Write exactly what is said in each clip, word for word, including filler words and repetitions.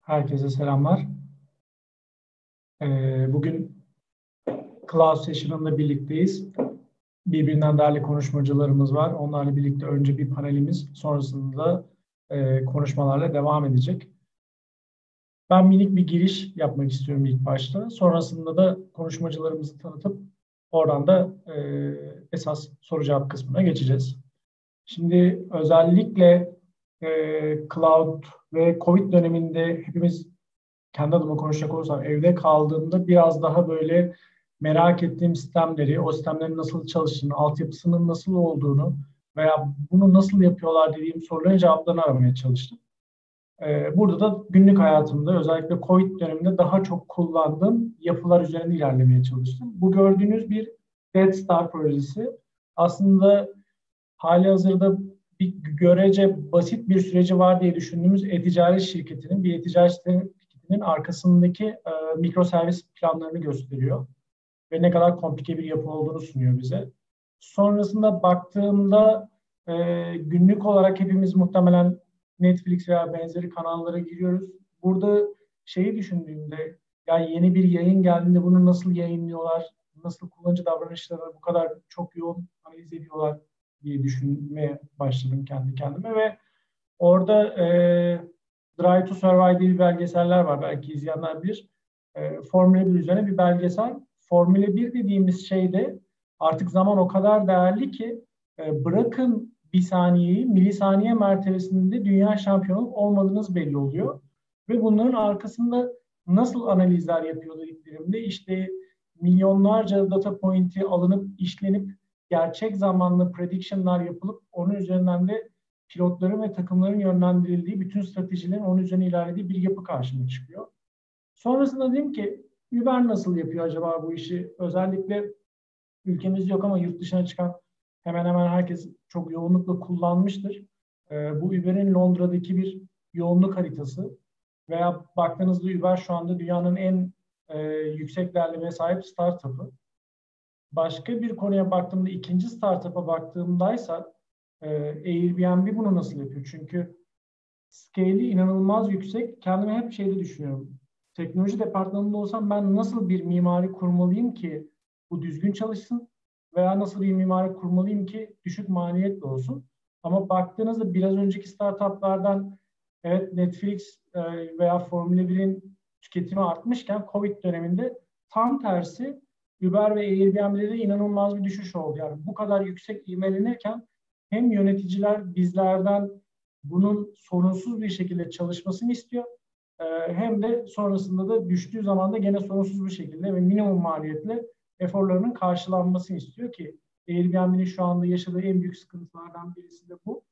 Herkese selamlar. Ee, bugün Cloud Session'ında birlikteyiz. Birbirinden değerli konuşmacılarımız var. Onlarla birlikte önce bir panelimiz, sonrasında e, konuşmalarla devam edecek. Ben minik bir giriş yapmak istiyorum ilk başta. Sonrasında da konuşmacılarımızı tanıtıp oradan da e, esas soru cevap kısmına geçeceğiz. Şimdi özellikle e, Cloud ve Covid döneminde hepimiz, kendi adıma konuşacak olursam, evde kaldığımda biraz daha böyle merak ettiğim sistemleri, o sistemlerin nasıl çalıştığını, altyapısının nasıl olduğunu veya bunu nasıl yapıyorlar dediğim soruların cevaplarını aramaya çalıştım. Ee, burada da günlük hayatımda özellikle Covid döneminde daha çok kullandığım yapılar üzerinde ilerlemeye çalıştım. Bu gördüğünüz bir Dead Star projesi. Aslında halihazırda bir görece basit bir süreci var diye düşündüğümüz e-ticaret şirketinin, bir e-ticaret şirketinin arkasındaki e, mikroservis planlarını gösteriyor. Ve ne kadar komplike bir yapı olduğunu sunuyor bize. Sonrasında baktığımda e, günlük olarak hepimiz muhtemelen Netflix veya benzeri kanallara giriyoruz. Burada şeyi düşündüğümde, yani yeni bir yayın geldiğinde bunu nasıl yayınlıyorlar, nasıl kullanıcı davranışlarını bu kadar çok yoğun analiz ediyorlar diye düşünmeye başladım kendi kendime ve orada e, Drive to Survive diye bir belgeseller var. Belki izleyenler bilir. E, Formula bir üzerine bir belgesel. Formula bir dediğimiz şeyde artık zaman o kadar değerli ki e, bırakın bir saniyeyi, milisaniye mertebesinde dünya şampiyonu olmadığınız belli oluyor. Ve bunların arkasında nasıl analizler yapıyor dediklerimde işte milyonlarca data point'i alınıp işlenip gerçek zamanlı prediction'lar yapılıp onun üzerinden de pilotların ve takımların yönlendirildiği, bütün stratejilerin onun üzerine ilerlediği bir yapı karşıma çıkıyor. Sonrasında dedim ki Uber nasıl yapıyor acaba bu işi? Özellikle ülkemizde yok ama yurt dışına çıkan hemen hemen herkes çok yoğunlukla kullanmıştır. Ee, bu Uber'in Londra'daki bir yoğunluk haritası veya baktığınızda Uber şu anda dünyanın en e, yüksek değerlemeye sahip startup'ı. Başka bir konuya baktığımda, ikinci startup'a baktığımdaysa e, Airbnb bunu nasıl yapıyor? Çünkü scale'i inanılmaz yüksek. Kendime hep şeyde düşünüyorum. Teknoloji departmanında olsam ben nasıl bir mimari kurmalıyım ki bu düzgün çalışsın veya nasıl bir mimari kurmalıyım ki düşük maliyetli olsun. Ama baktığınızda biraz önceki startuplardan evet Netflix e, veya Formula birin tüketimi artmışken Covid döneminde tam tersi Uber ve Airbnb'de de inanılmaz bir düşüş oldu. Yani bu kadar yüksek ivmelenirken hem yöneticiler bizlerden bunun sorunsuz bir şekilde çalışmasını istiyor. Hem de sonrasında da düştüğü zaman da gene sorunsuz bir şekilde ve minimum maliyetle eforlarının karşılanmasını istiyor ki Airbnb'nin şu anda yaşadığı en büyük sıkıntılardan birisi de bu.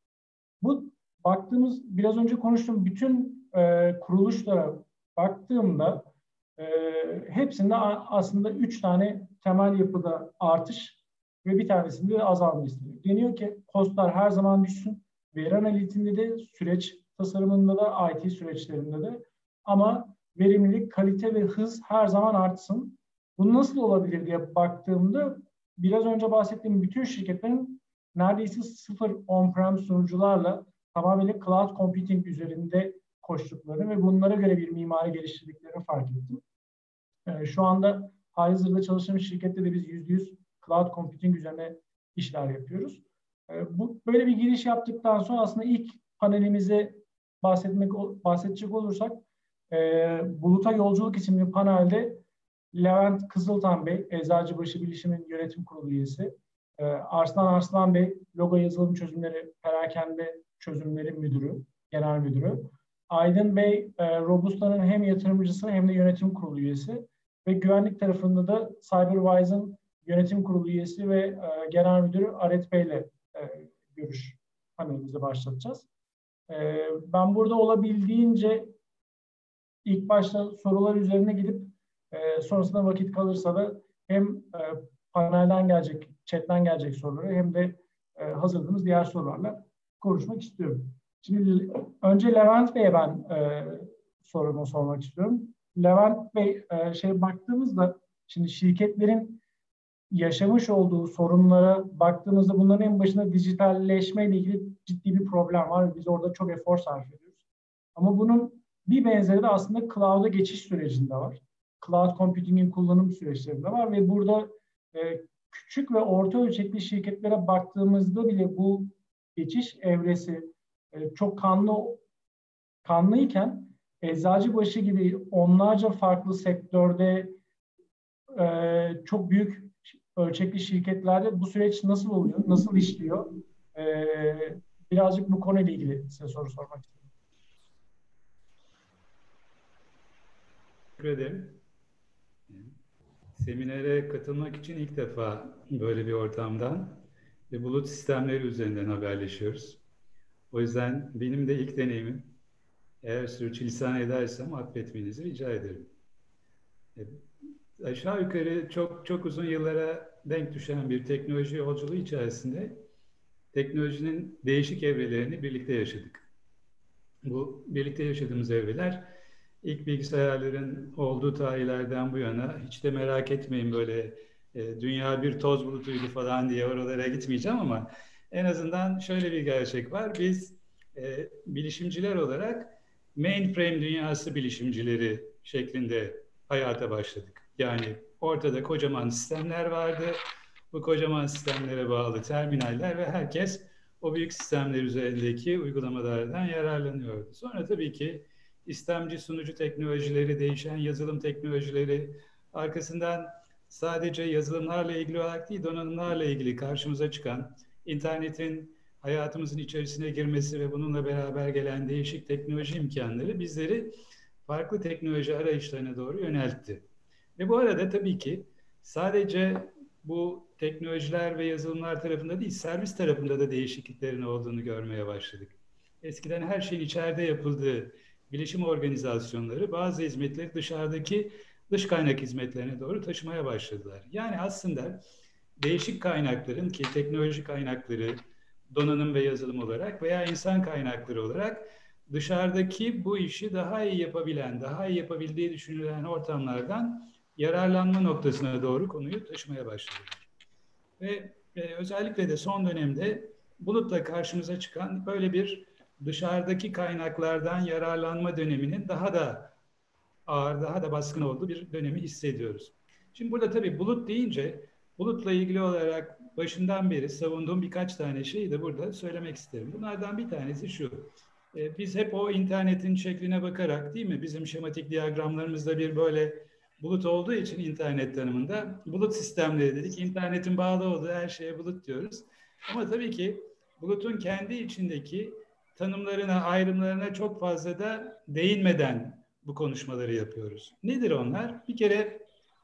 Bu baktığımız, biraz önce konuştuğum bütün e, kuruluşlara baktığımda e, hepsinde aslında üç tane temel yapıda artış ve bir tanesinde de azalma isteniyor. Deniyor ki kostlar her zaman düşsün. Veri analizinde de, süreç tasarımında da, I T süreçlerinde de, ama verimlilik, kalite ve hız her zaman artsın. Bu nasıl olabilir diye baktığımda biraz önce bahsettiğim bütün şirketlerin neredeyse sıfır on-prem sunucularla tamamen cloud computing üzerinde koştuklarını ve bunlara göre bir mimari geliştirdiklerini fark ettim. Ee, şu anda halihazırda çalıştığımız şirkette de biz yüzde yüz cloud computing üzerine işler yapıyoruz. Ee, bu böyle bir giriş yaptıktan sonra aslında ilk panelimize bahsetmek bahsedecek olursak e, Buluta Yolculuk isimli panelde Levent Kızıltan Bey, Eczacıbaşı Bilişim'in yönetim kurulu üyesi, e, Arslan Arslan Bey, Logo Yazılım Çözümleri Perakende Çözümleri Müdürü, Genel Müdürü, Aydın Bey, e, Robusta'nın hem yatırımcısı hem de yönetim kurulu üyesi ve güvenlik tarafında da CyberWise'ın yönetim kurulu üyesi ve e, genel müdürü Aret Bey ile e, görüş panelimizi başlatacağız. E, ben burada olabildiğince ilk başta sorular üzerine gidip e, sonrasında vakit kalırsa da hem e, panelden gelecek, chatten gelecek soruları hem de e, hazırladığımız diğer sorularla konuşmak istiyorum. Şimdi önce Levent Bey'e ben e, sorumu sormak istiyorum. Levent Bey, e, şey baktığımızda şimdi şirketlerin yaşamış olduğu sorunlara baktığımızda bunların en başında dijitalleşme ile ilgili ciddi bir problem var. Biz orada çok efor sarf ediyoruz. Ama bunun Bir benzeri de aslında cloud'a geçiş sürecinde var. Cloud computing'in kullanım süreçlerinde var ve burada e, küçük ve orta ölçekli şirketlere baktığımızda bile bu geçiş evresi e, çok kanlı kanlıyken Eczacıbaşı gibi onlarca farklı sektörde e, çok büyük ölçekli şirketlerde bu süreç nasıl oluyor, nasıl işliyor? E, birazcık bu konuyla ilgili size soru sormak istiyorum. Teşekkür ederim. Seminere katılmak için ilk defa böyle bir ortamdan ve bulut sistemleri üzerinden haberleşiyoruz. O yüzden benim de ilk deneyimim. Eğer sürçülisan edersem affetmenizi rica ederim. Aşağı yukarı çok çok uzun yıllara denk düşen bir teknoloji yolculuğu içerisinde teknolojinin değişik evrelerini birlikte yaşadık. Bu birlikte yaşadığımız evreler ilk bilgisayarların olduğu tarihlerden bu yana hiç de merak etmeyin böyle e, dünya bir toz bulutuydu falan diye oralara gitmeyeceğim ama en azından şöyle bir gerçek var. Biz e, bilişimciler olarak mainframe dünyası bilişimcileri şeklinde hayata başladık. Yani ortada kocaman sistemler vardı. Bu kocaman sistemlere bağlı terminaller ve herkes o büyük sistemler üzerindeki uygulamalardan yararlanıyordu. Sonra tabii ki istemci sunucu teknolojileri, değişen yazılım teknolojileri, arkasından sadece yazılımlarla ilgili olarak değil, donanımlarla ilgili karşımıza çıkan internetin hayatımızın içerisine girmesi ve bununla beraber gelen değişik teknoloji imkanları bizleri farklı teknoloji arayışlarına doğru yöneltti. Ve bu arada tabii ki sadece bu teknolojiler ve yazılımlar tarafında değil, servis tarafında da değişikliklerin olduğunu görmeye başladık. Eskiden her şeyin içeride yapıldığı bilişim organizasyonları bazı hizmetleri dışarıdaki dış kaynak hizmetlerine doğru taşımaya başladılar. Yani aslında değişik kaynakların ki teknoloji kaynakları, donanım ve yazılım olarak veya insan kaynakları olarak dışarıdaki bu işi daha iyi yapabilen, daha iyi yapabildiği düşünülen ortamlardan yararlanma noktasına doğru konuyu taşımaya başladılar. Ve e, özellikle de son dönemde bulutla karşımıza çıkan böyle bir dışarıdaki kaynaklardan yararlanma döneminin daha da ağır, daha da baskın olduğu bir dönemi hissediyoruz. Şimdi burada tabii bulut deyince bulutla ilgili olarak başından beri savunduğum birkaç tane şeyi de burada söylemek isterim. Bunlardan bir tanesi şu. E, biz hep o internetin şekline bakarak değil mi? Bizim şematik diyagramlarımızda bir böyle bulut olduğu için internet tanımında bulut sistemleri dedik. İnternetin bağlı olduğu her şeye bulut diyoruz. Ama tabii ki bulutun kendi içindeki tanımlarına, ayrımlarına çok fazla da değinmeden bu konuşmaları yapıyoruz. Nedir onlar? Bir kere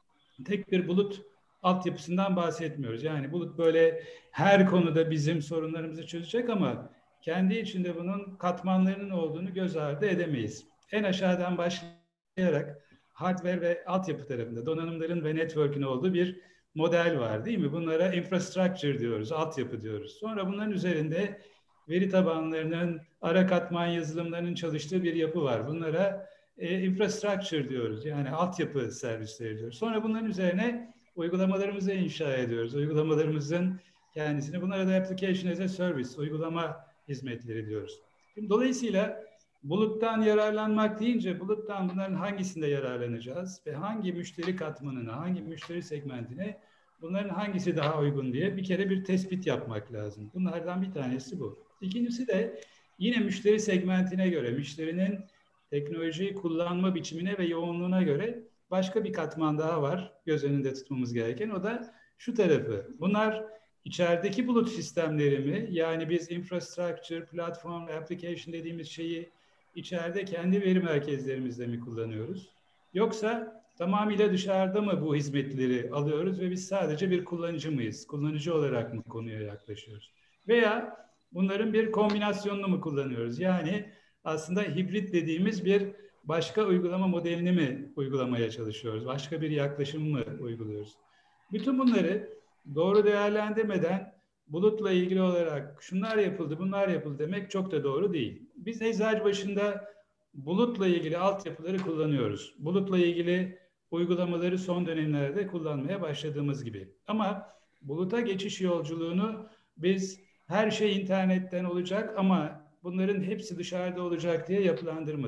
tek bir bulut altyapısından bahsetmiyoruz. Yani bulut böyle her konuda bizim sorunlarımızı çözecek ama kendi içinde bunun katmanlarının olduğunu göz ardı edemeyiz. En aşağıdan başlayarak hardware ve altyapı tarafında donanımların ve network'ün olduğu bir model var değil mi? Bunlara infrastructure diyoruz, altyapı diyoruz. Sonra bunların üzerinde veri tabanlarının, ara katman yazılımlarının çalıştığı bir yapı var. Bunlara e, infrastructure diyoruz. Yani altyapı servisleri diyoruz. Sonra bunların üzerine uygulamalarımızı inşa ediyoruz. Uygulamalarımızın kendisini, bunlara da application as a service, uygulama hizmetleri diyoruz. Şimdi dolayısıyla buluttan yararlanmak deyince buluttan bunların hangisinde yararlanacağız ve hangi müşteri katmanına, hangi müşteri segmentine bunların hangisi daha uygun diye bir kere bir tespit yapmak lazım. Bunlardan bir tanesi bu. İkincisi de yine müşteri segmentine göre, müşterinin teknolojiyi kullanma biçimine ve yoğunluğuna göre başka bir katman daha var göz önünde tutmamız gereken. O da şu tarafı. Bunlar içerideki bulut sistemleri mi? Yani biz infrastructure, platform, application dediğimiz şeyi içeride kendi veri merkezlerimizde mi kullanıyoruz? Yoksa tamamıyla dışarıda mı bu hizmetleri alıyoruz ve biz sadece bir kullanıcı mıyız? Kullanıcı olarak mı konuya yaklaşıyoruz? Veya bunların bir kombinasyonunu mu kullanıyoruz? Yani aslında hibrit dediğimiz bir başka uygulama modelini mi uygulamaya çalışıyoruz? Başka bir yaklaşım mı uyguluyoruz? Bütün bunları doğru değerlendirmeden bulutla ilgili olarak şunlar yapıldı, bunlar yapıldı demek çok da doğru değil. Biz Eczacıbaşı'nda bulutla ilgili altyapıları kullanıyoruz. Bulutla ilgili uygulamaları son dönemlerde kullanmaya başladığımız gibi. Ama buluta geçiş yolculuğunu biz her şey internetten olacak ama bunların hepsi dışarıda olacak diye yapılandırmadık.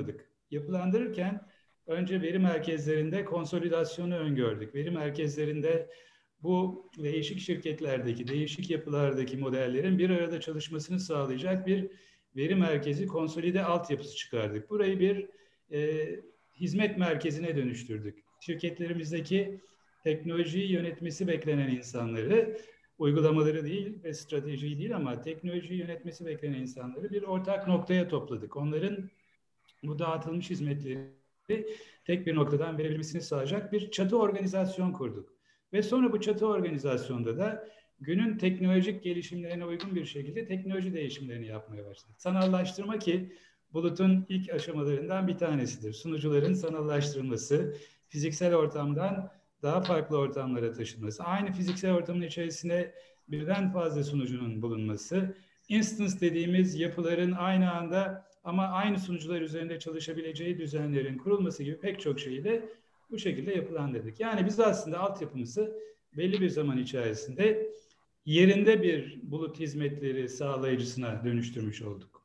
yapılandırırken önce veri merkezlerinde konsolidasyonu öngördük. Veri merkezlerinde bu değişik şirketlerdeki, değişik yapılardaki modellerin bir arada çalışmasını sağlayacak bir veri merkezi konsolide altyapısı çıkardık. Burayı bir e, hizmet merkezine dönüştürdük. Şirketlerimizdeki teknolojiyi yönetmesi beklenen insanları, uygulamaları değil ve stratejiyi değil ama teknolojiyi yönetmesi beklenen insanları bir ortak noktaya topladık. Onların bu dağıtılmış hizmetleri tek bir noktadan verebilmesini sağlayacak bir çatı organizasyon kurduk. Ve sonra bu çatı organizasyonda da günün teknolojik gelişimlerine uygun bir şekilde teknoloji değişimlerini yapmaya başladık. Sanallaştırma ki Bulut'un ilk aşamalarından bir tanesidir. Sunucuların sanallaştırılması, fiziksel ortamdan daha farklı ortamlara taşınması, aynı fiziksel ortamın içerisine birden fazla sunucunun bulunması, instance dediğimiz yapıların aynı anda ama aynı sunucular üzerinde çalışabileceği düzenlerin kurulması gibi pek çok şeyi de bu şekilde yapılandırdık. Yani biz aslında altyapımızı belli bir zaman içerisinde yerinde bir bulut hizmetleri sağlayıcısına dönüştürmüş olduk.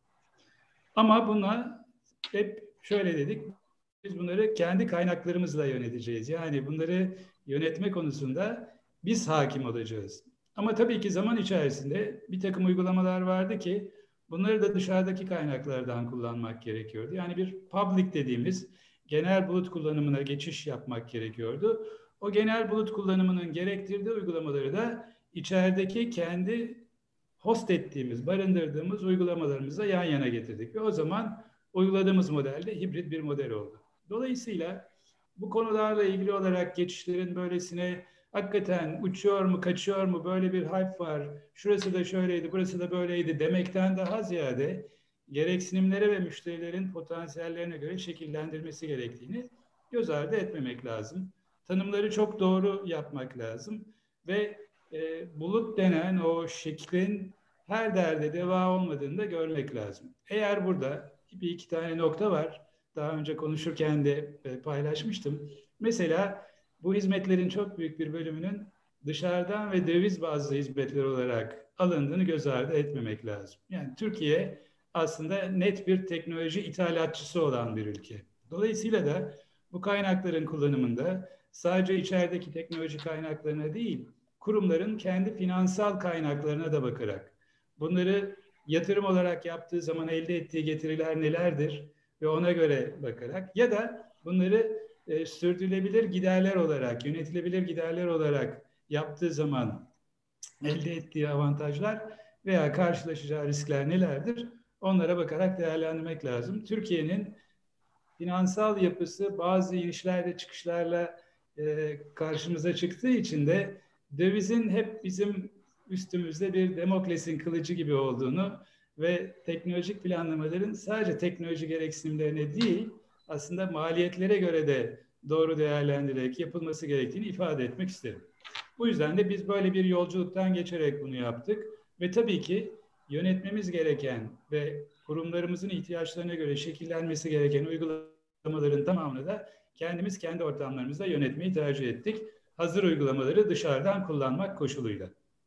Ama buna hep şöyle dedik, biz bunları kendi kaynaklarımızla yöneteceğiz. Yani bunları yönetme konusunda biz hakim olacağız. Ama tabii ki zaman içerisinde bir takım uygulamalar vardı ki bunları da dışarıdaki kaynaklardan kullanmak gerekiyordu. Yani bir public dediğimiz genel bulut kullanımına geçiş yapmak gerekiyordu. O genel bulut kullanımının gerektirdiği uygulamaları da içerideki kendi host ettiğimiz, barındırdığımız uygulamalarımızla yan yana getirdik. Ve o zaman uyguladığımız model de hibrit bir model oldu. Dolayısıyla bu konularla ilgili olarak geçişlerin böylesine hakikaten uçuyor mu, kaçıyor mu, böyle bir hype var, şurası da şöyleydi, burası da böyleydi demekten daha ziyade gereksinimlere ve müşterilerin potansiyellerine göre şekillendirmesi gerektiğini göz ardı etmemek lazım. Tanımları çok doğru yapmak lazım ve e, bulut denen o şeklin her derde deva olmadığını da görmek lazım. Eğer burada bir iki tane nokta var, daha önce konuşurken de e, paylaşmıştım. Mesela bu hizmetlerin çok büyük bir bölümünün dışarıdan ve döviz bazlı hizmetler olarak alındığını göz ardı etmemek lazım. Yani Türkiye aslında net bir teknoloji ithalatçısı olan bir ülke. Dolayısıyla da bu kaynakların kullanımında sadece içerideki teknoloji kaynaklarına değil, kurumların kendi finansal kaynaklarına da bakarak, bunları yatırım olarak yaptığı zaman elde ettiği getiriler nelerdir ve ona göre bakarak ya da bunları e, sürdürülebilir giderler olarak, yönetilebilir giderler olarak yaptığı zaman elde ettiği avantajlar veya karşılaşacağı riskler nelerdir? Onlara bakarak değerlendirmek lazım. Türkiye'nin finansal yapısı bazı inişlerle çıkışlarla e, karşımıza çıktığı için de dövizin hep bizim üstümüzde bir Demokles'in kılıcı gibi olduğunu ve teknolojik planlamaların sadece teknoloji gereksinimlerine değil, aslında maliyetlere göre de doğru değerlendirerek yapılması gerektiğini ifade etmek isterim. Bu yüzden de biz böyle bir yolculuktan geçerek bunu yaptık ve tabii ki yönetmemiz gereken ve kurumlarımızın ihtiyaçlarına göre şekillenmesi gereken uygulamaların tamamını da kendimiz kendi ortamlarımızda yönetmeyi tercih ettik. Hazır uygulamaları dışarıdan kullanmak koşuluyla.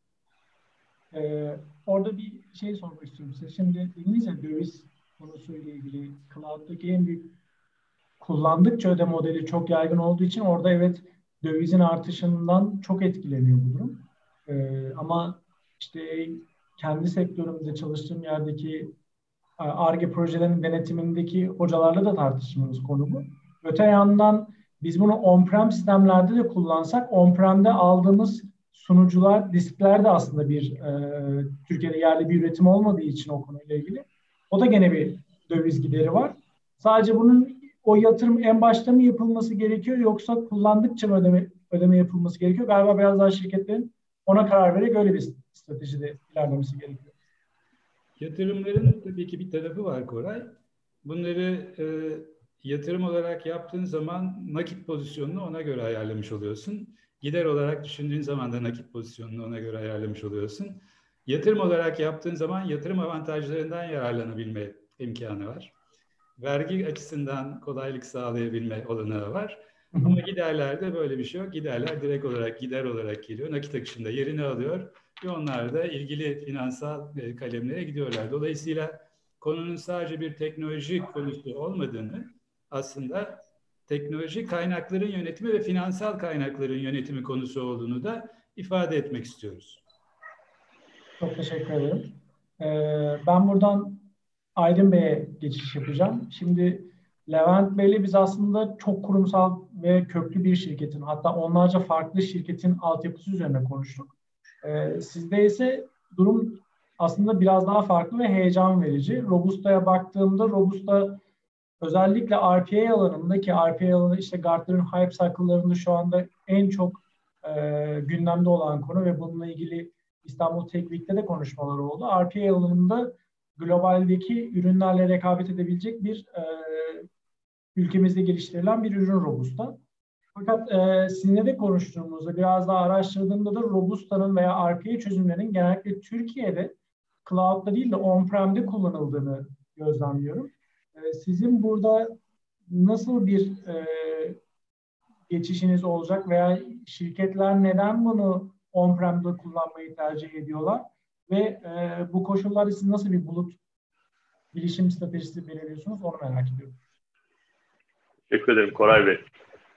Ee, orada bir şey sormak istiyorum size. Şimdi dediniz ya döviz konusuyla ilgili cloud'daki en büyük kullandıkça ödeme modeli çok yaygın olduğu için orada evet dövizin artışından çok etkileniyor bu durum. Ee, ama işte kendi sektörümde çalıştığım yerdeki Ar-Ge projelerinin denetimindeki hocalarla da tartıştığımız konu bu. Öte yandan biz bunu on-prem sistemlerde de kullansak on-prem'de aldığımız sunucular, diskler de aslında bir e, Türkiye'de yerli bir üretim olmadığı için o konuyla ilgili. O da gene bir döviz gideri var. Sadece bunun o yatırım en başta mı yapılması gerekiyor yoksa kullandıkça mı ödeme, ödeme yapılması gerekiyor? Galiba biraz daha şirketlerin ona karar vererek öyle bir stratejide ilerlemesi gerekiyor. Yatırımların tabii ki bir tarafı var Koray. Bunları e, yatırım olarak yaptığın zaman nakit pozisyonunu ona göre ayarlamış oluyorsun. Gider olarak düşündüğün zaman da nakit pozisyonunu ona göre ayarlamış oluyorsun. Yatırım olarak yaptığın zaman yatırım avantajlarından yararlanabilme imkanı var. Vergi açısından kolaylık sağlayabilme olanağı var. Ama giderlerde böyle bir şey yok. Giderler direkt olarak gider olarak geliyor. Nakit akışında yerini alıyor ve onlar da ilgili finansal kalemlere gidiyorlar. Dolayısıyla konunun sadece bir teknoloji konusu olmadığını, aslında teknoloji kaynakların yönetimi ve finansal kaynakların yönetimi konusu olduğunu da ifade etmek istiyoruz. Çok teşekkür ederim. Ee, ben buradan Aydın Bey'e geçiş yapacağım. Şimdi Levent Bey'le biz aslında çok kurumsal ve köklü bir şirketin, hatta onlarca farklı şirketin altyapısı üzerine konuştuk. Ee, sizde ise durum aslında biraz daha farklı ve heyecan verici. Robusta'ya baktığımda Robusta özellikle R P A alanında, ki R P A alanı işte Gartner'ın hype cycle'larında şu anda en çok e, gündemde olan konu ve bununla ilgili İstanbul Tech Week'te de konuşmalar oldu. R P A alanında globaldeki ürünlerle rekabet edebilecek bir e, ülkemizde geliştirilen bir ürün Robusta. Fakat e, sizinle de konuştuğumuzda, biraz daha araştırdığımda da Robusta'nın veya R P A çözümlerinin genellikle Türkiye'de cloud'da değil de on-prem'de kullanıldığını gözlemliyorum. E, sizin burada nasıl bir e, geçişiniz olacak veya şirketler neden bunu on-prem'de kullanmayı tercih ediyorlar ve e, bu koşullarda siz nasıl bir bulut bilişim stratejisi belirliyorsunuz, onu merak ediyorum. Teşekkür ederim Koray Bey.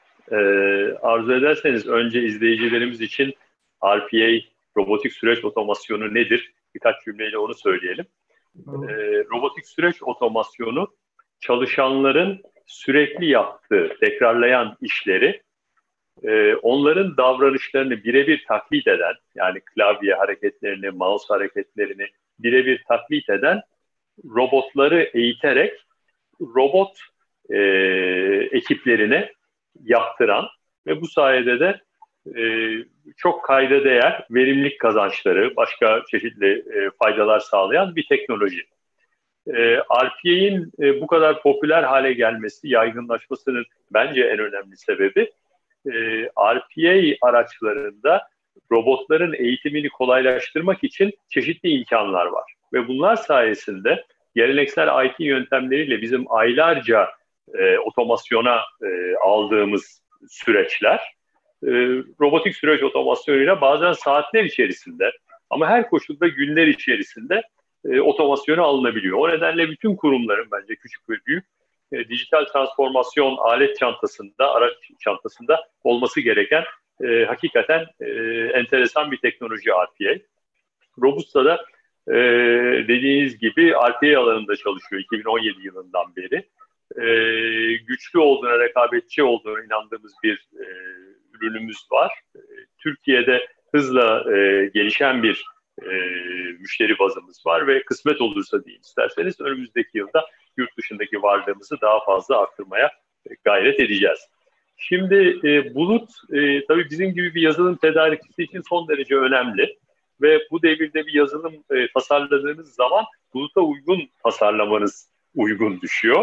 Ee, arzu ederseniz önce izleyicilerimiz için R P A, robotik süreç otomasyonu nedir? Birkaç cümleyle onu söyleyelim. Ee, robotik süreç otomasyonu çalışanların sürekli yaptığı, tekrarlayan işleri e, onların davranışlarını birebir taklit eden, yani klavye hareketlerini, mouse hareketlerini birebir taklit eden robotları eğiterek robot e, ekiplerine yaptıran ve bu sayede de e, çok kayda değer verimlilik kazançları, başka çeşitli e, faydalar sağlayan bir teknoloji. E, R P A'nin e, bu kadar popüler hale gelmesi, yaygınlaşmasının bence en önemli sebebi e, R P A araçlarında robotların eğitimini kolaylaştırmak için çeşitli imkanlar var. Ve bunlar sayesinde geleneksel I T yöntemleriyle bizim aylarca e, otomasyona e, aldığımız süreçler, e, robotik süreç otomasyonuyla bazen saatler içerisinde ama her koşulda günler içerisinde e, otomasyona alınabiliyor. O nedenle bütün kurumların bence küçük ve büyük e, dijital transformasyon alet çantasında, araç çantasında olması gereken e, hakikaten e, enteresan bir teknoloji R P A. Robusta'da e, dediğiniz gibi R P A alanında çalışıyor iki bin on yedi yılından beri. E, güçlü olduğuna, rekabetçi olduğuna inandığımız bir e, ürünümüz var. E, Türkiye'de hızla e, gelişen bir e, müşteri bazımız var ve kısmet olursa diyeyim isterseniz önümüzdeki yılda yurt dışındaki varlığımızı daha fazla arttırmaya e, gayret edeceğiz. Şimdi e, bulut e, tabii bizim gibi bir yazılım tedarikçisi için son derece önemli ve bu devirde bir yazılım e, tasarladığınız zaman buluta uygun tasarlamanız uygun düşüyor.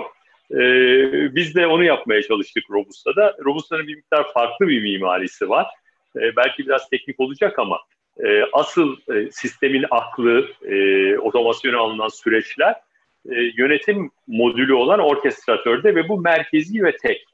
Ee, biz de onu yapmaya çalıştık Robusta'da. Robusta'nın bir miktar farklı bir mimarisi var. Ee, belki biraz teknik olacak ama e, asıl e, sistemin aklı, e, otomasyona alınan süreçler e, yönetim modülü olan orkestratörde ve bu merkezi ve tek.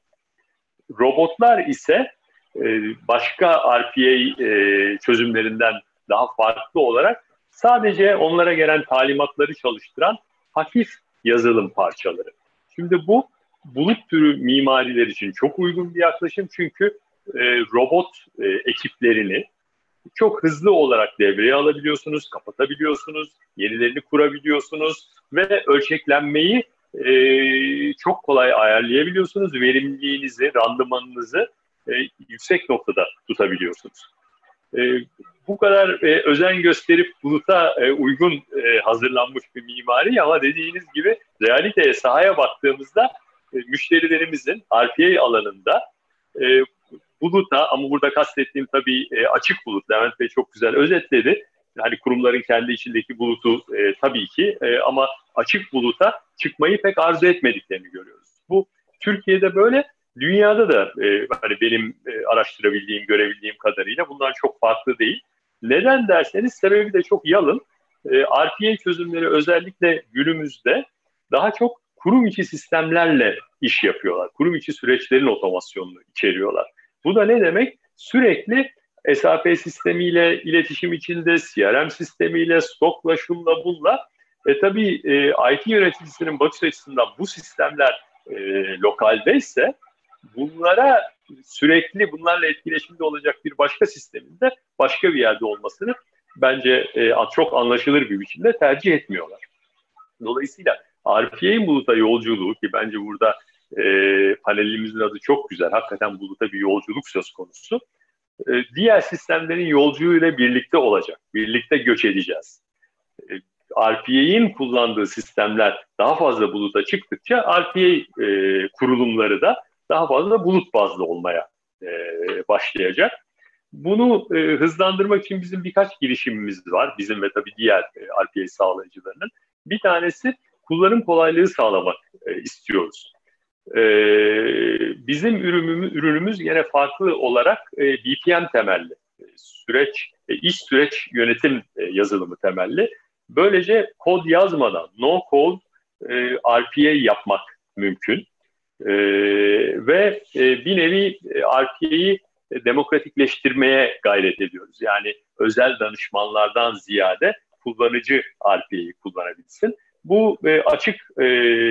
Robotlar ise e, başka R P A e, çözümlerinden daha farklı olarak sadece onlara gelen talimatları çalıştıran hafif yazılım parçaları. Şimdi bu bulut türü mimariler için çok uygun bir yaklaşım çünkü e, robot e, ekiplerini çok hızlı olarak devreye alabiliyorsunuz, kapatabiliyorsunuz, yenilerini kurabiliyorsunuz ve ölçeklenmeyi e, çok kolay ayarlayabiliyorsunuz. Verimliliğinizi, randımanınızı e, yüksek noktada tutabiliyorsunuz. E, bu kadar e, özen gösterip buluta e, uygun e, hazırlanmış bir mimari ama dediğiniz gibi realiteye, sahaya baktığımızda e, müşterilerimizin R P A alanında e, buluta, ama burada kastettiğim tabii e, açık bulut, Levent Bey çok güzel özetledi. Yani kurumların kendi içindeki bulutu e, tabii ki e, ama açık buluta çıkmayı pek arzu etmediklerini görüyoruz. Bu Türkiye'de böyle, dünyada da e, hani benim e, araştırabildiğim, görebildiğim kadarıyla bundan çok farklı değil. Neden derseniz sebebi de çok yalın. E, R P A çözümleri özellikle günümüzde daha çok kurum içi sistemlerle iş yapıyorlar. Kurum içi süreçlerin otomasyonunu içeriyorlar. Bu da ne demek? Sürekli S A P sistemiyle iletişim içinde, C R M sistemiyle, stokla, şunla, bunla. E tabii e, I T yöneticisinin bakış açısından bu sistemler e, lokalde ise bunlara sürekli bunlarla etkileşimde olacak bir başka sisteminde başka bir yerde olmasını bence e, çok anlaşılır bir biçimde tercih etmiyorlar. Dolayısıyla R P A'nin buluta yolculuğu, ki bence burada e, panelimizin adı çok güzel, hakikaten buluta bir yolculuk söz konusu. E, diğer sistemlerin yolculuğuyla birlikte olacak, birlikte göç edeceğiz. E, R P A'nin kullandığı sistemler daha fazla buluta çıktıkça R P A e, kurulumları da daha fazla bulut bazlı olmaya e, başlayacak. Bunu e, hızlandırmak için bizim birkaç girişimimiz var. Bizim ve tabii diğer e, R P A sağlayıcılarının. Bir tanesi kullanım kolaylığı sağlamak e, istiyoruz. E, bizim ürünümüz, ürünümüz yine farklı olarak e, B P M temelli, e, süreç, e, iş süreç yönetim e, yazılımı temelli. Böylece kod yazmadan no code e, R P A yapmak mümkün. E, ve e, bir nevi e, R P A'yı demokratikleştirmeye gayret ediyoruz. Yani özel danışmanlardan ziyade kullanıcı R P A'yı kullanabilsin. Bu e, açık e,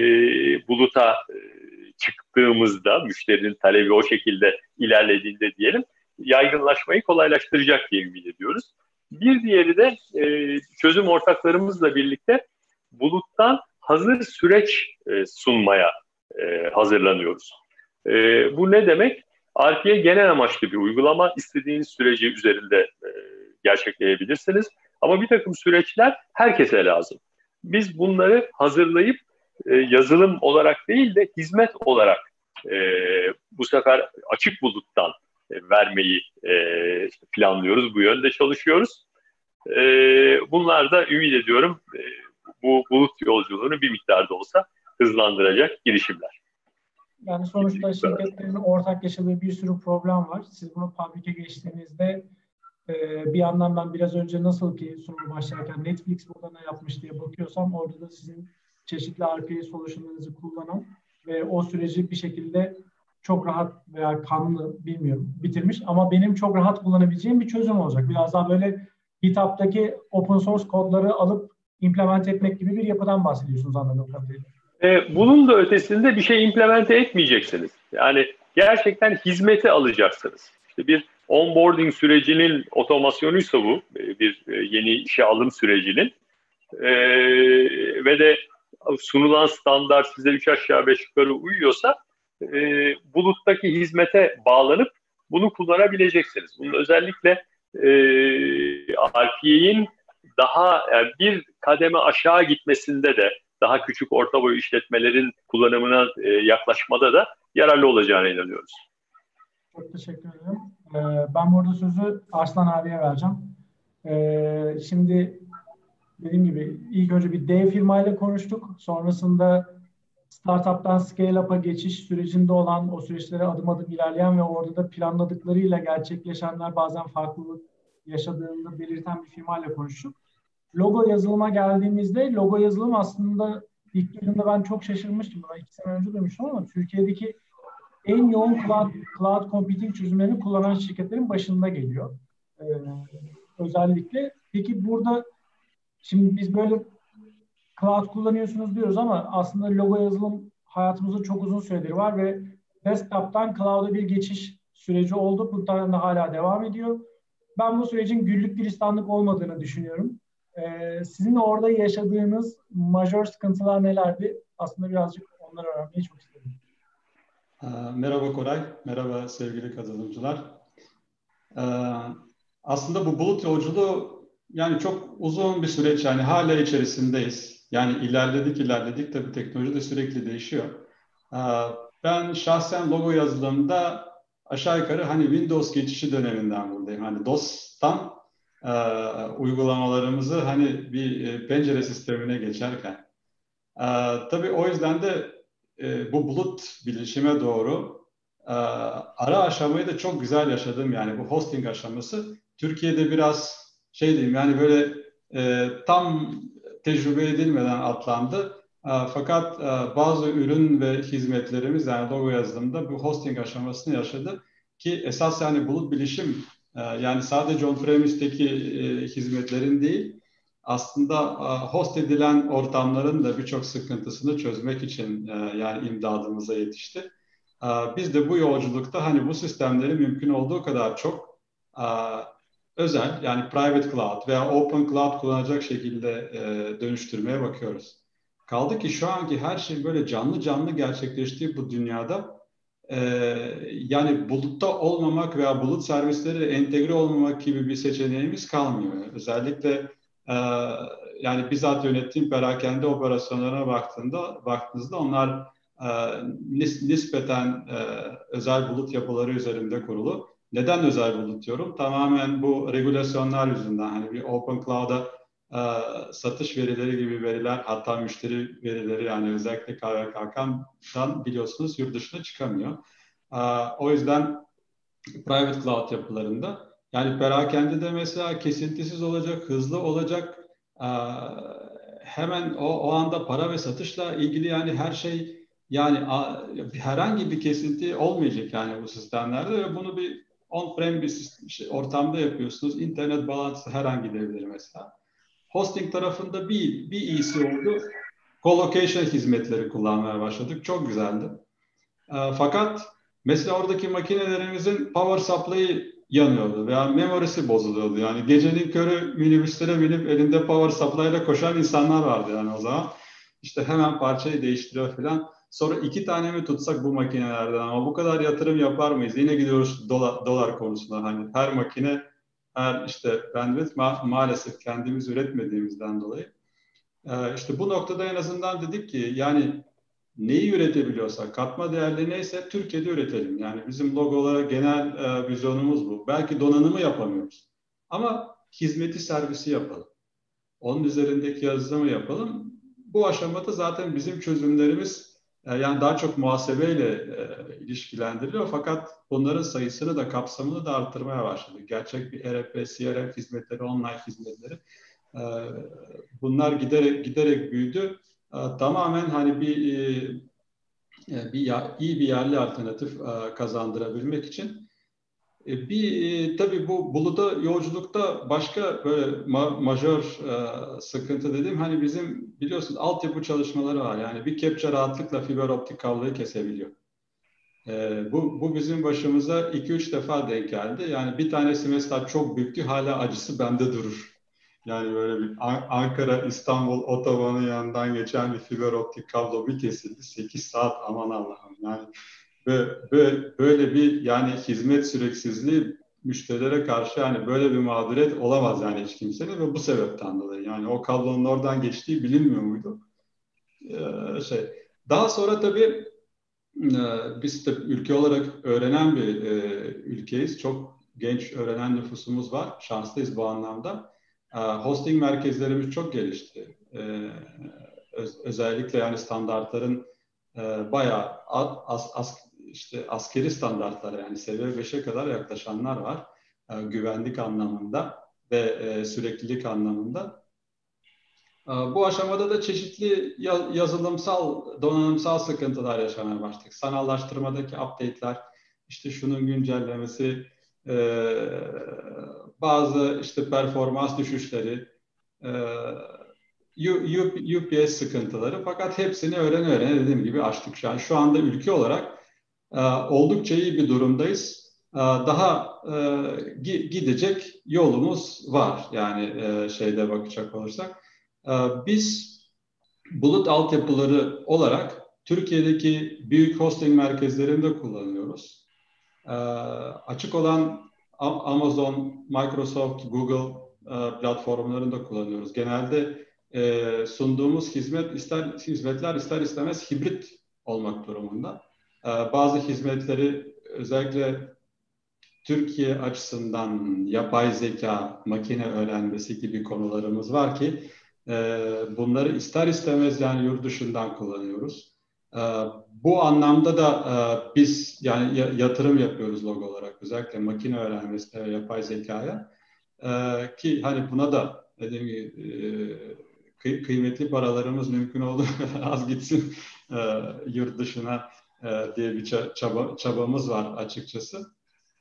buluta e, çıktığımızda, müşterinin talebi o şekilde ilerlediğinde diyelim, yaygınlaşmayı kolaylaştıracak diye ümit ediyoruz. Bir diğeri de e, çözüm ortaklarımızla birlikte buluttan hazır süreç e, sunmaya e, hazırlanıyoruz. E, bu ne demek? R P A genel amaçlı bir uygulama. İstediğiniz süreci üzerinde e, gerçekleyebilirsiniz. Ama bir takım süreçler herkese lazım. Biz bunları hazırlayıp e, yazılım olarak değil de hizmet olarak e, bu sefer açık buluttan e, vermeyi e, planlıyoruz. Bu yönde çalışıyoruz. E, bunlar da ümit ediyorum e, bu bulut yolculuğunu bir miktar da olsa hızlandıracak girişimler. Yani sonuçta şirketlerin ortak yaşadığı bir sürü problem var. Siz bunu public'e geçtiğinizde e, bir yandan ben biraz önce nasıl ki sunum başlarken Netflix burada ne yapmış diye bakıyorsam orada da sizin çeşitli R P A solution'larınızı kullanan ve o süreci bir şekilde çok rahat veya kanunu bilmiyorum bitirmiş ama benim çok rahat kullanabileceğim bir çözüm olacak. Biraz daha böyle GitHub'daki open source kodları alıp implement etmek gibi bir yapıdan bahsediyorsunuz anladığım kadarıyla. E, bunun da ötesinde bir şey implemente etmeyeceksiniz. Yani gerçekten hizmeti alacaksınız. İşte bir onboarding sürecinin otomasyonuysa bu, bir yeni işe alım sürecinin e, ve de sunulan standart size üç aşağı beş yukarı uyuyorsa e, buluttaki hizmete bağlanıp bunu kullanabileceksiniz. Bunun özellikle e, R P A'nin daha yani bir kademe aşağı gitmesinde de daha küçük orta boy işletmelerin kullanımına e, yaklaşmada da yararlı olacağına inanıyoruz. Çok teşekkür ederim. Ee, ben burada sözü Arslan abiye vereceğim. Ee, şimdi dediğim gibi ilk önce bir dev firmayla konuştuk. Sonrasında startup'tan scale-up'a geçiş sürecinde olan, o süreçlere adım adım ilerleyen ve orada da planladıklarıyla gerçekleşenler bazen farklılık yaşadığını belirten bir firmayla konuştuk. Logo yazılıma geldiğimizde logo yazılım aslında ilk duyduğumda ben çok şaşırmıştım. Buna iki sene önce duymuştum ama Türkiye'deki en yoğun cloud, cloud computing çözümlerini kullanan şirketlerin başında geliyor. Ee, özellikle. Peki burada şimdi biz böyle cloud kullanıyorsunuz diyoruz ama aslında logo yazılım hayatımızda çok uzun süredir var ve desktop'tan cloud'a bir geçiş süreci oldu. Bundan da hala devam ediyor. Ben bu sürecin güllük gülistanlık olmadığını düşünüyorum. Ee, sizin orada yaşadığınız majör sıkıntılar nelerdi? Aslında birazcık onları öğrenmeyi çok istedim. Merhaba Koray, merhaba sevgili katılımcılar. Aslında bu bulut yolculuğu yani çok uzun bir süreç, yani hala içerisindeyiz. Yani ilerledik ilerledik tabii teknoloji de sürekli değişiyor. Ben şahsen logo yazılımında aşağı yukarı hani Windows geçişi döneminden buradayım. Hani DOS'tan e, uygulamalarımızı hani bir e, pencere sistemine geçerken. E, tabii o yüzden de e, bu bulut bilişime doğru e, ara aşamayı da çok güzel yaşadım. Yani bu hosting aşaması Türkiye'de biraz şey diyeyim yani böyle e, tam tecrübe edilmeden atlandı. E, fakat e, bazı ürün ve hizmetlerimiz yani logo yazılımda bu hosting aşamasını yaşadı ki esas yani bulut bilişim e, yani sadece on-premise'deki e, hizmetlerin değil aslında host edilen ortamların da birçok sıkıntısını çözmek için yani imdadımıza yetişti. Biz de bu yolculukta hani bu sistemleri mümkün olduğu kadar çok özel yani private cloud veya open cloud kullanacak şekilde dönüştürmeye bakıyoruz. Kaldı ki şu anki her şeyin böyle canlı canlı gerçekleştiği bu dünyada yani bulutta olmamak veya bulut servisleri entegre olmamak gibi bir seçeneğimiz kalmıyor. Özellikle yani bizzat yönettiğim perakende operasyonlarına baktığında baktığınızda onlar nis, nispeten özel bulut yapıları üzerinde kurulu. Neden özel bulut diyorum? Tamamen bu regülasyonlar yüzünden. Hani bir open cloud'a satış verileri gibi veriler, hatta müşteri verileri yani özellikle K V K K'dan biliyorsunuz yurt dışına çıkamıyor. O yüzden private cloud yapılarında yani perakende de mesela kesintisiz olacak, hızlı olacak. Hemen o, o anda para ve satışla ilgili yani her şey yani herhangi bir kesinti olmayacak yani bu sistemlerde ve bunu bir on-prem bir ortamda yapıyorsunuz. İnternet bağlantısı her an gidebilir mesela. Hosting tarafında bir, bir iyisi oldu. Colocation hizmetleri kullanmaya başladık. Çok güzeldi. Fakat mesela oradaki makinelerimizin power supply'ı yanıyordu veya memorisi bozuluyordu. Yani gecenin körü minibüslere binip elinde power supply ile koşan insanlar vardı yani o zaman. İşte hemen parçayı değiştiriyor falan. Sonra iki tane mi tutsak bu makinelerden ama bu kadar yatırım yapar mıyız? Yine gidiyoruz dolar, dolar konusuna. Hani her makine, her işte bandwidth ma- maalesef kendimiz üretmediğimizden dolayı. Ee, işte bu noktada en azından dedik ki yani neyi üretebiliyorsak, katma değerli neyse Türkiye'de üretelim. Yani bizim logolara genel e, vizyonumuz bu. Belki donanımı yapamıyoruz. Ama hizmeti servisi yapalım. Onun üzerindeki yazılımı yapalım. Bu aşamada zaten bizim çözümlerimiz e, yani daha çok muhasebeyle e, ilişkilendiriliyor. Fakat bunların sayısını da kapsamını da arttırmaya başladık. Gerçek bir E R P, C R M hizmetleri, online hizmetleri. E, bunlar giderek giderek büyüdü. E, tamamen hani bir e, bir ya, iyi bir yerli alternatif e, kazandırabilmek için. E, bir e, tabii bu buluda yolculukta başka böyle ma- majör e, sıkıntı dediğim hani bizim biliyorsunuz altyapı çalışmaları var. Yani bir kepçe rahatlıkla fiber optik kabloyu kesebiliyor. E, bu, bu bizim başımıza iki üç defa denk geldi. Yani bir tanesi mesela çok büyüktü, hala acısı bende durur. Yani böyle bir An- Ankara-İstanbul otobanı yanından geçen bir fiber optik kablo bir kesildi. sekiz saat aman Allah'ım. Yani böyle, böyle bir yani hizmet süreksizliği müşterilere karşı yani böyle bir mağduriyet olamaz yani hiç kimsenin ve bu sebepten dolayı. Yani o kablonun oradan geçtiği bilinmiyor muydu? Ee, şey. Daha sonra tabii e, biz de ülke olarak öğrenen bir e, ülkeyiz. Çok genç öğrenen nüfusumuz var. Şanslıyız bu anlamda. E, hosting merkezlerimiz çok gelişti. E, öz, özellikle yani standartların e, bayağı az, az, işte askeri standartlara yani seviye beşe kadar yaklaşanlar var. E, güvenlik anlamında ve e, süreklilik anlamında. Bu aşamada da çeşitli yazılımsal, donanımsal sıkıntılar yaşamaya başladık. Sanallaştırmadaki update'ler, işte şunun güncellemesi, bazı işte performans düşüşleri, U P S sıkıntıları. Fakat hepsini öğrene öğrene dediğim gibi aştık şu an. Şu anda ülke olarak oldukça iyi bir durumdayız. Daha gidecek yolumuz var. Yani şeyde bakacak olursak. Biz bulut altyapıları olarak Türkiye'deki büyük hosting merkezlerinde kullanıyoruz. Açık olan Amazon, Microsoft, Google platformlarında kullanıyoruz. Genelde sunduğumuz hizmet ister hizmetler ister istemez hibrit olmak durumunda. Bazı hizmetleri özellikle Türkiye açısından yapay zeka, makine öğrenmesi gibi konularımız var ki bunları ister istemez yani yurt dışından kullanıyoruz. Bu anlamda da biz yani yatırım yapıyoruz logo olarak özellikle makine öğrenmesine ve yapay zekaya ki hani buna da dediğim gibi kıymetli paralarımız mümkün olduğu kadar az gitsin yurt dışına diye bir çaba, çabamız var açıkçası.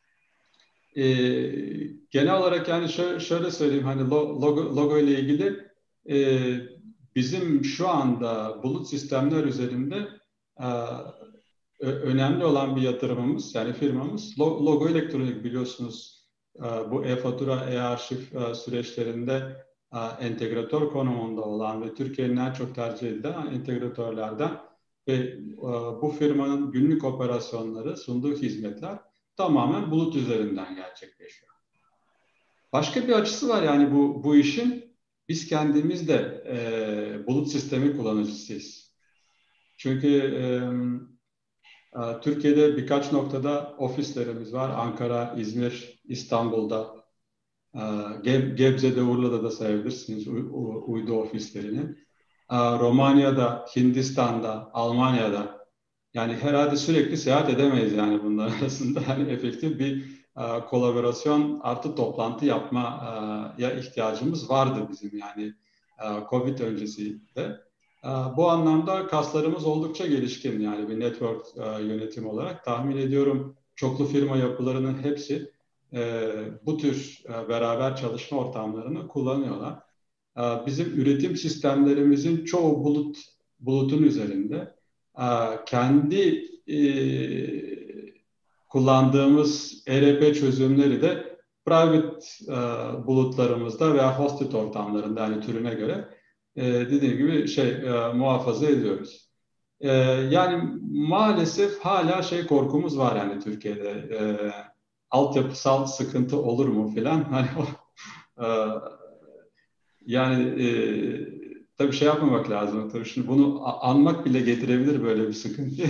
Ee, genel olarak yani şöyle, şöyle söyleyeyim hani logo, logo ile ilgili e, bizim şu anda bulut sistemler üzerinde e, önemli olan bir yatırımımız, yani firmamız Logo Elektronik, biliyorsunuz. Bu e-fatura, e-arşiv süreçlerinde entegratör konumunda olan ve Türkiye'nin en çok tercih edilen entegratörlerden ve bu firmanın günlük operasyonları, sunduğu hizmetler tamamen bulut üzerinden gerçekleşiyor. Başka bir açısı var yani bu, bu işin. Biz kendimiz de e, bulut sistemi kullanıcısıyız. Çünkü e, Türkiye'de birkaç noktada ofislerimiz var. Ankara, İzmir, İstanbul'da, Gebze'de, Urla'da da sayabilirsiniz uydu ofislerini. Romanya'da, Hindistan'da, Almanya'da. Yani herhalde sürekli seyahat edemeyiz yani bunlar arasında. Yani efektif bir kolaborasyon artı toplantı yapmaya ihtiyacımız vardı bizim yani Covid öncesi de. Bu anlamda kaslarımız oldukça gelişkin yani bir network yönetimi olarak. Tahmin ediyorum çoklu firma yapılarının hepsi bu tür beraber çalışma ortamlarını kullanıyorlar. Bizim üretim sistemlerimizin çoğu bulut bulutun üzerinde. Kendi kullandığımız E R P çözümleri de private bulutlarımızda veya hosted ortamlarında yani türüne göre e, dediğim gibi şey e, muhafaza ediyoruz. E, yani maalesef hala şey korkumuz var yani Türkiye'de e, altyapısal sıkıntı olur mu filan hani o e, yani e, tabii şey yapmamak lazım. Tabii şimdi bunu anmak bile getirebilir böyle bir sıkıntı.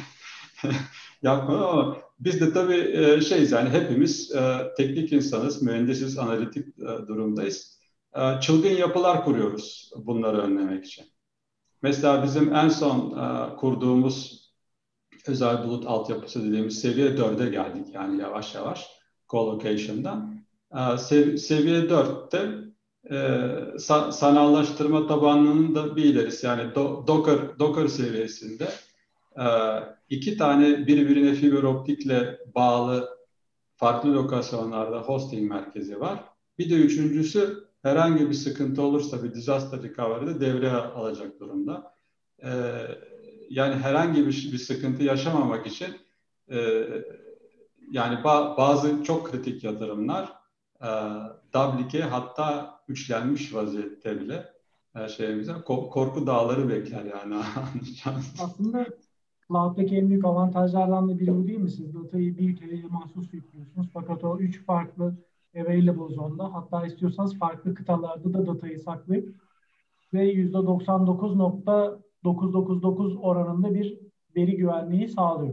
Yapma ama biz de tabii e, şeyiz yani hepimiz e, teknik insanız, mühendisiz, analitik e, durumdayız. E, çılgın yapılar kuruyoruz bunları önlemek için. Mesela bizim en son e, kurduğumuz özel bulut altyapısı dediğimiz seviye dörde geldik yani yavaş yavaş co-location'dan. E, sev, seviye dörtte e, sa, sanallaştırma tabanının da bir ilerisi yani do, Docker, Docker seviyesinde e, iki tane birbirine fiber optikle bağlı farklı lokasyonlarda hosting merkezi var. Bir de üçüncüsü herhangi bir sıkıntı olursa bir disaster recovery'de devreye alacak durumda. Ee, yani herhangi bir, bir sıkıntı yaşamamak için e, yani ba- bazı çok kritik yatırımlar e, dublike hatta üçlenmiş vaziyette bile her şeyimize Ko- korku dağları bekler yani. Aslında Cloud'daki en büyük avantajlardan da biri bu değil mi? Siz datayı bir kereye mahsus yüklüyorsunuz. Fakat o üç farklı available zone'da hatta istiyorsanız farklı kıtalarda da datayı saklayıp ve yüzde doksan dokuz nokta dokuz dokuz dokuz oranında bir veri güvenliği sağlıyor.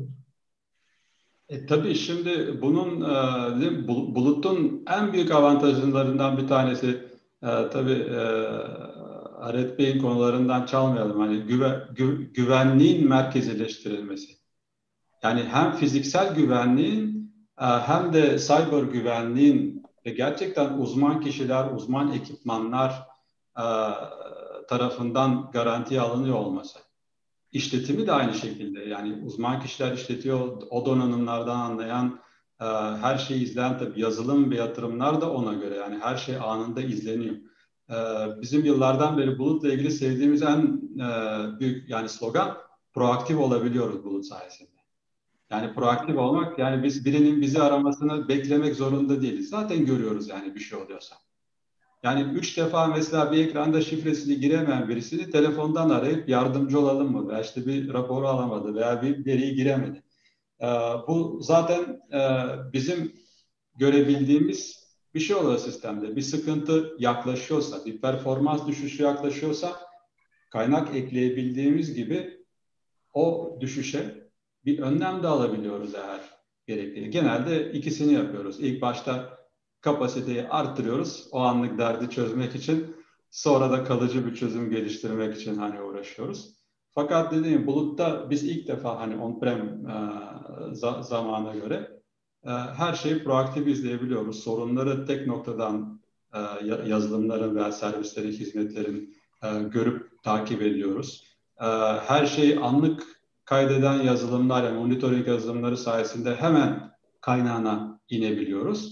E, tabii şimdi bunun e, bulutun en büyük avantajlarından bir tanesi e, tabii e, Aret Bey'in konularından çalmayalım. Hani güve, gü, güvenliğin merkezileştirilmesi. Yani hem fiziksel güvenliğin e, hem de cyber güvenliğin ve gerçekten uzman kişiler, uzman ekipmanlar e, tarafından garantiye alınıyor olması. İşletimi de aynı şekilde yani uzman kişiler işletiyor, o donanımlardan anlayan, e, her şeyi izleyen tabii yazılım ve yatırımlar da ona göre yani her şey anında izleniyor. E, bizim yıllardan beri bulutla ilgili sevdiğimiz en e, büyük yani slogan proaktif olabiliyoruz bulut sayesinde. Yani proaktif olmak yani biz birinin bizi aramasını beklemek zorunda değiliz. Zaten görüyoruz yani bir şey oluyorsa. Yani üç defa mesela bir ekranda şifresini giremeyen birisini telefondan arayıp yardımcı olalım mı? Veya işte bir raporu alamadı veya bir veriyi giremedi. Ee, bu zaten e, bizim görebildiğimiz bir şey oluyor sistemde. Bir sıkıntı yaklaşıyorsa, bir performans düşüşü yaklaşıyorsa kaynak ekleyebildiğimiz gibi o düşüşe bir önlem de alabiliyoruz eğer gerekli. Genelde ikisini yapıyoruz. İlk başta kapasiteyi arttırıyoruz. O anlık derdi çözmek için. Sonra da kalıcı bir çözüm geliştirmek için hani uğraşıyoruz. Fakat dediğim bulutta biz ilk defa hani on-prem e, za- zamana göre e, her şeyi proaktif izleyebiliyoruz. Sorunları tek noktadan e, yazılımların veya servislerin, hizmetlerin e, görüp takip ediyoruz. E, her şeyi anlık kaydeden yazılımlar, yani monitoring yazılımları sayesinde hemen kaynağına inebiliyoruz.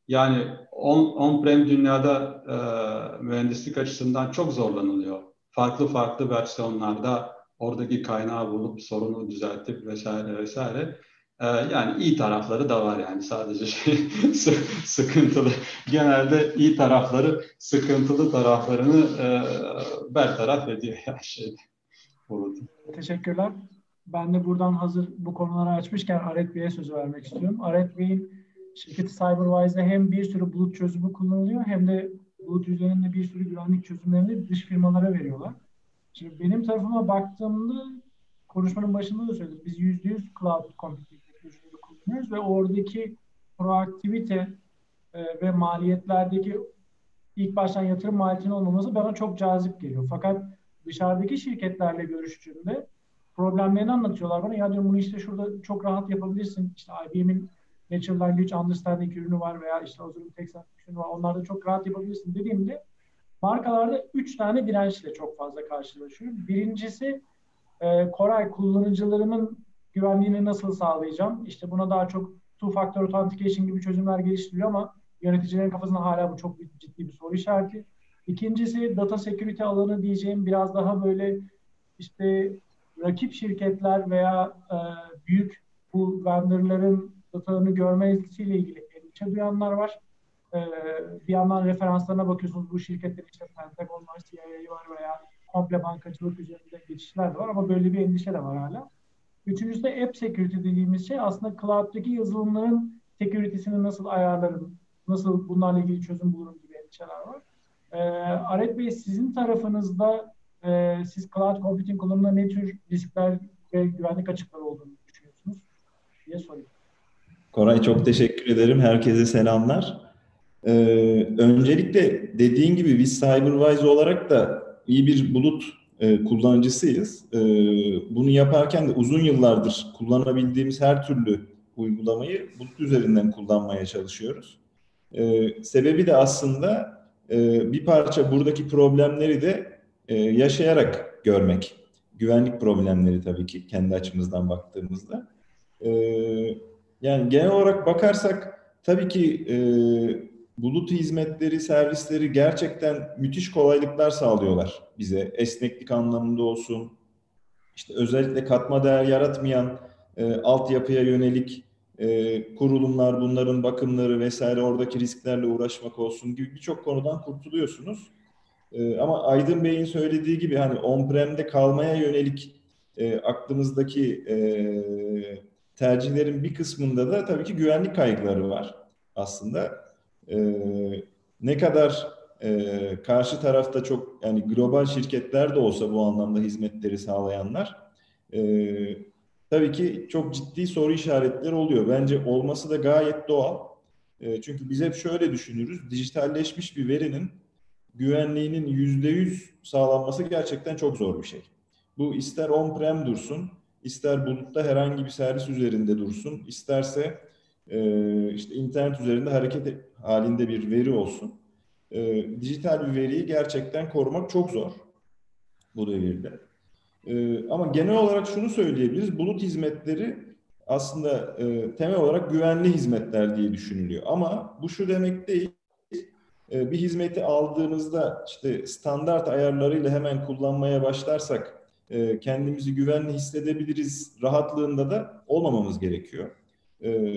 Yani on, on-prem dünyada e, mühendislik açısından çok zorlanılıyor. Farklı farklı versiyonlarda oradaki kaynağı bulup sorunu düzeltip vesaire vesaire. E, yani iyi tarafları da var yani sadece şey sıkıntılı. Genelde iyi tarafları sıkıntılı taraflarını e, bertaraf ediyor her şeyde. Teşekkürler. Ben de buradan hazır bu konuları açmışken Aret Bey'e sözü vermek istiyorum. Aret Bey'in şirketi CyberWise'de hem bir sürü bulut çözümü kullanılıyor hem de bulut üzerinde bir sürü güvenlik çözümlerini dış firmalara veriyorlar. Şimdi benim tarafıma baktığımda konuşmanın başında da söyledim. Biz yüzde yüz cloud computing teknolojileri kullanıyoruz ve oradaki proaktivite e, ve maliyetlerdeki ilk baştan yatırım maliyetinin olmaması bana çok cazip geliyor. Fakat dışarıdaki şirketlerle görüştüğümde problemlerini anlatıyorlar bana. Ya diyorum bunu işte şurada çok rahat yapabilirsin. İşte I B M'in Natural Language Understanding ürünü var veya işte Azure'un Texas ürünü var. Onlarda çok rahat yapabilirsin dediğimde markalarda üç tane dirençle çok fazla karşılaşıyorum. Birincisi e, Koray kullanıcılarımın güvenliğini nasıl sağlayacağım? İşte buna daha çok two-factor authentication gibi çözümler geliştiriliyor ama yöneticilerin kafasında hala bu çok ciddi bir soru işareti. İkincisi data security alanı diyeceğim biraz daha böyle işte rakip şirketler veya e, büyük bu vendorların datalarını görmesiyle ilgili endişe duyanlar var. E, bir yandan referanslarına bakıyorsunuz bu şirketlerin işte Pentagon var, C I A var veya komple bankacılık üzerinde geçişler de var ama böyle bir endişe de var hala. Üçüncüsü de app security dediğimiz şey aslında cloud'daki yazılımların security'sini nasıl ayarlarım, nasıl bunlarla ilgili çözüm bulurum gibi endişeler var. Ee, Aret Bey sizin tarafınızda e, siz cloud computing kullanımında ne tür riskler ve güvenlik açıkları olduğunu düşünüyorsunuz diye sorayım. Koray çok teşekkür ederim. Herkese selamlar. Ee, öncelikle dediğin gibi biz CyberWise olarak da iyi bir bulut e, kullanıcısıyız. E, bunu yaparken de uzun yıllardır kullanabildiğimiz her türlü uygulamayı bulut üzerinden kullanmaya çalışıyoruz. E, sebebi de aslında e, bir parça buradaki problemleri de e, yaşayarak görmek. Güvenlik problemleri tabii ki kendi açımızdan baktığımızda. E, yani genel olarak bakarsak tabii ki e, bulut hizmetleri, servisleri gerçekten müthiş kolaylıklar sağlıyorlar bize. Esneklik anlamında olsun, işte özellikle katma değer yaratmayan e, altyapıya yönelik e, kurulumlar, bunların bakımları vesaire oradaki risklerle uğraşmak olsun gibi birçok konudan kurtuluyorsunuz. E, ama Aydın Bey'in söylediği gibi hani on-prem'de kalmaya yönelik e, aklımızdaki e, tercihlerin bir kısmında da tabii ki güvenlik kaygıları var aslında. E, ne kadar e, karşı tarafta çok yani global şirketler de olsa bu anlamda hizmetleri sağlayanlar e, tabii ki çok ciddi soru işaretleri oluyor. Bence olması da gayet doğal. E, çünkü biz hep şöyle düşünürüz. Dijitalleşmiş bir verinin güvenliğinin yüzde yüz sağlanması gerçekten çok zor bir şey. Bu ister on-prem dursun, ister bulutta herhangi bir servis üzerinde dursun, isterse e, işte internet üzerinde hareket halinde bir veri olsun. E, dijital bir veriyi gerçekten korumak çok zor bu devirde. E, ama genel olarak şunu söyleyebiliriz, bulut hizmetleri aslında e, temel olarak güvenli hizmetler diye düşünülüyor. Ama bu şu demek değil, e, bir hizmeti aldığımızda işte standart ayarlarıyla hemen kullanmaya başlarsak e, kendimizi güvenli hissedebiliriz rahatlığında da olmamamız gerekiyor. E,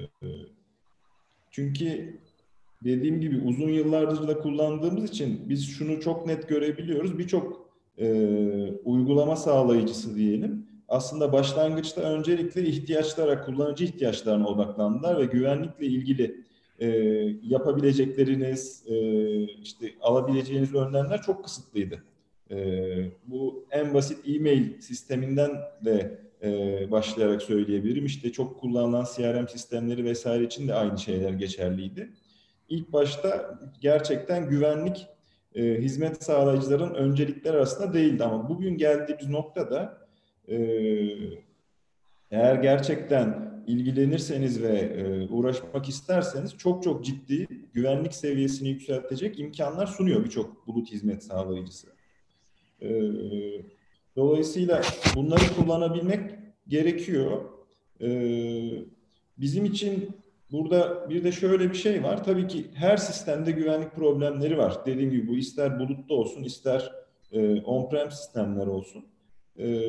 çünkü dediğim gibi uzun yıllardır da kullandığımız için biz şunu çok net görebiliyoruz. Birçok e, uygulama sağlayıcısı diyelim. Aslında başlangıçta öncelikle ihtiyaçlara, kullanıcı ihtiyaçlarına odaklandılar ve güvenlikle ilgili e, yapabilecekleriniz, e, işte alabileceğiniz önlemler çok kısıtlıydı. E, bu en basit e-mail sisteminden de e, başlayarak söyleyebilirim. İşte çok kullanılan C R M sistemleri vesaire için de aynı şeyler geçerliydi. İlk başta gerçekten güvenlik e, hizmet sağlayıcıların öncelikleri arasında değildi ama bugün geldiğimiz noktada e, eğer gerçekten ilgilenirseniz ve e, uğraşmak isterseniz çok çok ciddi güvenlik seviyesini yükseltecek imkanlar sunuyor birçok bulut hizmet sağlayıcısı. E, dolayısıyla bunları kullanabilmek gerekiyor. E, bizim için burada bir de şöyle bir şey var. Tabii ki her sistemde güvenlik problemleri var. Dediğim gibi bu ister bulutta olsun, ister e, on-prem sistemler olsun. E,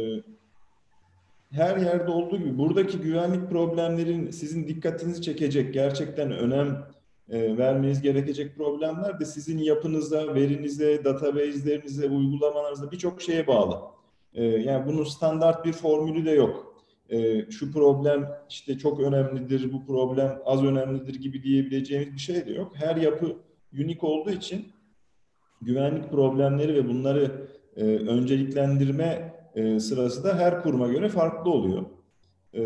her yerde olduğu gibi buradaki güvenlik problemlerin sizin dikkatinizi çekecek, gerçekten önem e, vermeniz gerekecek problemler de sizin yapınıza, verinize, database'lerinize, uygulamalarınıza birçok şeye bağlı. E, yani bunun standart bir formülü de yok. E, şu problem işte çok önemlidir, bu problem az önemlidir gibi diyebileceğimiz bir şey de yok. Her yapı unik olduğu için güvenlik problemleri ve bunları e, önceliklendirme e, sırası da her kuruma göre farklı oluyor. E,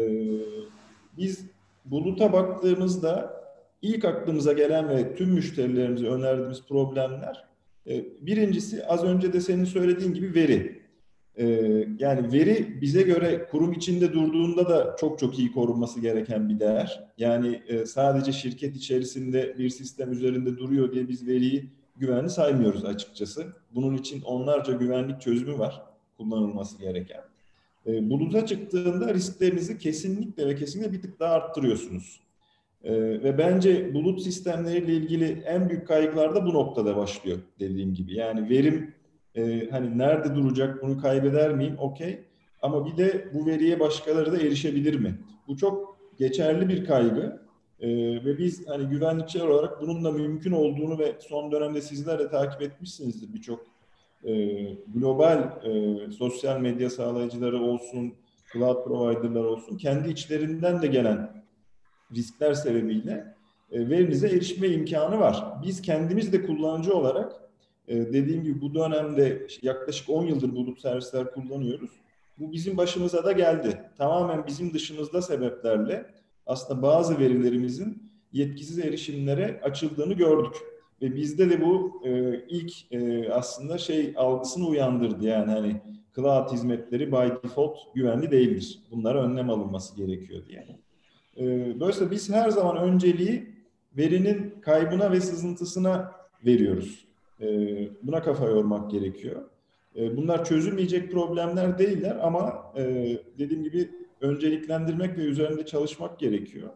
biz buluta baktığımızda ilk aklımıza gelen ve tüm müşterilerimize önerdiğimiz problemler, e, birincisi az önce de senin söylediğin gibi veri. E, yani veri bize göre kurum içinde durduğunda da çok çok iyi korunması gereken bir değer. Yani e, sadece şirket içerisinde bir sistem üzerinde duruyor diye biz veriyi güvenli saymıyoruz açıkçası. Bunun için onlarca güvenlik çözümü var kullanılması gereken. E, buluta çıktığında risklerinizi kesinlikle ve kesinlikle bir tık daha arttırıyorsunuz. E, ve bence bulut sistemleriyle ilgili en büyük kaygılar da bu noktada başlıyor dediğim gibi. Yani verim e, hani nerede duracak, bunu kaybeder miyim? Okey. Ama bir de bu veriye başkaları da erişebilir mi? Bu çok geçerli bir kaygı. Ee, ve biz hani güvenlikçiler olarak bunun da mümkün olduğunu ve son dönemde sizler de takip etmişsinizdir, birçok e, global e, sosyal medya sağlayıcıları olsun, cloud provider'lar olsun, kendi içlerinden de gelen riskler sebebiyle e, verinize erişme imkanı var. Biz kendimiz de kullanıcı olarak e, dediğim gibi bu dönemde yaklaşık on yıldır bulut servisler kullanıyoruz. Bu bizim başımıza da geldi. Tamamen bizim dışımızda sebeplerle aslında bazı verilerimizin yetkisiz erişimlere açıldığını gördük. Ve bizde de bu e, ilk e, aslında şey algısını uyandırdı. Yani hani cloud hizmetleri by default güvenli değildir. Bunlara önlem alınması gerekiyor diye. E, dolayısıyla biz her zaman önceliği verinin kaybına ve sızıntısına veriyoruz. E, buna kafa yormak gerekiyor. E, bunlar çözülmeyecek problemler değiller ama e, dediğim gibi önceliklendirmek ve üzerinde çalışmak gerekiyor.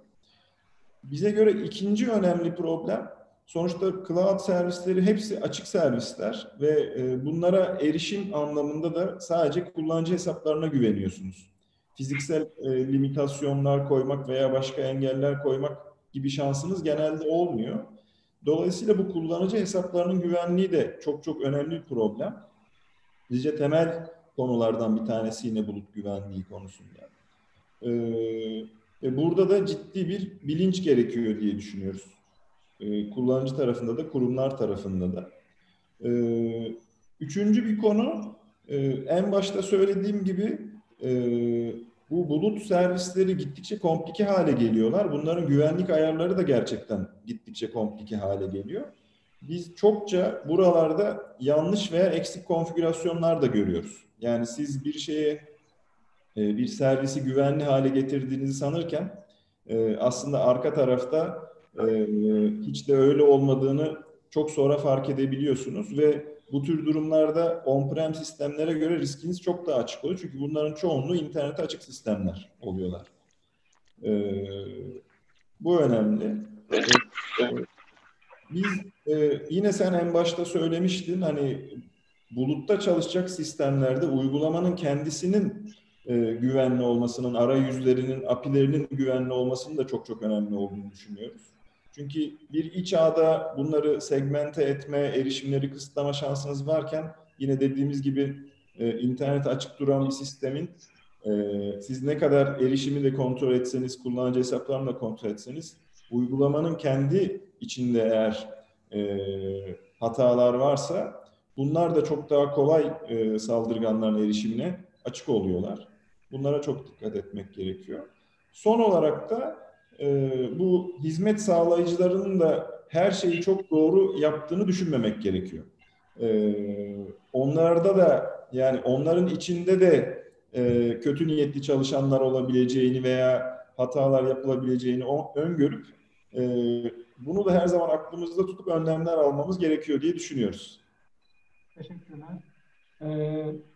Bize göre ikinci önemli problem, sonuçta cloud servisleri hepsi açık servisler ve e, bunlara erişim anlamında da sadece kullanıcı hesaplarına güveniyorsunuz. Fiziksel e, limitasyonlar koymak veya başka engeller koymak gibi şansınız genelde olmuyor. Dolayısıyla bu kullanıcı hesaplarının güvenliği de çok çok önemli bir problem. Bizce temel konulardan bir tanesi yine bulut güvenliği konusunda. Ee, ve burada da ciddi bir bilinç gerekiyor diye düşünüyoruz. Ee, kullanıcı tarafında da, kurumlar tarafında da. Ee, üçüncü bir konu, e, en başta söylediğim gibi e, bu bulut servisleri gittikçe komplike hale geliyorlar. Bunların güvenlik ayarları da gerçekten gittikçe komplike hale geliyor. Biz çokça buralarda yanlış veya eksik konfigürasyonlar da görüyoruz. Yani siz bir şeye, bir servisi güvenli hale getirdiğinizi sanırken aslında arka tarafta hiç de öyle olmadığını çok sonra fark edebiliyorsunuz ve bu tür durumlarda on-prem sistemlere göre riskiniz çok daha açık oluyor. Çünkü bunların çoğunluğu internete açık sistemler oluyorlar. Bu önemli. Biz yine sen en başta söylemiştin, hani bulutta çalışacak sistemlerde uygulamanın kendisinin e, güvenli olmasının, arayüzlerinin, A P I'lerinin güvenli olmasının da çok çok önemli olduğunu düşünüyoruz. Çünkü bir iç ağda bunları segmente etme, erişimleri kısıtlama şansınız varken yine dediğimiz gibi e, internete açık duran bir sistemin e, siz ne kadar erişimi de kontrol etseniz, kullanıcı hesaplarını da kontrol etseniz, uygulamanın kendi içinde eğer e, hatalar varsa bunlar da çok daha kolay e, saldırganların erişimine açık oluyorlar. Bunlara çok dikkat etmek gerekiyor. Son olarak da e, bu hizmet sağlayıcılarının da her şeyi çok doğru yaptığını düşünmemek gerekiyor. E, onlarda da, yani onların içinde de e, kötü niyetli çalışanlar olabileceğini veya hatalar yapılabileceğini öngörüp e, bunu da her zaman aklımızda tutup önlemler almamız gerekiyor diye düşünüyoruz. Teşekkürler. Ee,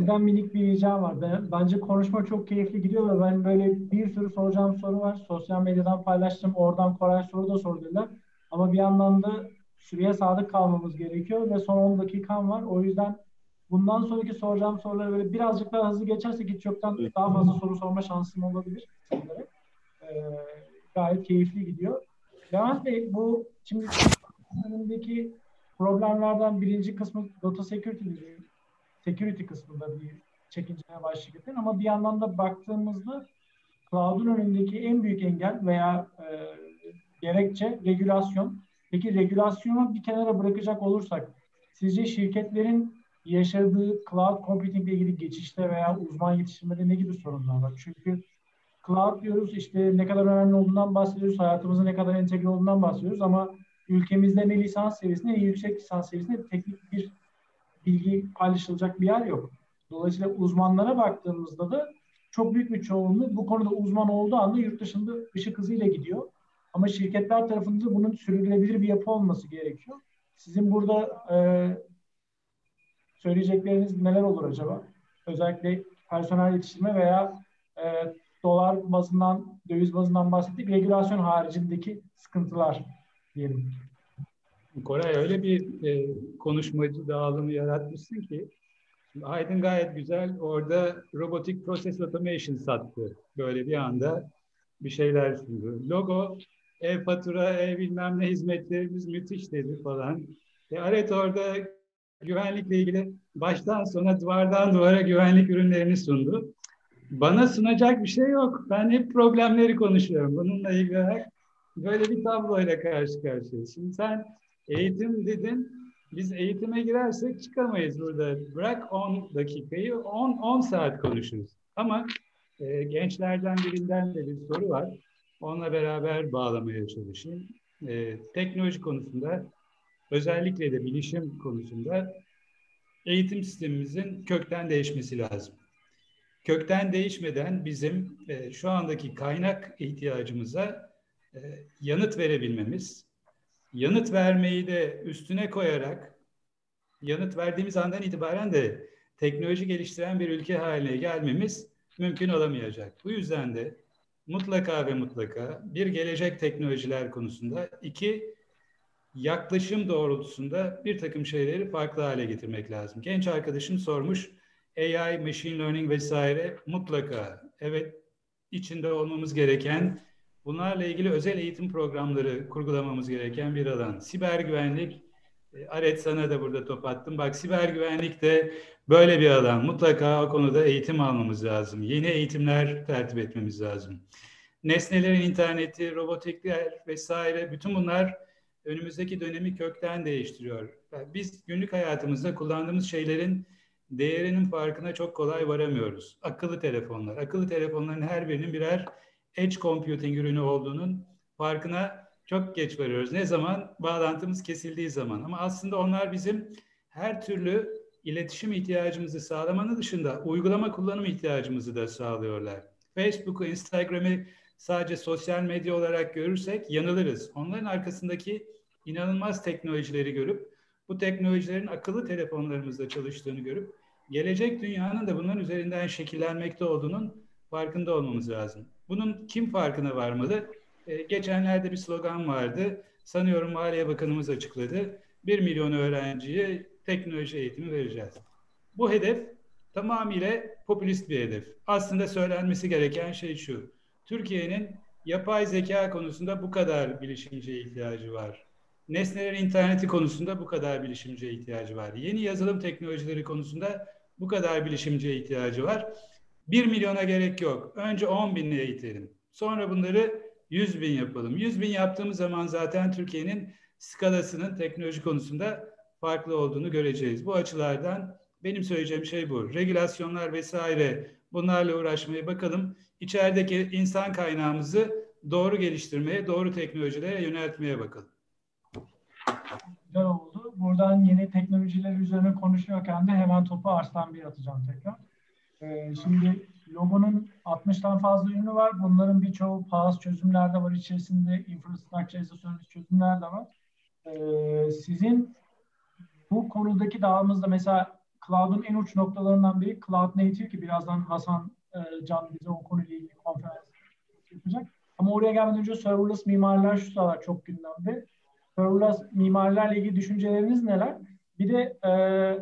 Sizden minik bir ricam var. Ben, bence konuşma çok keyifli gidiyor ve ben böyle bir sürü soracağım soru var. Sosyal medyadan paylaştım. Oradan Koray soru da sordular. Ama bir yandan da süreye sadık kalmamız gerekiyor ve son on dakikam var. O yüzden bundan sonraki soracağım soruları böyle birazcık daha hızlı geçersek hiç yoktan daha fazla soru sorma şansım olabilir. Ee, gayet keyifli gidiyor. Levent Bey, bu şimdi önündeki problemlerden birinci kısmı data security, security kısmında bir çekinceye başlık ama bir yandan da baktığımızda cloud'un önündeki en büyük engel veya e, gerekçe regülasyon. Peki regülasyonu bir kenara bırakacak olursak sizce şirketlerin yaşadığı cloud computing ile ilgili geçişte veya uzman yetiştirmede ne gibi sorunlar var? Çünkü cloud diyoruz, işte ne kadar önemli olduğundan bahsediyoruz, hayatımıza ne kadar entegre olduğundan bahsediyoruz ama ülkemizde ne lisans seviyesinde ne yüksek lisans seviyesinde teknik bir bilgi paylaşılacak bir yer yok. Dolayısıyla uzmanlara baktığımızda da çok büyük bir çoğunluğu bu konuda uzman olduğu anda yurt dışında ışık hızıyla gidiyor. Ama şirketler tarafında bunun sürdürülebilir bir yapı olması gerekiyor. Sizin burada e, söyleyecekleriniz neler olur acaba? Özellikle personel yetiştirme veya e, dolar bazından, döviz bazından bahsettik. Regülasyon haricindeki sıkıntılar diyelim. Koray, öyle bir e, konuşmacı dağılımı yaratmışsın ki Aydın gayet güzel orada robotik process automation sattı. Böyle bir anda bir şeyler sundu. Logo, e-fatura, e-bilmem ne hizmetlerimiz müthiş dedi falan. E, Aret orada güvenlikle ilgili baştan sona duvardan duvara güvenlik ürünlerini sundu. Bana sunacak bir şey yok. Ben hep problemleri konuşuyorum. Bununla ilgili olarak böyle bir tabloyla karşı karşıyayız. Şimdi sen eğitim dedin. Biz eğitime girersek çıkamayız burada. Bırak on dakikayı, on saat konuşuruz. Ama e, gençlerden birinden de bir soru var. Onunla beraber bağlamaya çalışayım. E, teknoloji konusunda, özellikle de bilişim konusunda eğitim sistemimizin kökten değişmesi lazım. Kökten değişmeden bizim e, şu andaki kaynak ihtiyacımıza e, yanıt verebilmemiz, yanıt vermeyi de üstüne koyarak, yanıt verdiğimiz andan itibaren de teknoloji geliştiren bir ülke haline gelmemiz mümkün olamayacak. Bu yüzden de mutlaka ve mutlaka bir, gelecek teknolojiler konusunda, iki, yaklaşım doğrultusunda bir takım şeyleri farklı hale getirmek lazım. Genç arkadaşım sormuş, A I, machine learning vesaire mutlaka, evet, içinde olmamız gereken, bunlarla ilgili özel eğitim programları kurgulamamız gereken bir alan. Siber güvenlik, Aret sana da burada top attım. Bak, siber güvenlik de böyle bir alan. Mutlaka o konuda eğitim almamız lazım. Yeni eğitimler tertip etmemiz lazım. Nesnelerin interneti, robotikler vesaire, bütün bunlar önümüzdeki dönemi kökten değiştiriyor. Biz günlük hayatımızda kullandığımız şeylerin değerinin farkına çok kolay varamıyoruz. Akıllı telefonlar. Akıllı telefonların her birinin birer edge computing ürünü olduğunun farkına çok geç varıyoruz. Ne zaman? Bağlantımız kesildiği zaman. Ama aslında onlar bizim her türlü iletişim ihtiyacımızı sağlamanın dışında uygulama kullanım ihtiyacımızı da sağlıyorlar. Facebook'u, Instagram'ı sadece sosyal medya olarak görürsek yanılırız. Onların arkasındaki inanılmaz teknolojileri görüp, bu teknolojilerin akıllı telefonlarımızda çalıştığını görüp, gelecek dünyanın da bunların üzerinden şekillenmekte olduğunun farkında olmamız lazım. Bunun kim farkına varmalı? Ee, geçenlerde bir slogan vardı. Sanıyorum Maliye Bakanımız açıkladı. Bir milyon öğrenciye teknoloji eğitimi vereceğiz. Bu hedef tamamıyla popülist bir hedef. Aslında söylenmesi gereken şey şu: Türkiye'nin yapay zeka konusunda bu kadar bilişimciye ihtiyacı var. Nesnelerin interneti konusunda bu kadar bilişimciye ihtiyacı var. Yeni yazılım teknolojileri konusunda bu kadar bilişimciye ihtiyacı var. Bir milyona gerek yok. Önce on binle eğitelim. Sonra bunları yüz bin yapalım. Yüz bin yaptığımız zaman zaten Türkiye'nin skalasının teknoloji konusunda farklı olduğunu göreceğiz. Bu açılardan benim söyleyeceğim şey bu. Regülasyonlar vesaire, bunlarla uğraşmaya bakalım. İçerideki insan kaynağımızı doğru geliştirmeye, doğru teknolojilere yöneltmeye bakalım. Güzel oldu. Buradan yeni teknolojiler üzerine konuşuyorken de hemen topu Arslan Bey'e atacağım tekrar. Ee, şimdi Logo'nun altmıştan fazla ürünü var. Bunların birçoğu PaaS çözümler de var içerisinde. Infrastructure as a Service çözümler de var. Ee, sizin bu konudaki dağılımınızda mesela Cloud'un en uç noktalarından biri Cloud Native ki birazdan Hasan e, Can bize o konuyla ilgili konferans yapacak. Ama oraya gelmeden önce serverless mimariler şu sıralar çok gündemde. Serverless mimarilerle ilgili düşünceleriniz neler? Bir de e,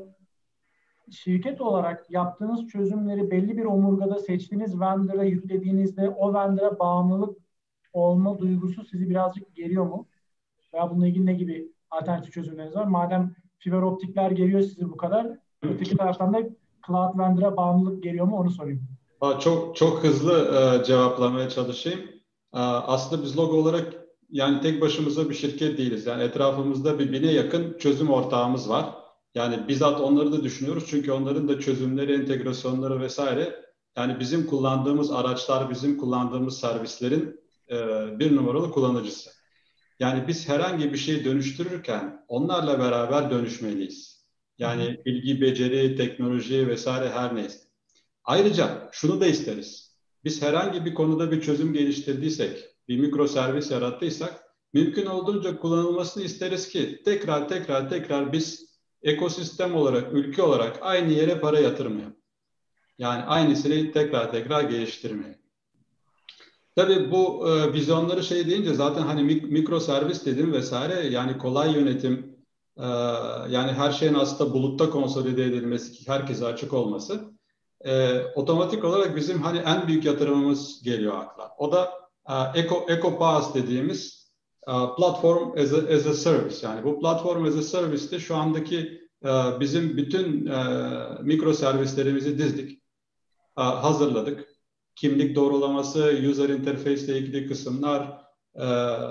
şirket olarak yaptığınız çözümleri belli bir omurgada seçtiğiniz vendor'a yüklediğinizde o vendor'a bağımlılık olma duygusu sizi birazcık geriyor mu? Veya bununla ilgili ne gibi alternatif çözümleriniz var? Madem fiber optikler geriyor sizi bu kadar, öteki taraftan da cloud vendor'a bağımlılık geliyor mu onu sorayım. Çok çok hızlı e, cevaplamaya çalışayım. E, aslında biz Logo olarak yani tek başımıza bir şirket değiliz. Yani etrafımızda bir bine yakın çözüm ortağımız var. Yani bizzat onları da düşünüyoruz çünkü onların da çözümleri, entegrasyonları vesaire. Yani bizim kullandığımız araçlar, bizim kullandığımız servislerin e, bir numaralı kullanıcısı. Yani biz herhangi bir şeyi dönüştürürken onlarla beraber dönüşmeliyiz. Yani bilgi, beceri, teknoloji vesaire her neyse. Ayrıca şunu da isteriz. Biz herhangi bir konuda bir çözüm geliştirdiysek, bir mikro servis yarattıysak, mümkün olduğunca kullanılmasını isteriz ki tekrar tekrar tekrar biz ekosistem olarak, ülke olarak aynı yere para yatırmayalım. Yani aynısını tekrar tekrar geliştirmeyelim. Tabii bu e, vizyonları şey deyince zaten hani mik mikro servis dedim vesaire yani kolay yönetim, e, yani her şeyin aslında bulutta konsolide edilmesi ki herkese açık olması. E, otomatik olarak bizim hani en büyük yatırımımız geliyor akla. O da e, Eco, Eco Pass dediğimiz e, platform as a, as a service. Yani bu platform as a service'te şu andaki e, bizim bütün e, mikro servislerimizi dizdik, e, hazırladık. Kimlik doğrulaması, user interface ile ilgili kısımlar, e,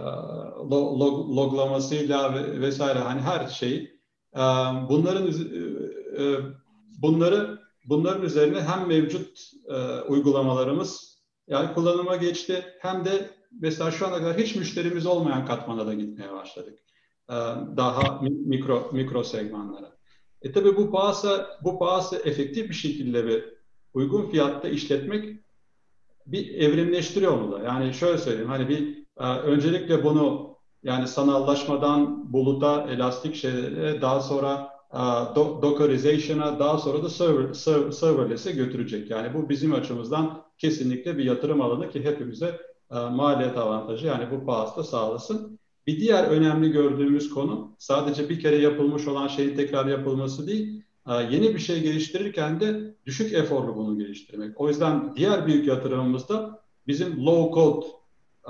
log, loglamasıyla vesaire hani her şey. E, bunların e, bunları Bunların üzerine hem mevcut e, uygulamalarımız yani kullanıma geçti hem de mesela şu ana kadar hiç müşterimiz olmayan katmana da gitmeye başladık. E, daha mikro mikro segmanlara. E tabii bu pahası bu pahası efektif bir şekilde ve uygun fiyatta işletmek bir evrimleştiriyor onu da. Yani şöyle söyleyeyim hani bir e, öncelikle bunu yani sanallaşmadan buluta, elastik şeylere daha sonra Dockerization'a daha sonra da server, server, serverless'e götürecek. Yani bu bizim açımızdan kesinlikle bir yatırım alanı ki hepimize e, maliyet avantajı yani bu pahası da sağlasın. Bir diğer önemli gördüğümüz konu sadece bir kere yapılmış olan şeyin tekrar yapılması değil, e, yeni bir şey geliştirirken de düşük eforlu bunu geliştirmek. O yüzden diğer büyük yatırımımız da bizim low code e,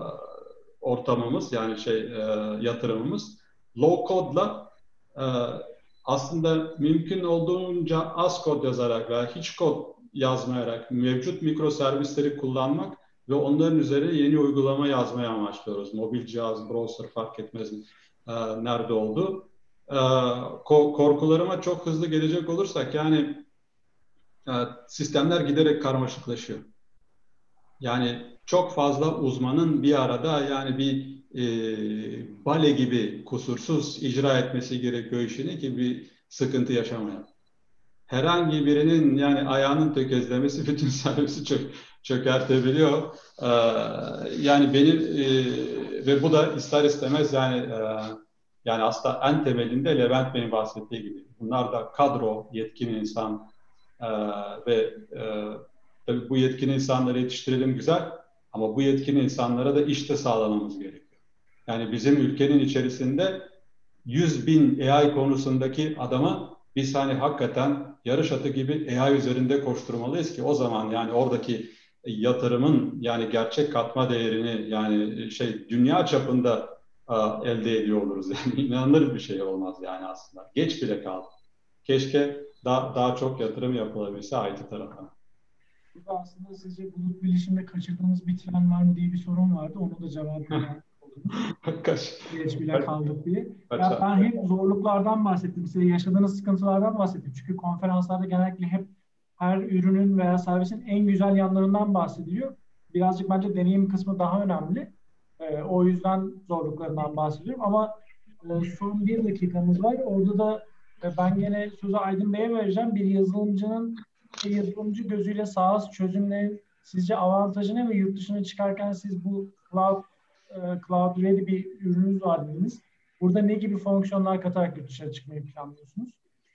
ortamımız yani şey e, yatırımımız. Low code'la e, aslında mümkün olduğunca az kod yazarak veya hiç kod yazmayarak mevcut mikro servisleri kullanmak ve onların üzerine yeni uygulama yazmaya amaçlıyoruz. Mobil cihaz, browser fark etmez e, nerede oldu. E, korkularıma çok hızlı gelecek olursak yani e, sistemler giderek karmaşıklaşıyor. Yani çok fazla uzmanın bir arada yani bir e, bale gibi kusursuz icra etmesi gerekiyor işini ki bir sıkıntı yaşamayalım. Herhangi birinin yani ayağının tökezlemesi bütün servisi çök, çökertebiliyor. Ee, yani benim e, ve bu da ister istemez yani e, yani aslında en temelinde Levent Bey'in bahsettiği gibi. Bunlar da kadro, yetkin insan e, ve e, tabii bu yetkin insanları yetiştirelim güzel ama bu yetkin insanlara da iş de sağlamamız gerekiyor. Yani bizim ülkenin içerisinde yüz bin A I konusundaki adama biz hani hakikaten yarış atı gibi A I üzerinde koşturmalıyız ki o zaman yani oradaki yatırımın yani gerçek katma değerini yani şey dünya çapında a, elde ediyor oluruz. Yani inanılır bir şey olmaz yani aslında. Geç bile kaldı. Keşke daha, daha çok yatırım yapılabilse I T tarafına. Burada aslında sizce bulut bilişimde kaçırdığınız bir tren var mı diye bir sorun vardı. Onu da cevaplayalım. Kaç. Geç bile kaldık diye. Kaç Ya saat? ben hep zorluklardan bahsettim. Size yaşadığınız sıkıntılardan bahsettim. Çünkü konferanslarda genellikle hep her ürünün veya servisin en güzel yanlarından bahsediliyor. Birazcık bence deneyim kısmı daha önemli. Ee, o yüzden zorluklarından bahsediyorum. Ama e, son bir dakikamız var. Orada da e, ben gene sözü Aydın Bey'e vereceğim. Bir yazılımcının bir yazılımcı gözüyle SaaS çözümlerin sizce avantajı ne ve yurt dışına çıkarken siz bu cloud Cloud Ready bir ürününüz var dediniz. Burada ne gibi fonksiyonlar katarak yurt dışına çıkmayı planlıyorsunuz?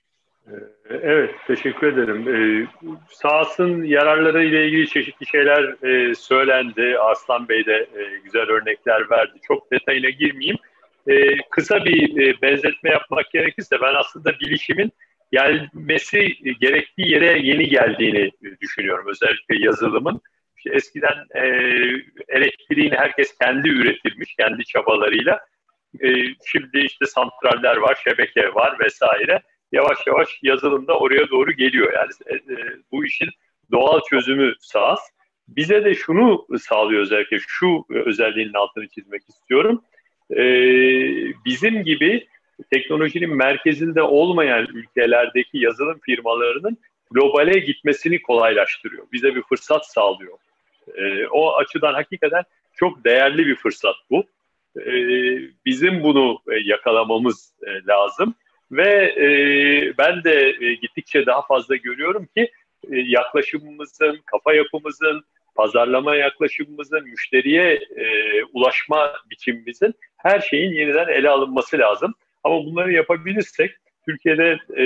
Evet, teşekkür ederim. Ee, SaaS'ın yararları ile ilgili çeşitli şeyler e, söylendi. Arslan Bey de e, güzel örnekler verdi. Çok detayına girmeyeyim. E, kısa bir e, benzetme yapmak gerekirse ben aslında bilişimin gelmesi e, gerektiği yere yeni geldiğini e, düşünüyorum. Özellikle yazılımın. İşte eskiden e, elektriğini herkes kendi üretilmiş, kendi çabalarıyla. E, şimdi işte santraller var, şebeke var vesaire. Yavaş yavaş yazılım da oraya doğru geliyor. Yani e, e, bu işin doğal çözümü SaaS. Bize de şunu sağlıyor, özellikle şu özelliğinin altını çizmek istiyorum. E, bizim gibi teknolojinin merkezinde olmayan ülkelerdeki yazılım firmalarının globale gitmesini kolaylaştırıyor. Bize bir fırsat sağlıyor. E, o açıdan hakikaten çok değerli bir fırsat bu. E, bizim bunu yakalamamız e, lazım. Ve e, ben de e, gittikçe daha fazla görüyorum ki e, yaklaşımımızın, kafa yapımızın, pazarlama yaklaşımımızın, müşteriye e, ulaşma biçimimizin her şeyin yeniden ele alınması lazım. Ama bunları yapabilirsek Türkiye'de e,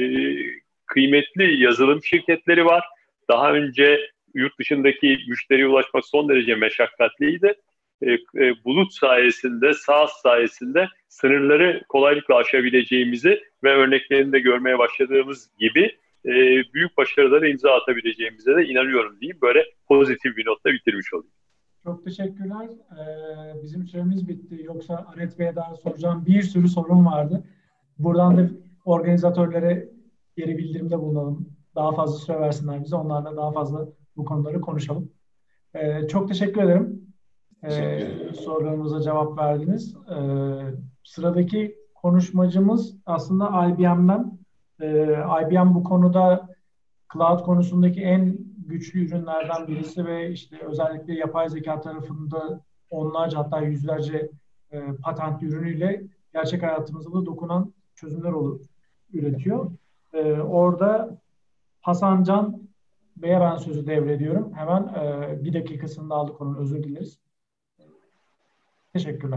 kıymetli yazılım şirketleri var. Daha önce yurt dışındaki müşteriye ulaşmak son derece meşakkatliydi. E, e, bulut sayesinde, SaaS sayesinde sınırları kolaylıkla aşabileceğimizi ve örneklerini de görmeye başladığımız gibi e, büyük başarılara imza atabileceğimize de inanıyorum diyeyim. Böyle pozitif bir notla bitirmiş olayım. Çok teşekkürler. Ee, bizim süremiz bitti. Yoksa Aret Bey'e daha soracağım bir sürü sorun vardı. Buradan da organizatörlere geri bildirimde bulunalım. Daha fazla süre versinler bize. Onlarla daha fazla bu konuları konuşalım. Ee, çok teşekkür ederim. Ee, sorularımıza cevap verdiniz. Ee, sıradaki konuşmacımız aslında I B M'den. Ee, I B M bu konuda cloud konusundaki en güçlü ürünlerden birisi ve işte özellikle yapay zeka tarafında onlarca hatta yüzlerce e, patent ürünüyle gerçek hayatımıza da dokunan çözümler olur, üretiyor. Ee, orada Hasan Can Bey'e ben sözü devrediyorum. Hemen e, bir dakikasını da aldık onun, özür dileriz. Teşekkürler.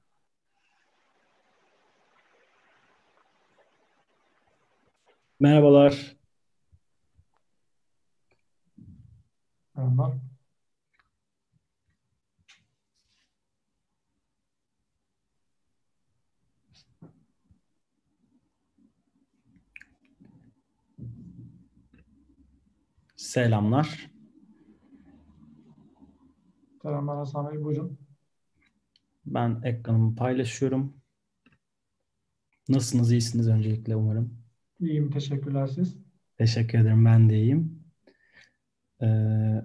Merhabalar. Merhaba. Selamlar. Selamlar Hasan Bey, buyurun. Ben ekranımı paylaşıyorum. Nasılsınız? İyisiniz öncelikle umarım. İyiyim, teşekkürler siz. Teşekkür ederim. Ben de iyiyim. Ee,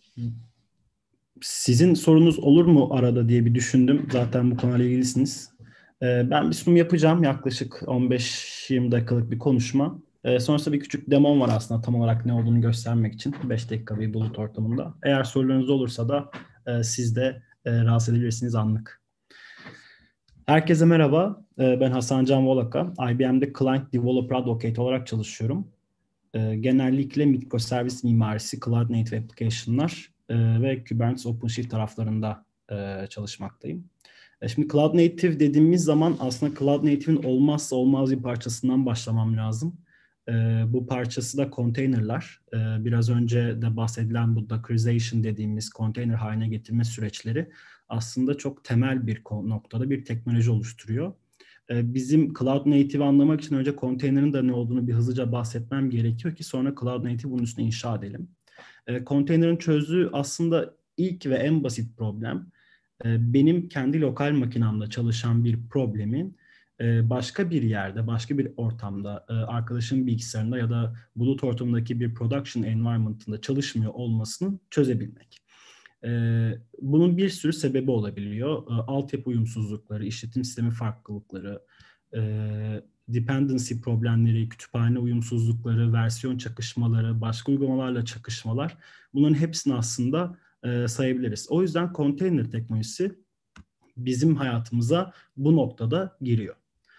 sizin sorunuz olur mu arada diye bir düşündüm. Zaten bu konuyla ilgilisiniz. Ee, ben bir sunum yapacağım. Yaklaşık on beş yirmi dakikalık bir konuşma. Ee, sonrasında bir küçük demom var aslında tam olarak ne olduğunu göstermek için. beş dakika bir bulut ortamında. Eğer sorularınız olursa da e, siz de e, rahatsız edebilirsiniz anlık. Herkese merhaba. Ben Hasan Can Volaka. I B M'de Client Developer Advocate olarak çalışıyorum. Genellikle mikroservis mimarisi, Cloud Native Application'lar ve Kubernetes OpenShift taraflarında çalışmaktayım. Şimdi Cloud Native dediğimiz zaman aslında Cloud Native'in olmazsa olmaz bir parçasından başlamam lazım. Bu parçası da konteynerler. Biraz önce de bahsedilen bu Dockerization dediğimiz konteyner haline getirme süreçleri aslında çok temel bir noktada bir teknoloji oluşturuyor. Bizim Cloud Native anlamak için önce konteynerin de ne olduğunu bir hızlıca bahsetmem gerekiyor ki sonra Cloud Native bunun üstüne inşa edelim. Konteynerin çözdüğü aslında ilk ve en basit problem benim kendi lokal makinamda çalışan bir problemin başka bir yerde, başka bir ortamda, arkadaşın bilgisayarında ya da bulut ortamındaki bir production environment'ında çalışmıyor olmasını çözebilmek. Bunun bir sürü sebebi olabiliyor. Altyapı uyumsuzlukları, işletim sistemi farklılıkları, dependency problemleri, kütüphane uyumsuzlukları, versiyon çakışmaları, başka uygulamalarla çakışmalar. Bunların hepsini aslında sayabiliriz. O yüzden konteyner teknolojisi bizim hayatımıza bu noktada giriyor.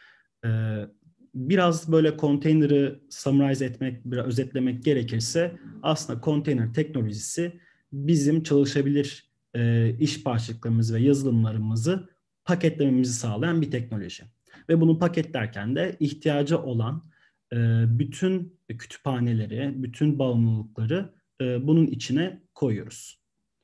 Biraz böyle konteyneri summarize etmek, biraz özetlemek gerekirse aslında konteyner teknolojisi bizim çalışabilir e, iş parçalarımızı ve yazılımlarımızı paketlememizi sağlayan bir teknoloji. Ve bunu paketlerken de ihtiyacı olan bütün kütüphaneleri, bütün bağımlılıkları bunun içine koyuyoruz.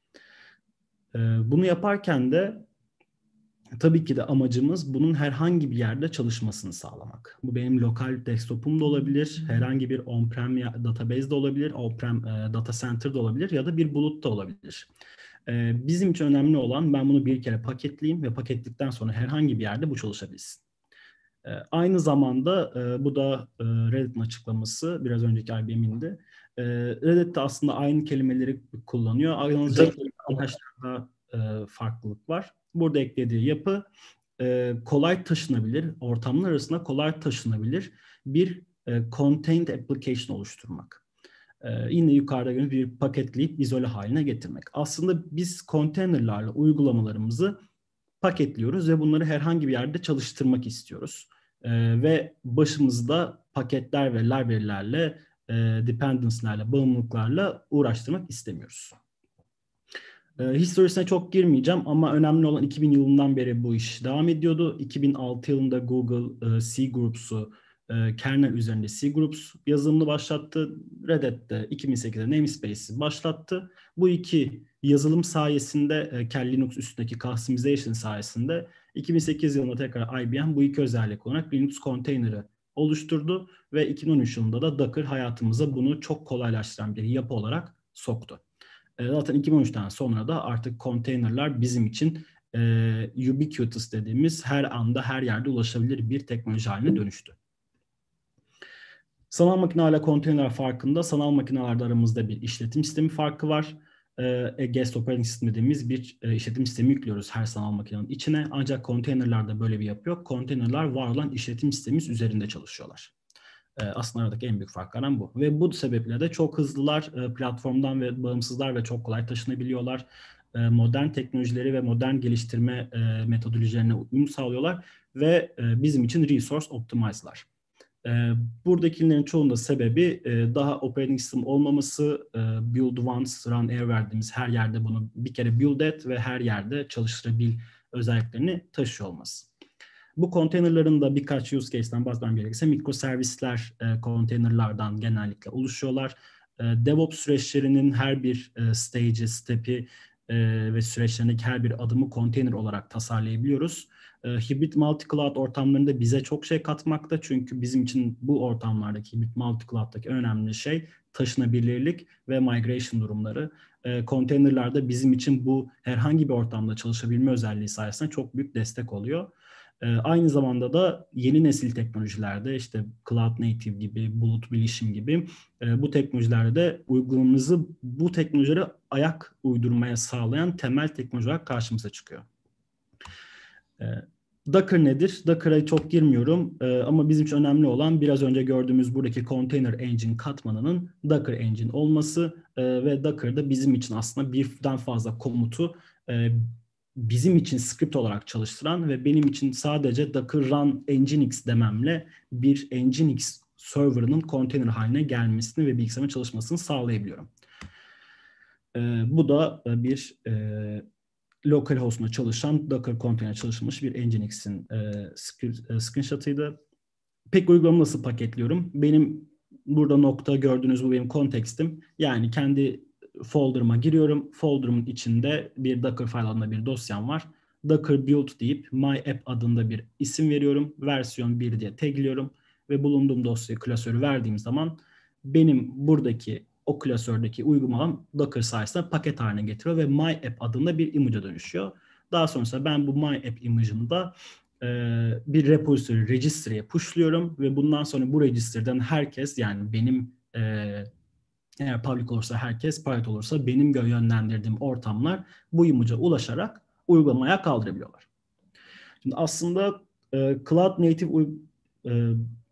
Bunu yaparken de tabii ki de amacımız bunun herhangi bir yerde çalışmasını sağlamak. Bu benim lokal desktop'um da olabilir, herhangi bir on-prem database de olabilir, on-prem data center de olabilir ya da bir bulut da olabilir. Bizim için önemli olan ben bunu bir kere paketleyeyim ve paketledikten sonra herhangi bir yerde bu çalışabilsin. Aynı zamanda bu da Reddit'in açıklaması, biraz önceki I B M'in de. Reddit de aslında aynı kelimeleri kullanıyor. Ayrıca birkaç daha farklılık var. Burada eklediği yapı kolay taşınabilir, ortamlar arasında kolay taşınabilir bir contained application oluşturmak. Yine yukarıda gördüğünüz bir paketleyip izole haline getirmek. Aslında biz konteynerlarla uygulamalarımızı paketliyoruz ve bunları herhangi bir yerde çalıştırmak istiyoruz. Ee, ve başımızda paketler ve library'lerle, e, dependency'lerle, bağımlılıklarla uğraştırmak istemiyoruz. Ee, historisine çok girmeyeceğim ama önemli olan iki bin yılından beri bu iş devam ediyordu. iki bin altı yılında Google e, C Groups'u e, kernel üzerinde C Groups yazılımını başlattı. Red Hat'te iki bin sekizde Namespace'i başlattı. Bu iki yazılım sayesinde, e, Kali Linux üstündeki customization sayesinde iki bin sekiz yılında tekrar I B M bu iki özellik olarak Linux Container'ı oluşturdu ve iki bin on üç yılında da Docker hayatımıza bunu çok kolaylaştıran bir yapı olarak soktu. Zaten iki bin on üçten sonra da artık konteynerler bizim için e, ubiquitous dediğimiz her anda her yerde ulaşabilir bir teknoloji haline dönüştü. Sanal makinelerle konteynerler farkında, sanal makinelerde aramızda bir işletim sistemi farkı var. E, guest operating system dediğimiz bir e, işletim sistemi yüklüyoruz her sanal makinenin içine. Ancak konteynerlerde böyle bir yapı yok. Konteynerler var olan işletim sistemimiz üzerinde çalışıyorlar. Aslında aradaki en büyük farklardan bu. Ve bu sebeple de çok hızlılar, platformdan ve bağımsızlar ve çok kolay taşınabiliyorlar. Modern teknolojileri ve modern geliştirme metodolojilerine uyum sağlıyorlar ve bizim için resource optimize'lar. Buradakilerin çoğunda sebebi daha operating system olmaması, build once, run everywhere verdiğimiz her yerde bunu bir kere build et ve her yerde çalıştırabil özelliklerini taşıyor olması. Bu konteynerların da birkaç use case'den bahsetmem gerekirse mikroservisler e, konteynerlardan genellikle oluşuyorlar. E, DevOps süreçlerinin her bir e, stage'i, step'i e, ve süreçlerindeki her bir adımı konteyner olarak tasarlayabiliyoruz. E, hibrit multi-cloud ortamlarında bize çok şey katmakta. Çünkü bizim için bu ortamlardaki hibrit multi-cloud'daki önemli şey taşınabilirlik ve migration durumları. E, konteynerlarda bizim için bu herhangi bir ortamda çalışabilme özelliği sayesinde çok büyük destek oluyor. Aynı zamanda da yeni nesil teknolojilerde işte cloud native gibi, bulut bilişim gibi bu teknolojilerde de uygulamamızı bu teknolojilere ayak uydurmaya sağlayan temel teknoloji olarak karşımıza çıkıyor. Docker nedir? Docker'a çok girmiyorum ama bizim için önemli olan biraz önce gördüğümüz buradaki Container Engine katmanının Docker Engine olması ve Docker'da bizim için aslında birden fazla komutu bizim için script olarak çalıştıran ve benim için sadece Docker Run Nginx dememle bir Nginx server'ının container haline gelmesini ve bilgisayarın çalışmasını sağlayabiliyorum. Ee, bu da bir e, localhost'una çalışan Docker container çalışılmış bir Nginx'in e, screenshot'ıydı. Peki uygulamayı nasıl paketliyorum? Benim burada nokta gördüğünüz bu benim kontekstim. Yani kendi folder'ıma giriyorum. Folder'ımın içinde bir Docker file adında bir dosyam var. Docker build deyip my app adında bir isim veriyorum. Versiyon bir diye tagliyorum ve bulunduğum dosyayı, klasörü verdiğim zaman benim buradaki o klasördeki uygulamam Docker sayesinde paket haline getiriyor ve my app adında bir image'a dönüşüyor. Daha sonrasında ben bu my app image'ını da e, bir repository, registry'ye pushluyorum ve bundan sonra bu register'den herkes, yani benim e, eğer public olursa herkes, private olursa benim yönlendirdiğim ortamlar bu image'a ulaşarak uygulamaya kaldırabiliyorlar. Şimdi aslında e, Cloud Native e,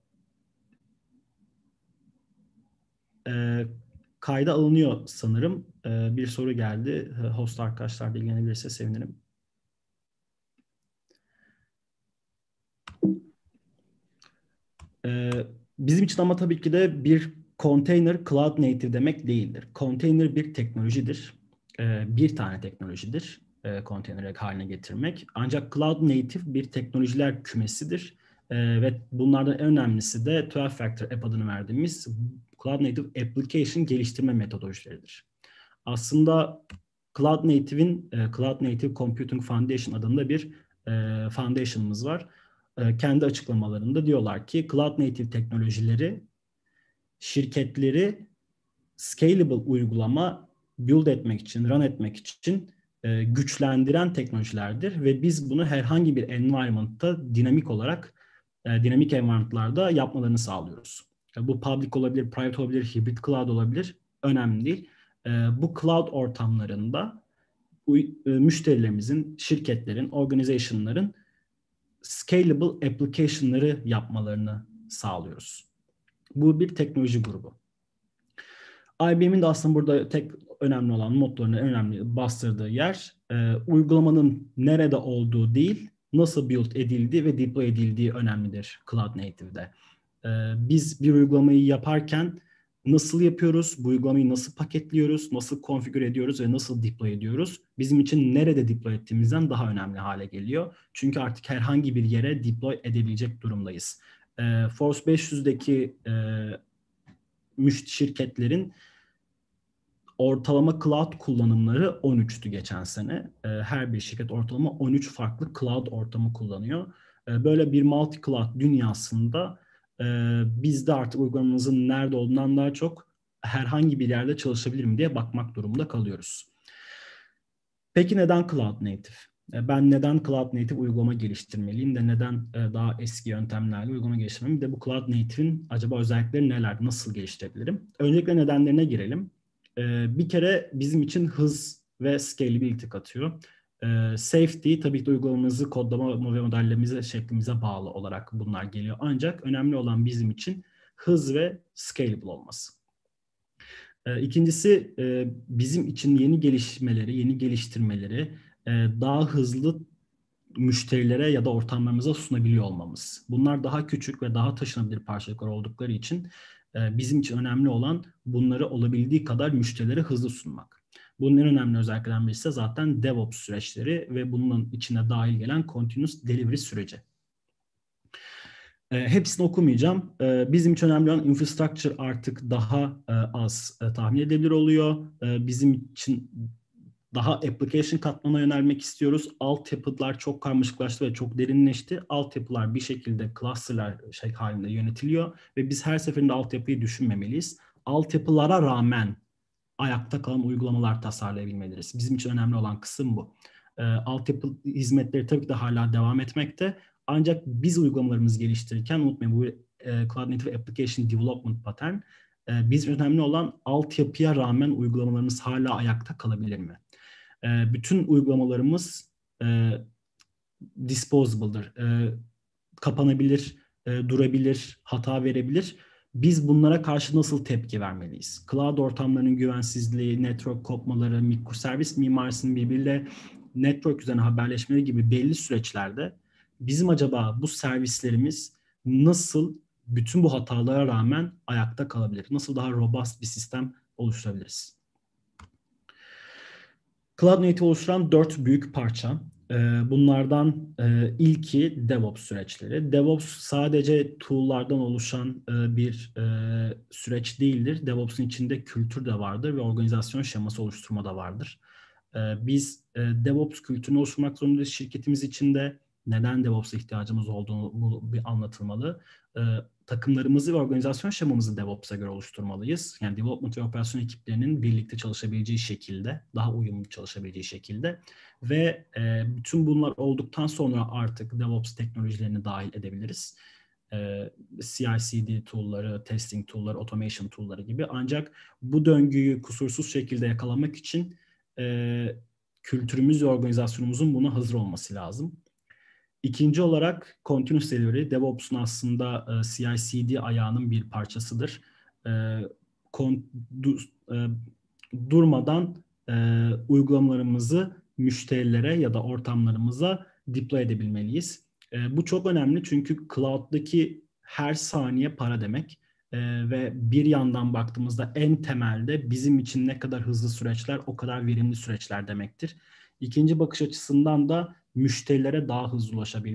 e, kayda alınıyor sanırım. E, bir soru geldi. Host arkadaşlar da ilgilenebilirse sevinirim. E, bizim için ama tabii ki de bir container Cloud Native demek değildir. Container bir teknolojidir. E, bir tane teknolojidir. E, container haline getirmek. Ancak Cloud Native bir teknolojiler kümesidir. E, ve bunlardan en önemlisi de twelve factor app adını verdiğimiz Cloud Native Application geliştirme metodolojileridir. Aslında Cloud Native'in e, Cloud Native Computing Foundation adında bir e, foundation'ımız var. E, kendi açıklamalarında diyorlar ki Cloud Native teknolojileri şirketleri scalable uygulama build etmek için, run etmek için e, güçlendiren teknolojilerdir ve biz bunu herhangi bir environment'ta dinamik olarak e, dinamik environment'larda yapmalarını sağlıyoruz. E, bu public olabilir, private olabilir, hibrit cloud olabilir. Önemli değil. E, bu cloud ortamlarında bu, e, müşterilerimizin, şirketlerin, organization'ların scalable application'ları yapmalarını sağlıyoruz. Bu bir teknoloji grubu. I B M'in de aslında burada tek önemli olan notlarını en önemli bastırdığı yer e, uygulamanın nerede olduğu değil, nasıl build edildiği ve deploy edildiği önemlidir Cloud Native'de. E, biz bir uygulamayı yaparken nasıl yapıyoruz, bu uygulamayı nasıl paketliyoruz, nasıl konfigüre ediyoruz ve nasıl deploy ediyoruz? Bizim için nerede deploy ettiğimizden daha önemli hale geliyor. Çünkü artık herhangi bir yere deploy edebilecek durumdayız. E, Force beş yüzdeki e, müşteri şirketlerin ortalama cloud kullanımları on üçtü geçen sene. Her bir şirket ortalama on üç farklı cloud ortamı kullanıyor. Böyle bir multi cloud dünyasında biz de artık uygulamamızın nerede olduğundan daha çok herhangi bir yerde çalışabilir mi diye bakmak durumunda kalıyoruz. Peki neden Cloud Native? Ben neden Cloud Native uygulama geliştirmeliyim de neden daha eski yöntemlerle uygulama geliştirmeliyim de bu Cloud Native'in acaba özellikleri neler, nasıl geliştirebilirim? Öncelikle nedenlerine girelim. Bir kere bizim için hız ve scalability katıyor. Safety tabii ki de uygulamamızı kodlama ve modellerimize, şeklimize bağlı olarak bunlar geliyor. Ancak önemli olan bizim için hız ve scalable olması. İkincisi bizim için yeni gelişmeleri, yeni geliştirmeleri daha hızlı müşterilere ya da ortamlarımıza sunabiliyor olmamız. Bunlar daha küçük ve daha taşınabilir parçalıklar oldukları için bizim için önemli olan bunları olabildiği kadar müşterilere hızlı sunmak. Bunun en önemli özelliklerinden birisi zaten DevOps süreçleri ve bunun içine dahil gelen Continuous Delivery süreci. Hepsini okumayacağım. Bizim için önemli olan infrastructure artık daha az tahmin edilebilir oluyor. Bizim için daha application katmana yönelmek istiyoruz. Altyapılar çok karmaşıklaştı ve çok derinleşti. Altyapılar bir şekilde clusterlar şey halinde yönetiliyor ve biz her seferinde altyapıyı düşünmemeliyiz. Altyapılara rağmen ayakta kalan uygulamalar tasarlayabilmeliyiz. Bizim için önemli olan kısım bu. E, altyapı hizmetleri tabii ki de hala devam etmekte. Ancak biz uygulamalarımızı geliştirirken unutmayın bu e, Cloud Native Application Development Pattern. E, bizim önemli olan altyapıya rağmen uygulamalarımız hala ayakta kalabilir mi? E, bütün uygulamalarımız e, disposable'dır. E, kapanabilir, e, durabilir, hata verebilir. Biz bunlara karşı nasıl tepki vermeliyiz? Cloud ortamlarının güvensizliği, network kopmaları, mikroservis mimarisinin birbiriyle network üzerine haberleşmeleri gibi belli süreçlerde bizim acaba bu servislerimiz nasıl bütün bu hatalara rağmen ayakta kalabilir? Nasıl daha robust bir sistem oluşturabiliriz? Cloud Native oluşturan dört büyük parça. Bunlardan ilki DevOps süreçleri. DevOps sadece tool'lardan oluşan bir süreç değildir. DevOps'un içinde kültür de vardır ve organizasyon şeması oluşturma da vardır. Biz DevOps kültürünü oluşturmak zorundayız şirketimiz içinde. Neden DevOps'a ihtiyacımız olduğunu bu bir anlatılmalı. Takımlarımızı ve organizasyon şemamızı DevOps'a göre oluşturmalıyız. Yani development ve operasyon ekiplerinin birlikte çalışabileceği şekilde, daha uyumlu çalışabileceği şekilde ve e, bütün bunlar olduktan sonra artık DevOps teknolojilerini dahil edebiliriz. E, C I C D tool'ları, testing tool'ları, automation tool'ları gibi. Ancak bu döngüyü kusursuz şekilde yakalamak için e, kültürümüz ve organizasyonumuzun buna hazır olması lazım. İkinci olarak Continuous Delivery, DevOps'un aslında e, C I C D ayağının bir parçasıdır. E, kon, du, e, durmadan e, uygulamalarımızı müşterilere ya da ortamlarımıza deploy edebilmeliyiz. E, bu çok önemli çünkü cloud'daki her saniye para demek. E, ve bir yandan baktığımızda en temelde bizim için ne kadar hızlı süreçler o kadar verimli süreçler demektir. İkinci bakış açısından da müşterilere daha hızlı ulaşabilmek,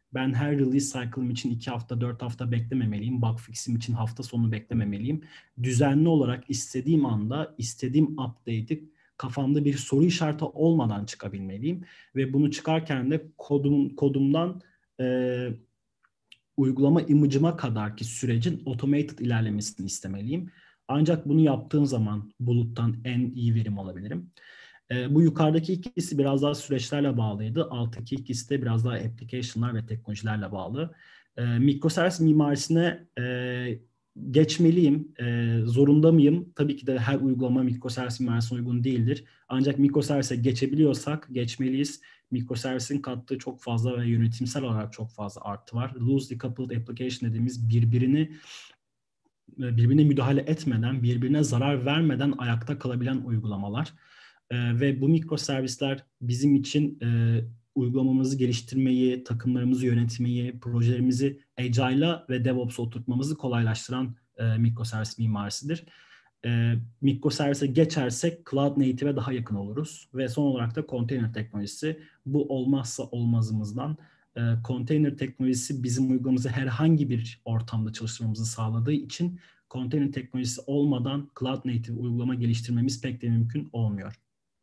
Ben her release cycle'ım için iki hafta, dört hafta beklememeliyim. Bug fix'im için hafta sonu beklememeliyim. Düzenli olarak istediğim anda istediğim update'i kafamda bir soru işareti olmadan çıkabilmeliyim. Ve bunu çıkarken de kodum, kodumdan e, uygulama image'ıma kadarki sürecin automated ilerlemesini istemeliyim. Ancak bunu yaptığım zaman buluttan en iyi verim alabilirim. E, bu yukarıdaki ikisi biraz daha süreçlerle bağlıydı. Alttaki ikisi de biraz daha application'lar ve teknolojilerle bağlı. E, mikroservis mimarisine e, geçmeliyim. E, zorunda mıyım? Tabii ki de her uygulama mikroservis mimarisine uygun değildir. Ancak mikroservise geçebiliyorsak geçmeliyiz. Mikroservisin kattığı çok fazla ve yönetimsel olarak çok fazla artı var. Loosely coupled application dediğimiz birbirini birbirine müdahale etmeden, birbirine zarar vermeden ayakta kalabilen uygulamalar. Ee, ve bu mikroservisler bizim için e, uygulamamızı geliştirmeyi, takımlarımızı yönetmeyi, projelerimizi Agile'a ve DevOps'a oturtmamızı kolaylaştıran e, mikroservis mimarisidir. E, mikroservise geçersek Cloud Native'e daha yakın oluruz. Ve son olarak da konteyner teknolojisi. Bu olmazsa olmazımızdan. E, konteyner teknolojisi bizim uygulamamızı herhangi bir ortamda çalıştırmamızı sağladığı için konteyner teknolojisi olmadan Cloud Native uygulama geliştirmemiz pek de mümkün olmuyor.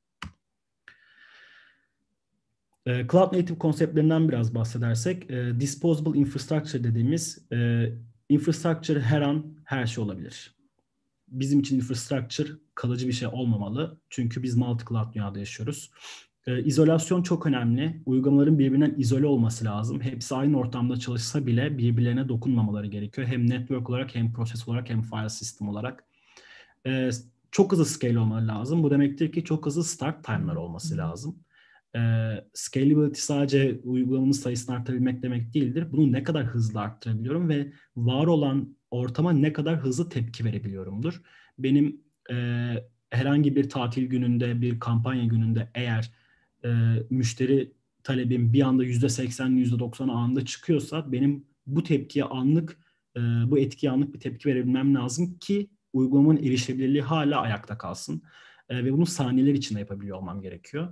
E, Cloud Native konseptlerinden biraz bahsedersek, e, Disposable Infrastructure dediğimiz e, infrastructure her an her şey olabilir. Bizim için infrastructure kalıcı bir şey olmamalı. Çünkü biz multi-cloud dünyada yaşıyoruz. Ee, izolasyon çok önemli. Uygulamaların birbirinden izole olması lazım. Hepsi aynı ortamda çalışsa bile birbirlerine dokunmamaları gerekiyor. Hem network olarak, hem proses olarak, hem file system olarak. Ee, çok hızlı scale olmaları lazım. Bu demektir ki çok hızlı start time'lar olması lazım. Ee, scalability sadece uygulamanın sayısını arttırabilmek demek değildir. Bunu ne kadar hızlı arttırabiliyorum ve var olan ortama ne kadar hızlı tepki verebiliyorumdur. Benim e, herhangi bir tatil gününde, bir kampanya gününde eğer e, müşteri talebim bir anda yüzde seksen, yüzde doksan anında çıkıyorsa benim bu tepkiye anlık, e, bu etkiye anlık bir tepki verebilmem lazım ki uygulamanın erişebilirliği hala ayakta kalsın. E, ve bunu saniyeler içinde yapabiliyor olmam gerekiyor.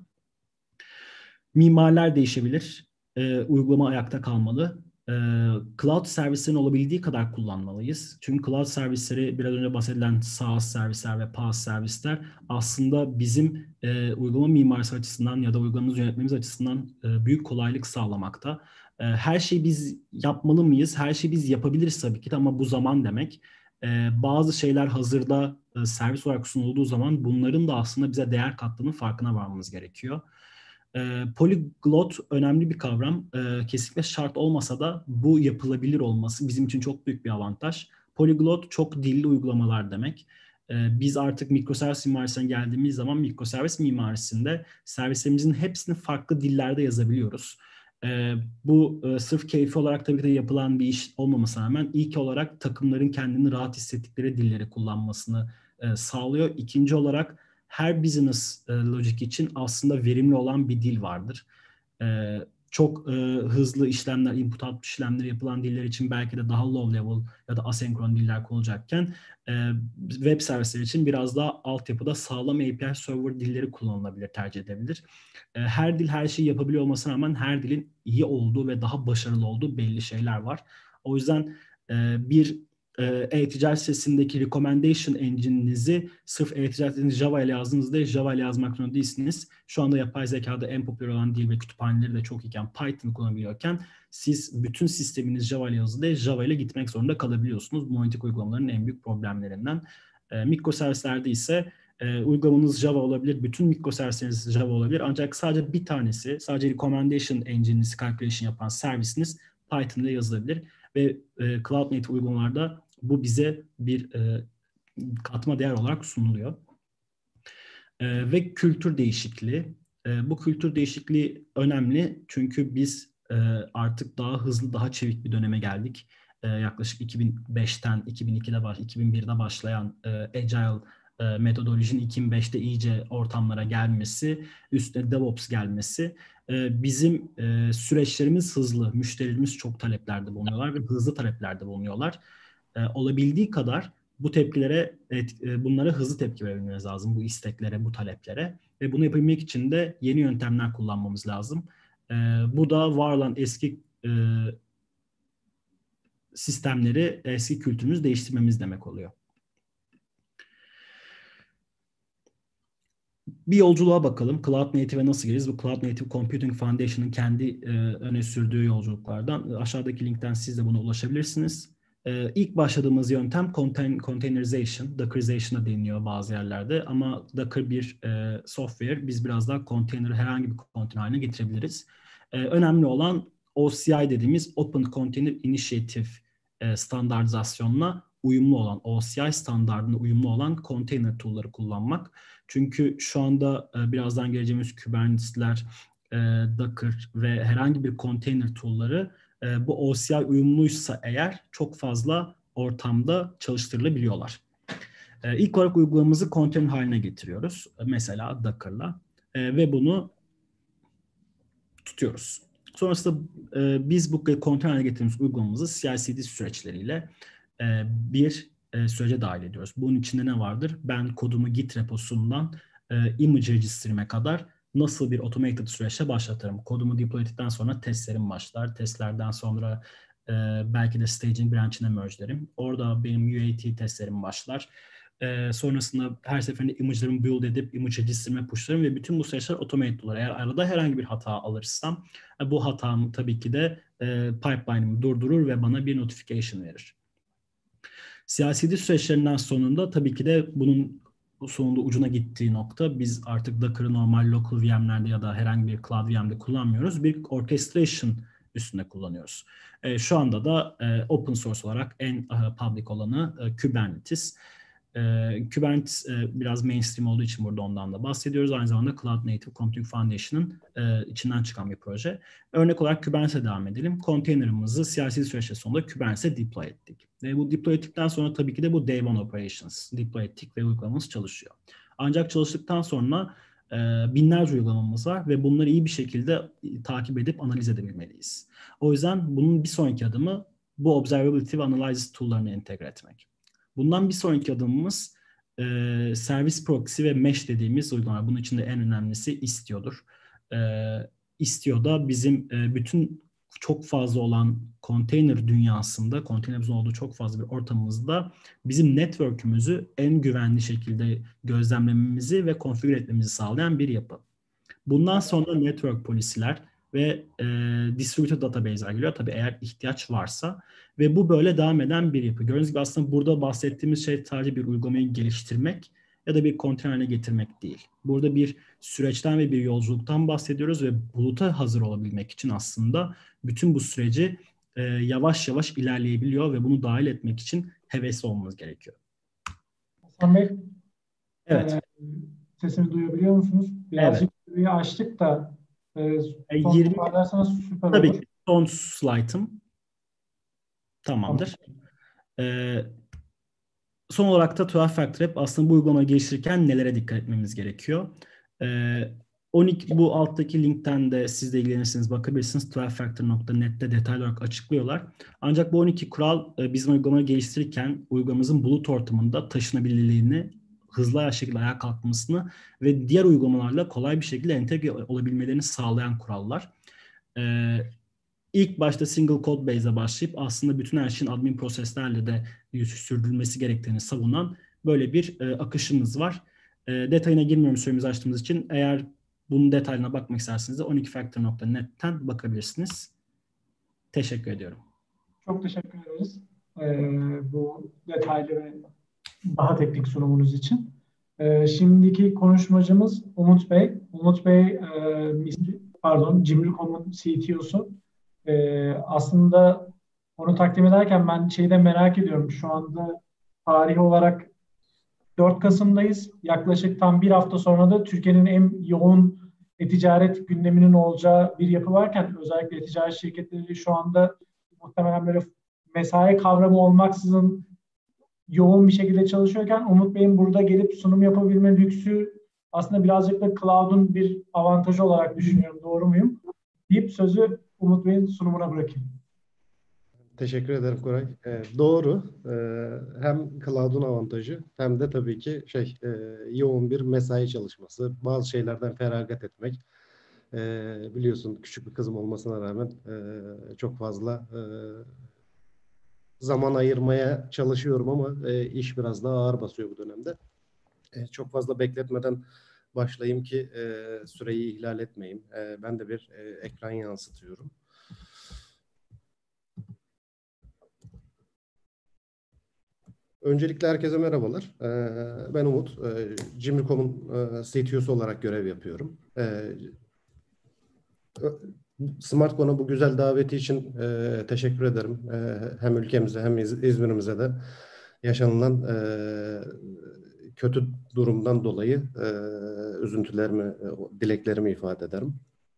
Mimarlar değişebilir. E, uygulama ayakta kalmalı. E, cloud servislerini olabildiği kadar kullanmalıyız. Çünkü cloud servisleri biraz önce bahsedilen SaaS servisler ve PaaS servisler aslında bizim e, uygulama mimarisi açısından ya da uygulamamızı yönetmemiz açısından e, büyük kolaylık sağlamakta. E, her şeyi biz yapmalı mıyız? Her şeyi biz yapabiliriz tabii ki de ama bu zaman demek. E, bazı şeyler hazırda e, servis olarak sunulduğu zaman bunların da aslında bize değer kattığının farkına varmamız gerekiyor. E, polyglot önemli bir kavram. E, kesinlikle şart olmasa da bu yapılabilir olması bizim için çok büyük bir avantaj. Polyglot çok dilli uygulamalar demek. E, biz artık mikroservis mimarisine geldiğimiz zaman mikroservis mimarisinde servislerimizin hepsini farklı dillerde yazabiliyoruz. E, bu e, sırf keyfi olarak tabii ki de yapılan bir iş olmamasına rağmen ilk olarak takımların kendini rahat hissettikleri dilleri kullanmasını e, sağlıyor. İkinci olarak her business e, logic için aslında verimli olan bir dil vardır. E, çok e, hızlı işlemler, input output işlemleri yapılan diller için belki de daha low level ya da asenkron diller konulacakken e, web servisleri için biraz daha altyapıda sağlam A P I server dilleri kullanılabilir, tercih edilebilir. E, her dil her şeyi yapabiliyor olmasına rağmen her dilin iyi olduğu ve daha başarılı olduğu belli şeyler var. O yüzden e, bir e-ticaret sitesindeki recommendation engine'inizi sırf e-ticaret Java ile yazdığınızda Java ile yazmak zorunda değilsiniz. Şu anda yapay zekada en popüler olan dil ve kütüphaneleri de çok iyiken, Python kullanabiliyorken siz bütün sisteminiz Java ile yazılı Java ile gitmek zorunda kalabiliyorsunuz. Monolitik uygulamaların en büyük problemlerinden. E, mikroservislerde ise e, uygulamanız Java olabilir, bütün mikroservisleriniz Java olabilir. Ancak sadece bir tanesi, sadece recommendation engine'inizi calculation yapan servisiniz Python ile yazılabilir. Ve e, Cloud Native uygulamalarda bu bize bir e, katma değer olarak sunuluyor. E, ve kültür değişikliği. E, bu kültür değişikliği önemli çünkü biz e, artık daha hızlı, daha çevik bir döneme geldik. E, yaklaşık iki bin beşten iki bin ikide baş, iki bin birde başlayan e, Agile e, metodolojinin iki bin beşte iyice ortamlara gelmesi, üstüne DevOps gelmesi. E, bizim e, süreçlerimiz hızlı, müşterilerimiz çok taleplerde bulunuyorlar ve hızlı taleplerde bulunuyorlar. E, olabildiği kadar bu tepkilere, et, e, bunlara hızlı tepki vermemiz lazım, bu isteklere, bu taleplere. Ve bunu yapabilmek için de yeni yöntemler kullanmamız lazım. E, bu da var olan eski e, sistemleri, eski kültürümüzü değiştirmemiz demek oluyor. Bir yolculuğa bakalım. Cloud Native'e nasıl gireriz? Bu Cloud Native Computing Foundation'ın kendi e, öne sürdüğü yolculuklardan. Aşağıdaki linkten siz de buna ulaşabilirsiniz. E, ilk başladığımız yöntem contain, containerization, Dockerization deniliyor bazı yerlerde. Ama Docker bir e, software. Biz biraz daha container, herhangi bir container haline getirebiliriz. E, önemli olan O C I dediğimiz Open Container Initiative e, standartizasyonuna uyumlu olan, O C I standardına uyumlu olan container tool'ları kullanmak. Çünkü şu anda e, birazdan geleceğimiz Kubernetes'ler, e, Docker ve herhangi bir container tool'ları e, bu O C I uyumluysa eğer çok fazla ortamda çalıştırılabiliyorlar. E, ilk olarak uygulamamızı container haline getiriyoruz. E, mesela Docker'la e, ve bunu tutuyoruz. Sonrasında e, biz bu container haline getirdiğimiz uygulamamızı C I C D süreçleriyle e, bir e, sürece dahil ediyoruz. Bunun içinde ne vardır? Ben kodumu Git reposundan e, image register'ime kadar nasıl bir automated süreçle başlatırım? Kodumu deploy ettikten sonra testlerim başlar. Testlerden sonra e, belki de staging branch'ine merge'lerim. Orada benim U A T testlerim başlar. Ee, sonrasında her seferinde image'larımı build edip image register'ime pushlarım ve bütün bu süreçler automated olur. Eğer arada herhangi bir hata alırsam bu hatam tabii ki de e, pipeline'ımı durdurur ve bana bir notification verir. C I C D süreçlerinden sonunda tabii ki de bunun sonunda ucuna gittiği nokta biz artık Docker'ı normal local V M'lerde ya da herhangi bir cloud V M'de kullanmıyoruz. Bir orchestration üstünde kullanıyoruz. E, şu anda da e, open source olarak en e, public olanı e, Kubernetes. Ee, Kubernetes e, biraz mainstream olduğu için burada ondan da bahsediyoruz. Aynı zamanda Cloud Native Computing Foundation'ın e, içinden çıkan bir proje. Örnek olarak Kubernetes'e devam edelim. Container'ımızı C I C D süreçleri sonunda Kubernetes'e deploy ettik. Ve bu deploy ettikten sonra tabii ki de bu Day One Operations deploy ettik ve uygulamamız çalışıyor. Ancak çalıştıktan sonra e, binlerce uygulamamız var ve bunları iyi bir şekilde takip edip analiz edebilmeliyiz. O yüzden bunun bir sonraki adımı bu Observability ve Analysis tool'larını entegre etmek. Bundan bir sonraki adımımız e, Service Proxy ve Mesh dediğimiz uygulamalar. Bunun içinde en önemlisi Istio'dur. E, Istio da bizim e, bütün çok fazla olan container dünyasında, containerimizin olduğu çok fazla bir ortamımızda bizim network'ümüzü en güvenli şekilde gözlemlememizi ve konfigür etmemizi sağlayan bir yapı. Bundan sonra network policy'ler ve e, distributed database'ler geliyor. Tabii eğer ihtiyaç varsa ve bu böyle devam eden bir yapı. Gördüğünüz gibi aslında burada bahsettiğimiz şey sadece bir uygulamayı geliştirmek ya da bir konteynerine getirmek değil. Burada bir süreçten ve bir yolculuktan bahsediyoruz ve buluta hazır olabilmek için aslında bütün bu süreci e, yavaş yavaş ilerleyebiliyor ve bunu dahil etmek için hevesli olmamız gerekiyor. Hasan Bey, evet. E, sesimi duyabiliyor musunuz? Birazcık evet. açtık da e, son yirmi toparlarsanız süper tabii olur. Ki, son slaytım. Tamamdır. Tamam. Ee, son olarak da on iki Factor App aslında bu uygulamayı geliştirirken nelere dikkat etmemiz gerekiyor? Ee, on iki bu alttaki linkten de siz de ilgilenirsiniz, bakabilirsiniz. on iki factor nokta net'te detaylı olarak açıklıyorlar. Ancak bu on iki kural bizim uygulamayı geliştirirken uygulamamızın bulut ortamında taşınabilirliğini, hızlı şekilde ayağa kalkmasını ve diğer uygulamalarla kolay bir şekilde entegre olabilmelerini sağlayan kurallar. Ee, İlk başta single code base'e başlayıp aslında bütün her şeyin admin proseslerle de sürdürülmesi gerektiğini savunan böyle bir e, akışımız var. E, detayına girmiyorum süremizi açtığımız için. Eğer bunun detayına bakmak isterseniz de on iki factor nokta net'ten bakabilirsiniz. Teşekkür ediyorum. Çok teşekkür ederiz e, bu detaylı ve daha teknik sunumunuz için. E, şimdiki konuşmacımız Umut Bey. Umut Bey, e, pardon, Cimri nokta com'un C T O'su. Ee, aslında onu takdim ederken ben şeyi de merak ediyorum. Şu anda tarih olarak dört Kasım'dayız. Yaklaşık tam bir hafta sonra da Türkiye'nin en yoğun e-ticaret gündeminin olacağı bir yapı varken özellikle e-ticaret şirketleri şu anda muhtemelen böyle mesai kavramı olmaksızın yoğun bir şekilde çalışıyorken Umut Bey'in burada gelip sunum yapabilme lüksü aslında birazcık da cloud'un bir avantajı olarak düşünüyorum. Doğru muyum? Deyip sözü Umut Bey'in sunumuna bırakayım. Teşekkür ederim Koray. Ee, doğru. Ee, hem cloud'un avantajı hem de tabii ki şey e, yoğun bir mesai çalışması, bazı şeylerden feragat etmek. E, biliyorsun küçük bir kızım olmasına rağmen e, çok fazla e, zaman ayırmaya çalışıyorum ama e, iş biraz daha ağır basıyor bu dönemde. E, çok fazla bekletmeden başlayayım ki e, süreyi ihlal etmeyeyim. E, ben de bir e, ekran yansıtıyorum. Öncelikle herkese merhabalar. E, ben Umut. E, Cimri nokta com'un e, C T O'su olarak görev yapıyorum. E, Smartcoin'a bu güzel daveti için e, teşekkür ederim. E, hem ülkemize hem İz- İzmir'imize de yaşanılan e, kötü durumdan dolayı e, üzüntülerimi, e, dileklerimi ifade ederim.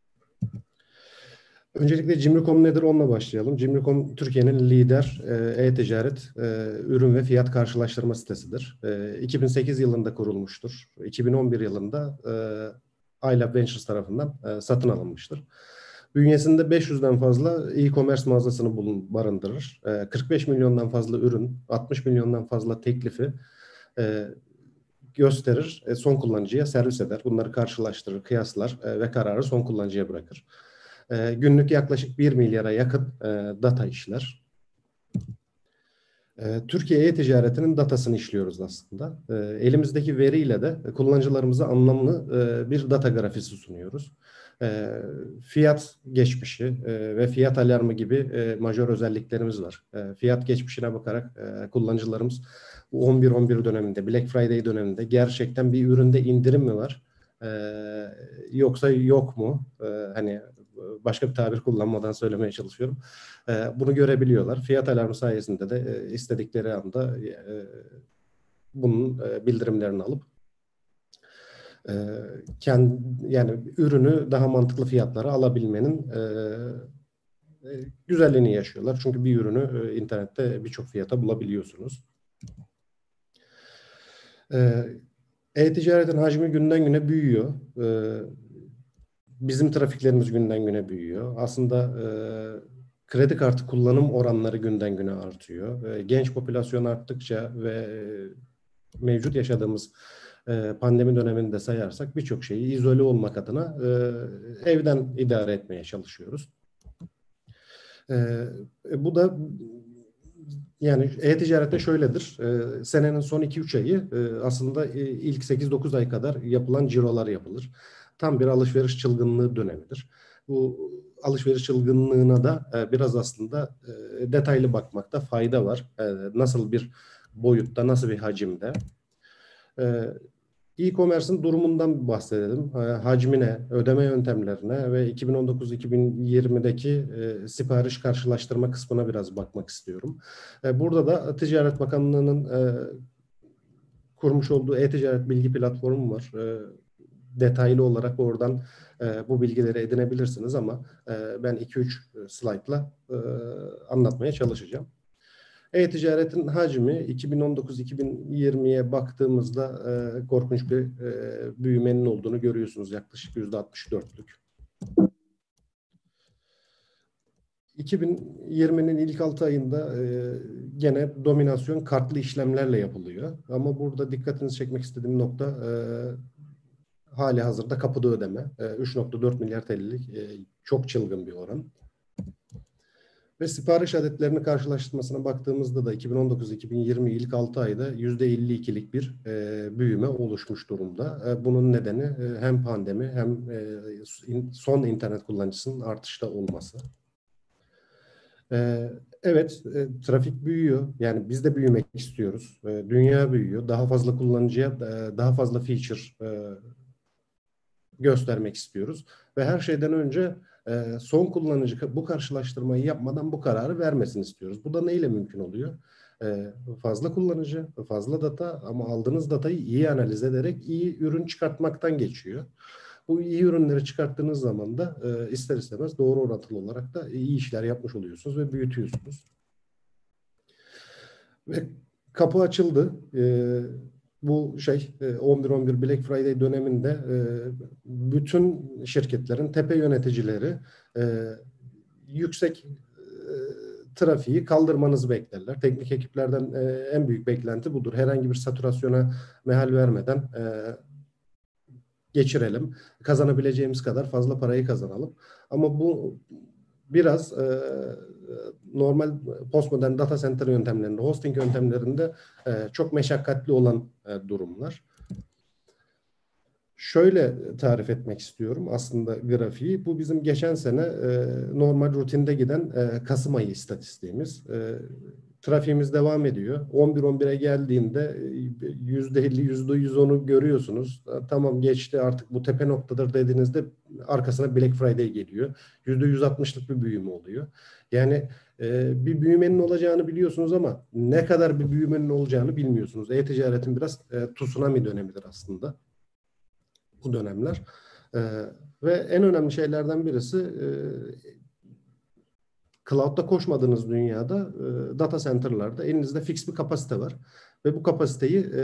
Öncelikle Cimri nokta com nedir onunla başlayalım. Cimri nokta com Türkiye'nin lider e, e-ticaret, e, ürün ve fiyat karşılaştırma sitesidir. E, iki bin sekiz yılında kurulmuştur. iki bin on bir yılında e, iLab Ventures tarafından e, satın alınmıştır. Bünyesinde beş yüzden fazla e-commerce mağazasını bulun, barındırır. E, kırk beş milyondan fazla ürün, altmış milyondan fazla teklifi e, gösterir, e, son kullanıcıya servis eder. Bunları karşılaştırır, kıyaslar e, ve kararı son kullanıcıya bırakır. E, günlük yaklaşık bir milyara yakın e, data işler. E, Türkiye e-ticaretinin datasını işliyoruz aslında. E, elimizdeki veriyle de kullanıcılarımıza anlamlı e, bir data grafisi sunuyoruz. E, fiyat geçmişi e, ve fiyat alarmı gibi e, majör özelliklerimiz var. E, fiyat geçmişine bakarak e, kullanıcılarımız on bir on bir döneminde, Black Friday döneminde gerçekten bir üründe indirim mi var? E, yoksa yok mu? E, hani başka bir tabir kullanmadan söylemeye çalışıyorum. E, bunu görebiliyorlar. Fiyat alarmı sayesinde de e, istedikleri anda e, bunun e, bildirimlerini alıp e, kendi yani ürünü daha mantıklı fiyatlara alabilmenin e, e, güzelliğini yaşıyorlar. Çünkü bir ürünü e, internette birçok fiyata bulabiliyorsunuz. E, E-ticaretin hacmi günden güne büyüyor. E, bizim trafiklerimiz günden güne büyüyor. Aslında e, kredi kartı kullanım oranları günden güne artıyor. E, genç popülasyon arttıkça ve e, mevcut yaşadığımız e, pandemi döneminde sayarsak birçok şeyi izole olmak adına e, evden idare etmeye çalışıyoruz. E, bu da yani e-ticarette şöyledir. E, senenin son iki üç ayı e, aslında e, ilk sekiz dokuz ay kadar yapılan cirolar yapılır. Tam bir alışveriş çılgınlığı dönemidir. Bu alışveriş çılgınlığına da e, biraz aslında e, detaylı bakmakta fayda var. E, nasıl bir boyutta, nasıl bir hacimde. E, E-commerce'ın durumundan bahsedelim. E, hacmine, ödeme yöntemlerine ve iki bin on dokuz iki bin yirmideki e, sipariş karşılaştırma kısmına biraz bakmak istiyorum. E, burada da Ticaret Bakanlığı'nın e, kurmuş olduğu e-ticaret bilgi platformu var. E, detaylı olarak oradan e, bu bilgileri edinebilirsiniz ama e, ben iki üç slaytla e, anlatmaya çalışacağım. E-ticaretin hacmi iki bin on dokuz iki bin yirmiye baktığımızda e, korkunç bir e, büyümenin olduğunu görüyorsunuz. Yaklaşık yüzde altmış dörtlük. iki bin yirminin ilk altı ayında e, gene dominasyon kartlı işlemlerle yapılıyor. Ama burada dikkatinizi çekmek istediğim nokta e, hali hazırda kapıda ödeme. E, üç nokta dört milyar T L'lik e, çok çılgın bir oran. Ve sipariş adetlerini karşılaştırmasına baktığımızda da iki bin on dokuz iki bin yirmi ilk altı ayda yüzde elli ikilik bir e, büyüme oluşmuş durumda. E, bunun nedeni e, hem pandemi hem e, in, son internet kullanıcısının artışta olması. E, evet, e, trafik büyüyor. Yani biz de büyümek istiyoruz. E, dünya büyüyor. Daha fazla kullanıcıya e, daha fazla feature e, göstermek istiyoruz. Ve her şeyden önce e, son kullanıcı bu karşılaştırmayı yapmadan bu kararı vermesini istiyoruz. Bu da neyle mümkün oluyor? E, fazla kullanıcı, fazla data ama aldığınız datayı iyi analiz ederek iyi ürün çıkartmaktan geçiyor. Bu iyi ürünleri çıkarttığınız zaman da e, ister istemez doğru orantılı olarak da iyi işler yapmış oluyorsunuz ve büyütüyorsunuz. Ve kapı açıldı. E, Bu şey on bir on bir Black Friday döneminde bütün şirketlerin tepe yöneticileri yüksek trafiği kaldırmanızı beklerler. Teknik ekiplerden en büyük beklenti budur. Herhangi bir satürasyona mehal vermeden geçirelim. Kazanabileceğimiz kadar fazla parayı kazanalım. Ama bu biraz e, normal postmodern data center yöntemlerinde, hosting yöntemlerinde e, çok meşakkatli olan e, durumlar. Şöyle tarif etmek istiyorum aslında grafiği. Bu bizim geçen sene e, normal rutinde giden e, Kasım ayı istatistiğimiz. E, trafiğimiz devam ediyor. on bir on bire geldiğinde yüzde elli, yüzde yüz onu görüyorsunuz. Tamam geçti artık bu tepe noktadır dediğinizde arkasına Black Friday geliyor. yüzde yüz altmışlık bir büyüme oluyor. Yani e, bir büyümenin olacağını biliyorsunuz ama ne kadar bir büyümenin olacağını bilmiyorsunuz. E-ticaretin biraz e, tsunami dönemidir aslında bu dönemler. Ee, ve en önemli şeylerden birisi e, cloud'da koşmadığınız dünyada e, data center'larda elinizde fix bir kapasite var. Ve bu kapasiteyi e,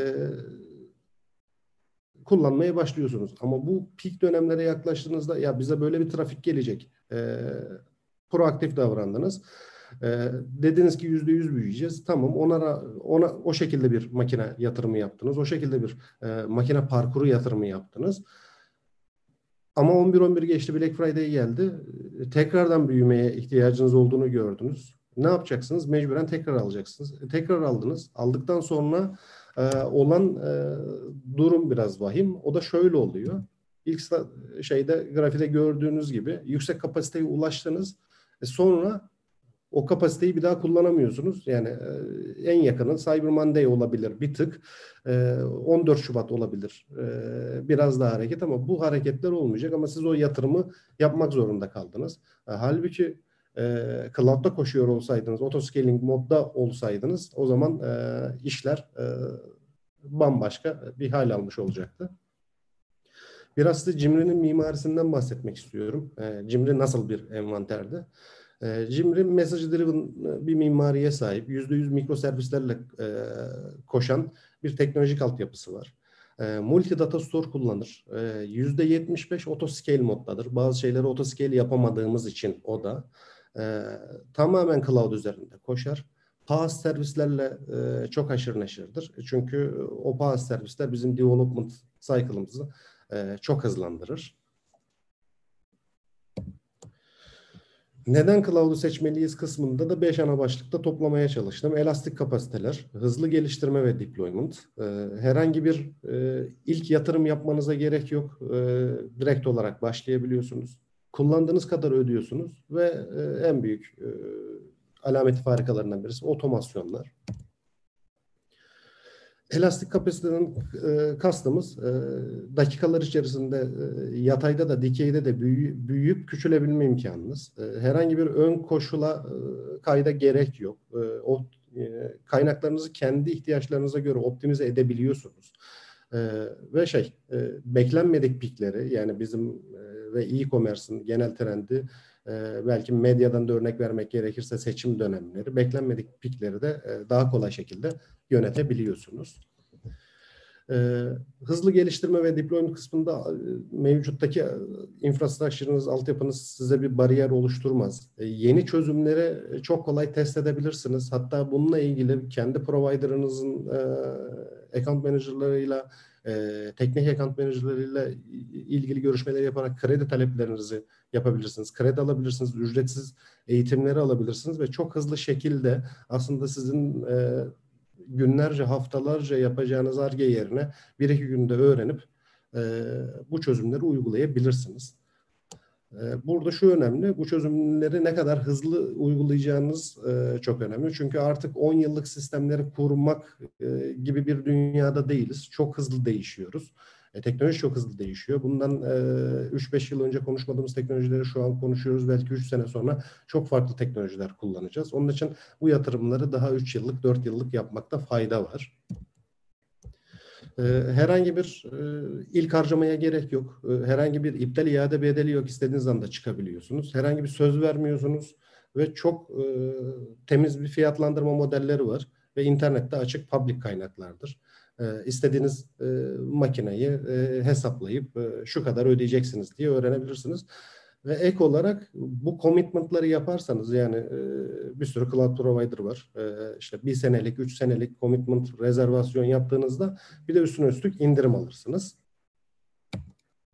kullanmaya başlıyorsunuz. Ama bu peak dönemlere yaklaştığınızda ya bize böyle bir trafik gelecek. E, proaktif davrandınız. E, dediniz ki yüzde yüz büyüyeceğiz. Tamam ona, ona o şekilde bir makine yatırımı yaptınız. O şekilde bir e, makine parkuru yatırımı yaptınız. Ama on bir on bir geçti, Black Friday geldi. Tekrardan büyümeye ihtiyacınız olduğunu gördünüz. Ne yapacaksınız? Mecburen tekrar alacaksınız. Tekrar aldınız. Aldıktan sonra e, olan e, durum biraz vahim. O da şöyle oluyor. İlk şeyde grafide gördüğünüz gibi yüksek kapasiteye ulaştınız. E, sonra o kapasiteyi bir daha kullanamıyorsunuz. Yani e, en yakının Cyber Monday olabilir bir tık. E, on dört Şubat olabilir. E, biraz daha hareket ama bu hareketler olmayacak ama siz o yatırımı yapmak zorunda kaldınız. E, halbuki e, cloud'da koşuyor olsaydınız, autoscaling modda olsaydınız o zaman e, işler e, bambaşka bir hal almış olacaktı. Biraz da Cimri'nin mimarisinden bahsetmek istiyorum. E, Cimri nasıl bir envanterdi? Cimri message driven bir mimariye sahip, yüzde yüz mikroservislerle e, koşan bir teknolojik altyapısı var. E, multi data store kullanır. E, yüzde yetmiş beş autoscale moddadır. Bazı şeyleri autoscale yapamadığımız için o da. E, tamamen cloud üzerinde koşar. PaaS servislerle e, çok haşır neşirdir. Çünkü o PaaS servisler bizim development cycle'ımızı e, çok hızlandırır. Neden cloud'u seçmeliyiz kısmında da beş ana başlıkta toplamaya çalıştım. Elastik kapasiteler, hızlı geliştirme ve deployment. Ee, herhangi bir e, ilk yatırım yapmanıza gerek yok. Ee, direkt olarak başlayabiliyorsunuz. Kullandığınız kadar ödüyorsunuz ve e, en büyük e, alameti farikalarından birisi otomasyonlar. Elastik kapasiteden e, kastımız e, dakikalar içerisinde e, yatayda da dikeyde de büyü, büyüyüp küçülebilme imkanınız. E, herhangi bir ön koşula e, kayda gerek yok. E, o e, kaynaklarınızı kendi ihtiyaçlarınıza göre optimize edebiliyorsunuz. E, ve şey e, beklenmedik pikleri yani bizim e, ve e-commerce'ın genel trendi e, belki medyadan da örnek vermek gerekirse seçim dönemleri beklenmedik pikleri de e, daha kolay şekilde yönetebiliyorsunuz. Ee, hızlı geliştirme ve deployment kısmında e, mevcuttaki infrastructure'ınız, altyapınız size bir bariyer oluşturmaz. E, yeni çözümleri çok kolay test edebilirsiniz. Hatta bununla ilgili kendi provider'ınızın e, account manager'larıyla, e, teknik account manager'larıyla ilgili görüşmeler yaparak kredi taleplerinizi yapabilirsiniz. Kredi alabilirsiniz, ücretsiz eğitimleri alabilirsiniz ve çok hızlı şekilde aslında sizin e, günlerce, haftalarca yapacağınız Ar-Ge yerine bir iki günde öğrenip e, bu çözümleri uygulayabilirsiniz. E, burada şu önemli, bu çözümleri ne kadar hızlı uygulayacağınız e, çok önemli. Çünkü artık on yıllık sistemleri kurmak e, gibi bir dünyada değiliz. Çok hızlı değişiyoruz. E, teknoloji çok hızlı değişiyor. Bundan e, üç beş yıl önce konuşmadığımız teknolojileri şu an konuşuyoruz. Belki üç sene sonra çok farklı teknolojiler kullanacağız. Onun için bu yatırımları daha üç yıllık, dört yıllık yapmakta fayda var. E, herhangi bir e, ilk harcamaya gerek yok. E, herhangi bir iptal iade bedeli yok. İstediğiniz anda çıkabiliyorsunuz. Herhangi bir söz vermiyorsunuz ve çok e, temiz bir fiyatlandırma modelleri var ve internette açık public kaynaklardır. E, istediğiniz e, makineyi e, hesaplayıp e, şu kadar ödeyeceksiniz diye öğrenebilirsiniz. Ve ek olarak bu commitment'ları yaparsanız yani e, bir sürü cloud provider var. E, işte bir senelik, üç senelik commitment rezervasyon yaptığınızda bir de üstüne üstlük indirim alırsınız.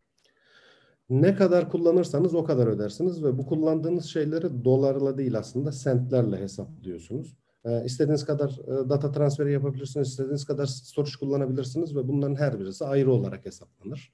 Ne kadar kullanırsanız o kadar ödersiniz ve bu kullandığınız şeyleri dolarla değil aslında sentlerle hesaplıyorsunuz. E, istediğiniz kadar e, data transferi yapabilirsiniz, istediğiniz kadar storage kullanabilirsiniz ve bunların her birisi ayrı olarak hesaplanır.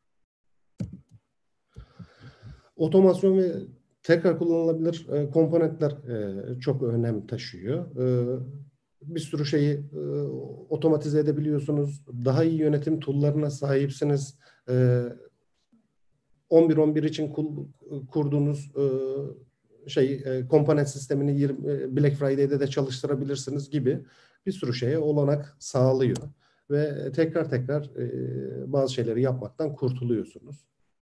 Otomasyon ve tekrar kullanılabilir e, komponentler e, çok önem taşıyor. E, bir sürü şeyi e, otomatize edebiliyorsunuz. Daha iyi yönetim tool'larına sahipsiniz. E, on bir on bir için kurduğunuz e, şey e, komponent sistemini yirmi, Black Friday'de de çalıştırabilirsiniz gibi bir sürü şeye olanak sağlıyor ve tekrar tekrar e, bazı şeyleri yapmaktan kurtuluyorsunuz.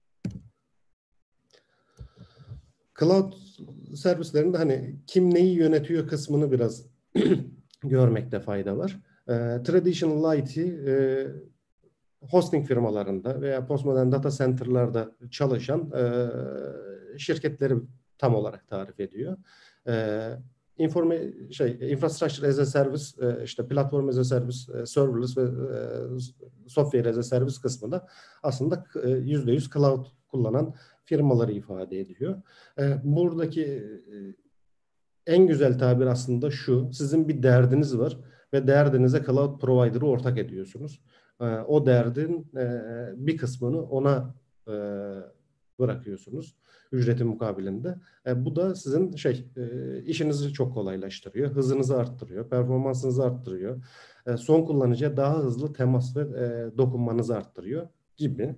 Cloud servislerinde hani kim neyi yönetiyor kısmını biraz görmekte fayda var. E, traditional I T e, hosting firmalarında veya postmodern data center'larda çalışan e, şirketleri tam olarak tarif ediyor. E, informe, şey, infrastructure as a service, e, işte platform as a service, e, serverless ve e, software as a service kısmında aslında e, yüzde yüz cloud kullanan firmaları ifade ediyor. E, buradaki e, en güzel tabir aslında şu: sizin bir derdiniz var ve derdinize cloud provider'ı ortak ediyorsunuz. O derdin bir kısmını ona bırakıyorsunuz ücretin mukabilinde. Bu da sizin şey işinizi çok kolaylaştırıyor, hızınızı arttırıyor, performansınızı arttırıyor, son kullanıcıya daha hızlı temas ve dokunmanızı arttırıyor gibi.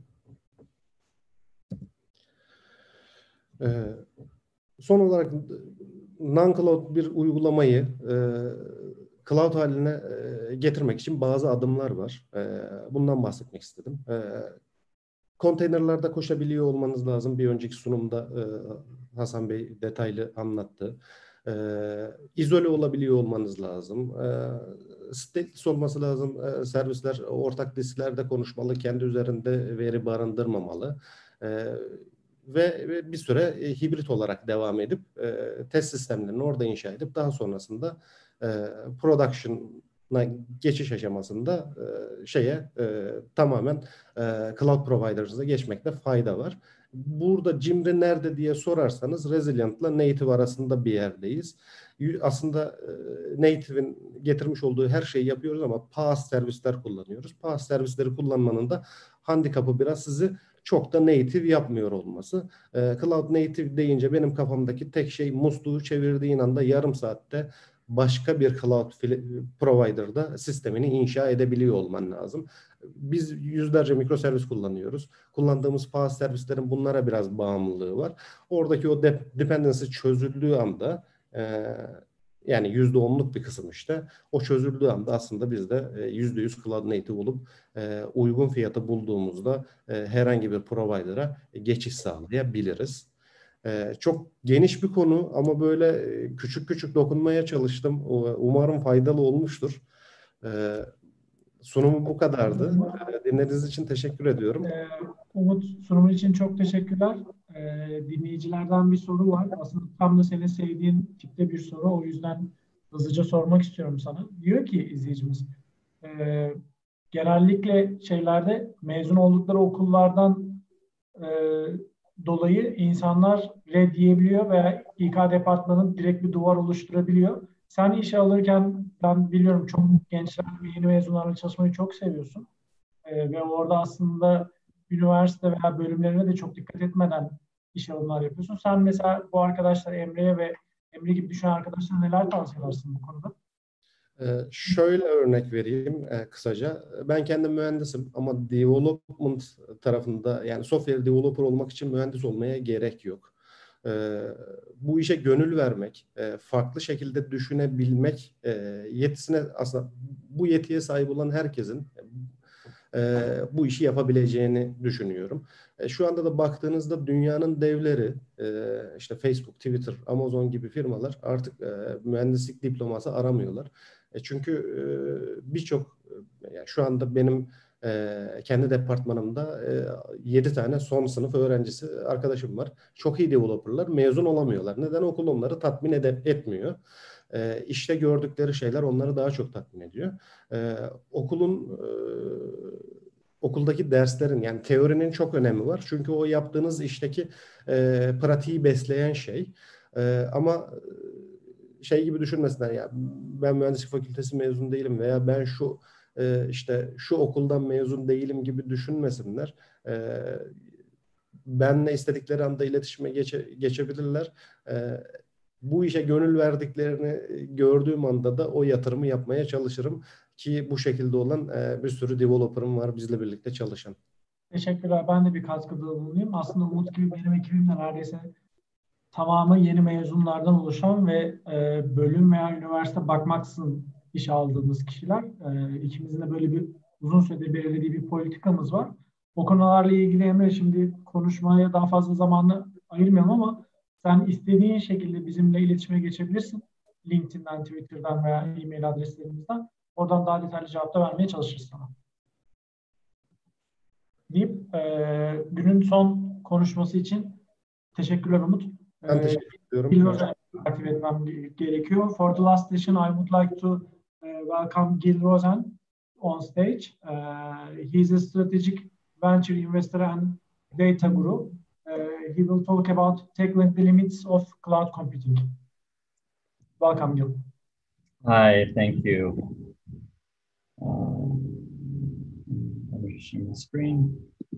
Son olarak non-cloud bir uygulamayı cloud haline getirmek için bazı adımlar var. Bundan bahsetmek istedim. Konteynerlarda koşabiliyor olmanız lazım. Bir önceki sunumda Hasan Bey detaylı anlattı. İzole olabiliyor olmanız lazım. Stateless olması lazım. Servisler ortak disklerde konuşmalı. Kendi üzerinde veri barındırmamalı. Ve bir süre hibrit olarak devam edip test sistemlerini orada inşa edip daha sonrasında production'a geçiş aşamasında şeye tamamen cloud providers'a geçmekte fayda var. Burada cimri nerede diye sorarsanız Resilient'la Native arasında bir yerdeyiz. Aslında Native'in getirmiş olduğu her şeyi yapıyoruz ama PaaS servisler kullanıyoruz. PaaS servisleri kullanmanın da handikapı biraz sizi çok da native yapmıyor olması. Cloud native deyince benim kafamdaki tek şey musluğu çevirdiğin anda yarım saatte başka bir cloud provider'da sistemini inşa edebiliyor olman lazım. Biz yüzlerce mikroservis kullanıyoruz. Kullandığımız PaaS servislerin bunlara biraz bağımlılığı var. Oradaki o dependency çözüldüğü anda e, yani yüzde onluk bir kısım işte. O çözüldüğü anda aslında biz de yüzde yüz cloud native olup e, uygun fiyatı bulduğumuzda e, herhangi bir provider'a geçiş sağlayabiliriz. E, çok geniş bir konu ama böyle küçük küçük dokunmaya çalıştım. Umarım faydalı olmuştur. E, Sunumum bu kadardı. Dinlediğiniz için teşekkür ediyorum. Ee, Umut, sunumun için çok teşekkürler. Ee, dinleyicilerden bir soru var. Aslında tam da senin sevdiğin tipte bir soru. O yüzden hızlıca sormak istiyorum sana. Diyor ki izleyicimiz, e, genellikle şeylerde mezun oldukları okullardan e, dolayı insanlar red diyebiliyor veya İK departmanı direkt bir duvar oluşturabiliyor. Sen işe alırken ben biliyorum çok gençler ve yeni mezunlarla çalışmayı çok seviyorsun. Ee, ve orada aslında üniversite veya bölümlerine de çok dikkat etmeden iş alımlar yapıyorsun. Sen mesela bu arkadaşlar Emre'ye ve Emre gibi düşünen arkadaşlara neler tavsiye edersin bu konuda? Ee, şöyle örnek vereyim e, kısaca. Ben kendim mühendisim ama development tarafında yani software developer olmak için mühendis olmaya gerek yok. Ee, bu işe gönül vermek, e, farklı şekilde düşünebilmek e, yetisine aslında bu yetiye sahip olan herkesin e, bu işi yapabileceğini düşünüyorum. E, şu anda da baktığınızda dünyanın devleri e, işte Facebook, Twitter, Amazon gibi firmalar artık e, mühendislik diploması aramıyorlar. E, çünkü e, birçok yani şu anda benim e, kendi departmanımda e, yedi tane son sınıf öğrencisi arkadaşım var. Çok iyi developerlar mezun olamıyorlar. Neden? Okul onları tatmin ede- etmiyor. E, işte gördükleri şeyler onları daha çok tatmin ediyor. E, okulun e, okuldaki derslerin, yani teorinin çok önemi var. Çünkü o yaptığınız işteki e, pratiği besleyen şey. E, ama şey gibi düşünmesinler ya, ben mühendislik fakültesi mezun değilim veya ben şu e, işte şu okuldan mezun değilim gibi düşünmesinler. E, benle istedikleri anda iletişime geçe, geçebilirler. E, bu işe gönül verdiklerini gördüğüm anda da o yatırımı yapmaya çalışırım ki bu şekilde olan e, bir sürü developer'ım var bizle birlikte çalışan. Teşekkürler. Ben de bir katkıda bulunayım. Aslında Umut gibi benim ekibim de neredeyse tamamı yeni mezunlardan oluşan ve e, bölüm veya üniversite bakmaksızın iş aldığımız kişiler. E, ikimizin de böyle bir uzun süredir belirlediği bir politikamız var. O konularla ilgili Emre, şimdi konuşmaya daha fazla zamanını ayırmıyorum ama sen istediğin şekilde bizimle iletişime geçebilirsin. LinkedIn'den, Twitter'dan veya e-mail adreslerimizden. Oradan daha detaylı cevap da vermeye çalışırız sana. Deyip e, günün son konuşması için teşekkürler Umut. Ben teşekkür ediyorum. Gil Rosen'i takip etmem gerekiyor. For the last session, I would like to uh, welcome Gil Rosen on stage. Uh, he is a strategic venture investor and data guru. Uh, he will talk about tackling the limits of cloud computing. Welcome, Gil. Hi, thank you. Um, let me share my screen.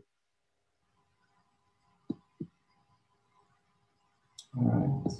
All right.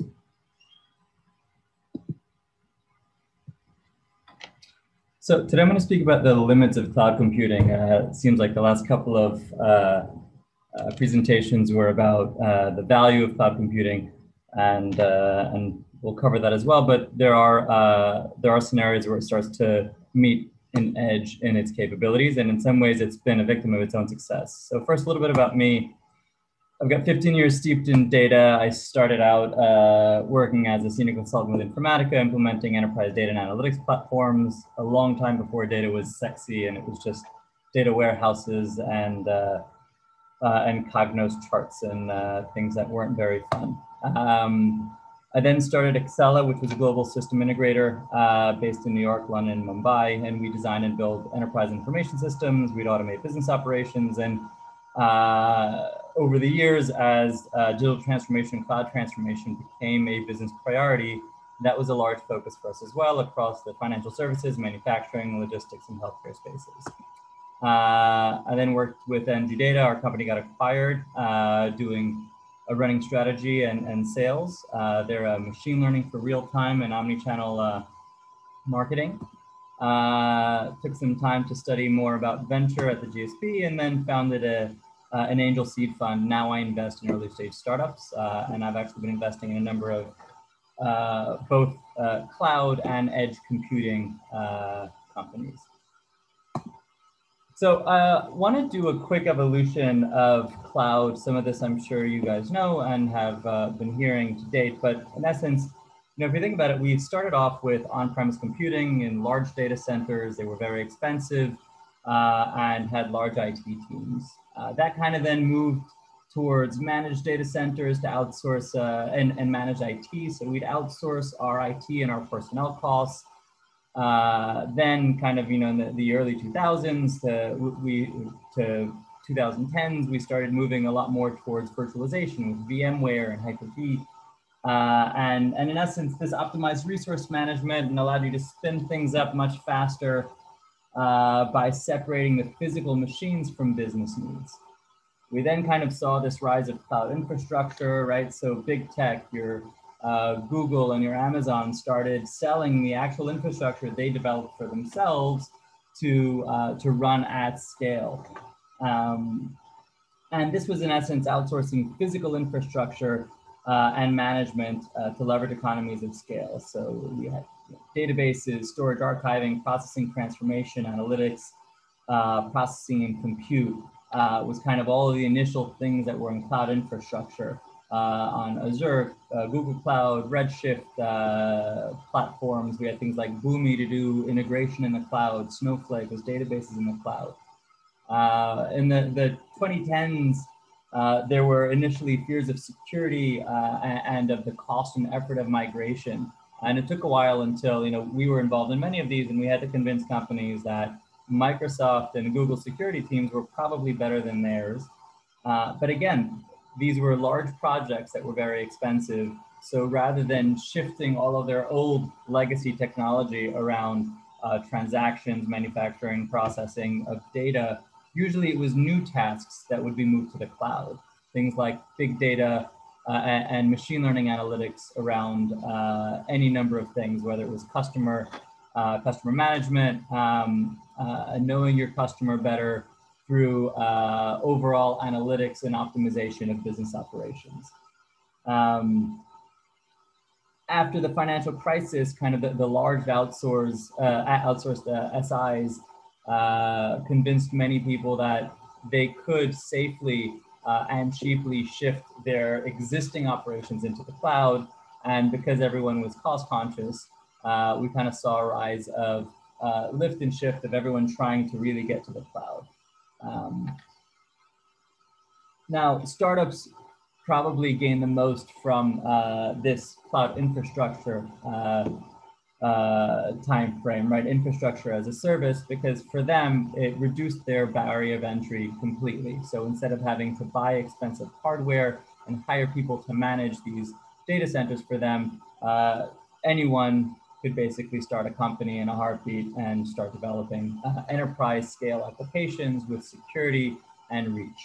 So today I'm going to speak about the limits of cloud computing. Uh, it seems like the last couple of uh, uh, presentations were about uh, the value of cloud computing, and uh, and we'll cover that as well. But there are uh, there are scenarios where it starts to meet an edge in its capabilities, and in some ways it's been a victim of its own success. So first, a little bit about me. I've got fifteen years steeped in data. I started out uh, working as a senior consultant with Informatica, implementing enterprise data and analytics platforms a long time before data was sexy and it was just data warehouses and uh, uh, and Cognos charts and uh, things that weren't very fun. Um, I then started Excella, which was a global system integrator uh, based in New York, London, and Mumbai, and we design and build enterprise information systems. We'd automate business operations, and uh, over the years, as uh, digital transformation and cloud transformation became a business priority, that was a large focus for us as well across the financial services, manufacturing, logistics, and healthcare spaces. Uh, I then worked with N G Data. Our company got acquired, uh, doing a running strategy and, and sales. Uh, they're a machine learning for real-time and omni-channel uh, marketing. Uh, took some time to study more about venture at the G S P, and then founded a, uh, an angel seed fund. Now I invest in early stage startups, uh, and I've actually been investing in a number of uh, both uh, cloud and edge computing uh, companies. So I uh, want to do a quick evolution of cloud. Some of this I'm sure you guys know and have uh, been hearing to date, but in essence, you know, if you think about it, we started off with on-premise computing in large data centers. They were very expensive uh, and had large I T teams. Uh, that kind of then moved towards managed data centers to outsource uh, and, and manage I T. So we'd outsource our I T and our personnel costs. Uh, then kind of, you know, in the, the early two thousands to, we, to twenty tens, we started moving a lot more towards virtualization with VMware and Hyper-V. Uh, and, and in essence, this optimized resource management and allowed you to spin things up much faster uh, by separating the physical machines from business needs. We then kind of saw this rise of cloud infrastructure, right? So big tech, your uh, Google and your Amazon started selling the actual infrastructure they developed for themselves to, uh, to run at scale. Um, and this was in essence outsourcing physical infrastructure Uh, and management uh, to leverage economies of scale. So we had you know, databases, storage, archiving, processing, transformation, analytics, uh, processing, and compute uh, was kind of all of the initial things that were in cloud infrastructure uh, on Azure, uh, Google Cloud, Redshift uh, platforms. We had things like Boomi to do integration in the cloud, Snowflake was databases in the cloud. Uh, in the, the twenty tens, Uh, there were initially fears of security uh, and of the cost and effort of migration. And it took a while until, you know, we were involved in many of these and we had to convince companies that Microsoft and Google security teams were probably better than theirs. Uh, but again, these were large projects that were very expensive. So rather than shifting all of their old legacy technology around uh, transactions, manufacturing, processing of data, usually it was new tasks that would be moved to the cloud. Things like big data uh, and, and machine learning analytics around uh, any number of things, whether it was customer, uh, customer management, um, uh, knowing your customer better through uh, overall analytics and optimization of business operations. Um, After the financial crisis, kind of the, the large outsource, uh, outsourced uh, S Is uh, convinced many people that they could safely uh, and cheaply shift their existing operations into the cloud. And because everyone was cost conscious, uh, we kind of saw a rise of uh, lift and shift of everyone trying to really get to the cloud. Um, now, startups probably gain the most from uh, this cloud infrastructure uh, uh, time frame, right? Infrastructure as a service, because for them, it reduced their barrier of entry completely. So instead of having to buy expensive hardware and hire people to manage these data centers for them, uh, anyone could basically start a company in a heartbeat and start developing uh, enterprise scale applications with security and reach.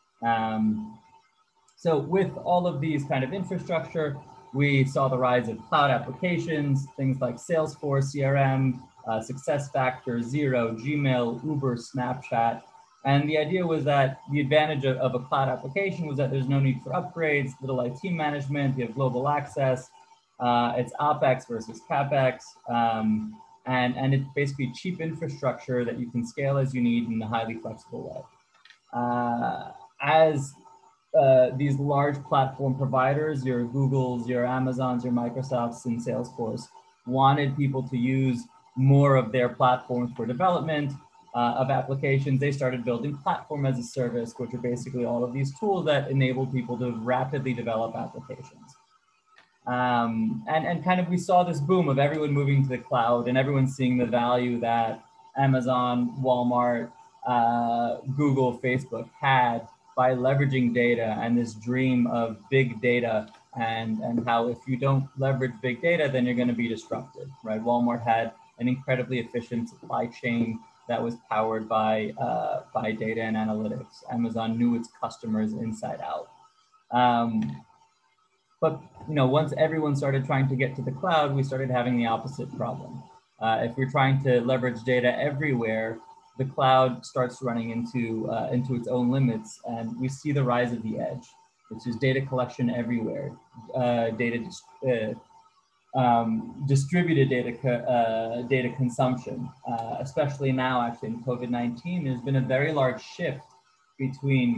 Um, So with all of these kind of infrastructure, we saw the rise of cloud applications, things like Salesforce, C R M, uh, SuccessFactors, Xero, Gmail, Uber, Snapchat. And the idea was that the advantage of, of a cloud application was that there's no need for upgrades, little I T management, you have global access, uh, it's OpEx versus CapEx, um, and, and it's basically cheap infrastructure that you can scale as you need in a highly flexible way. Uh, as Uh, these large platform providers, your Googles, your Amazons, your Microsofts, and Salesforce, wanted people to use more of their platforms for development uh, of applications. They started building platform as a service, which are basically all of these tools that enable people to rapidly develop applications. Um, and, and kind of we saw this boom of everyone moving to the cloud and everyone seeing the value that Amazon, Walmart, uh, Google, Facebook had by leveraging data and this dream of big data, and, and how if you don't leverage big data, then you're going to be disrupted, right? Walmart had an incredibly efficient supply chain that was powered by, uh, by data and analytics. Amazon knew its customers inside out. Um, but you know, once everyone started trying to get to the cloud, we started having the opposite problem. Uh, if we're trying to leverage data everywhere, the cloud starts running into, uh, into its own limits, and we see the rise of the edge, which is data collection everywhere, uh, data dis uh, um, distributed data, co uh, data consumption, uh, especially now actually in COVID nineteen, there's been a very large shift between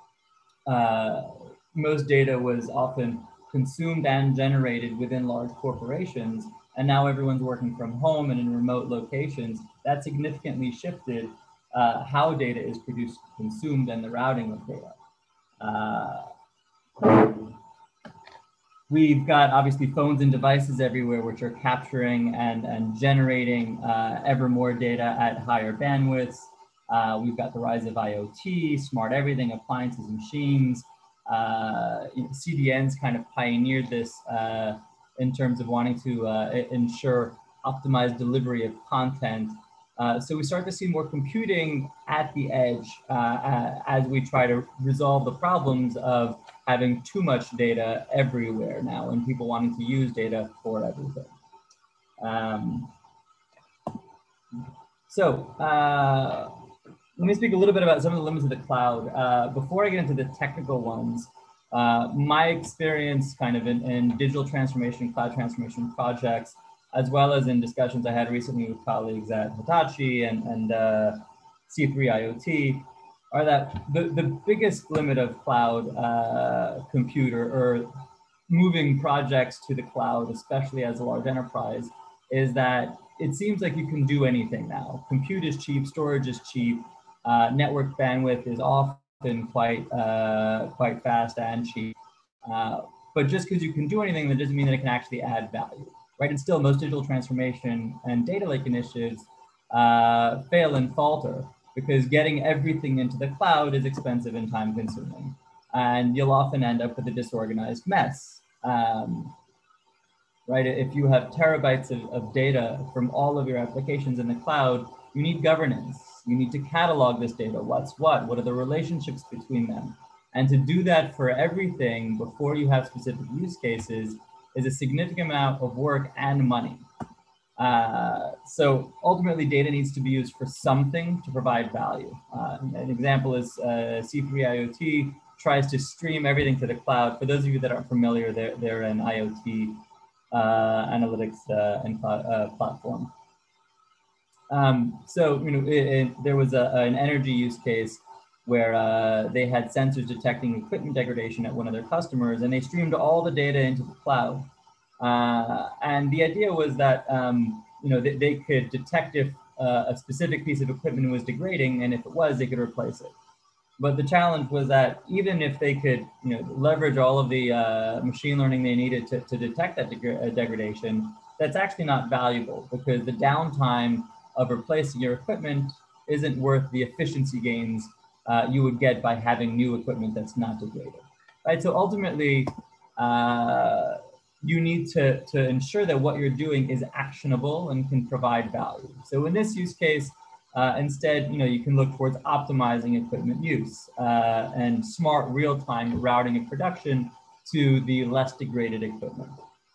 uh, most data was often consumed and generated within large corporations, and now everyone's working from home and in remote locations. That significantly shifted uh, how data is produced, consumed, and the routing of data. Uh, we've got obviously phones and devices everywhere, which are capturing and, and generating uh, ever more data at higher bandwidths. Uh, we've got the rise of I O T, smart everything, appliances, machines. Uh, you know, C D Ns kind of pioneered this uh, in terms of wanting to uh, ensure optimized delivery of content. Uh, so we start to see more computing at the edge uh, as we try to resolve the problems of having too much data everywhere now and people wanting to use data for everything. Um, so uh, let me speak a little bit about some of the limits of the cloud. Uh, before I get into the technical ones, uh, my experience kind of in, in digital transformation, cloud transformation projects, as well as in discussions I had recently with colleagues at Hitachi and, and uh, C three I O T, are that the, the biggest limit of cloud uh, computer or moving projects to the cloud, especially as a large enterprise, is that it seems like you can do anything now. Compute is cheap, storage is cheap, uh, network bandwidth is often quite, uh, quite fast and cheap. Uh, but just because you can do anything, that doesn't mean that it can actually add value. Right, and still most digital transformation and data lake initiatives uh, fail and falter, because getting everything into the cloud is expensive and time consuming. And you'll often end up with a disorganized mess. Um, right? If you have terabytes of, of data from all of your applications in the cloud, you need governance. You need to catalog this data. What's what? What are the relationships between them? And to do that for everything before you have specific use cases is a significant amount of work and money. Uh, so ultimately, data needs to be used for something to provide value. Uh, an example is uh, C three I O T tries to stream everything to the cloud. For those of you that aren't familiar, they're, they're an I O T uh, analytics uh, and cloud, uh, platform. Um, so you know, it, it, there was a, an energy use case where uh, they had sensors detecting equipment degradation at one of their customers, and they streamed all the data into the cloud. Uh, and the idea was that um, you know they, they could detect if uh, a specific piece of equipment was degrading, and if it was, they could replace it. But the challenge was that even if they could you know leverage all of the uh, machine learning they needed to, to detect that degra degradation, that's actually not valuable, because the downtime of replacing your equipment isn't worth the efficiency gains uh, you would get by having new equipment that's not degraded, right? So ultimately, uh, you need to, to ensure that what you're doing is actionable and can provide value. So in this use case, uh, instead, you know, you can look towards optimizing equipment use uh, and smart real-time routing of production to the less degraded equipment.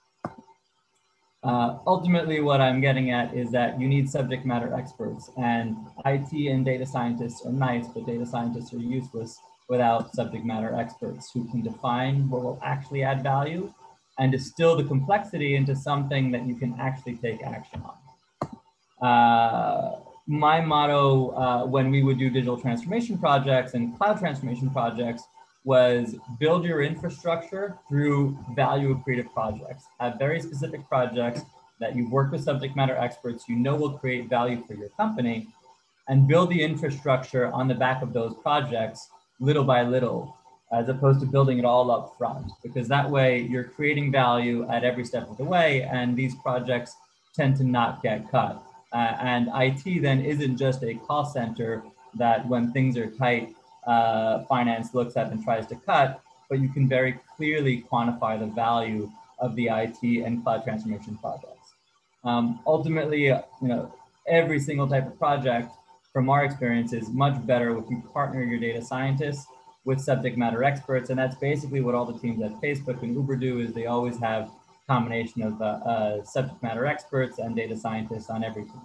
Uh, ultimately, what I'm getting at is that you need subject matter experts, and I T and data scientists are nice, but data scientists are useless without subject matter experts who can define what will actually add value and distill the complexity into something that you can actually take action on. Uh, my motto uh, when we would do digital transformation projects and cloud transformation projects was build your infrastructure through value accretive projects. Have very specific projects that you've worked with subject matter experts you know will create value for your company, and build the infrastructure on the back of those projects little by little, as opposed to building it all up front, because that way you're creating value at every step of the way, and these projects tend to not get cut. Uh, and I T then isn't just a cost center that when things are tight, uh, finance looks at and tries to cut, but you can very clearly quantify the value of the I T and cloud transformation projects. Um, ultimately, you know, every single type of project from our experience is much better if you partner your data scientists with subject matter experts. And that's basically what all the teams at Facebook and Uber do, is they always have a combination of uh, uh, subject matter experts and data scientists on every team.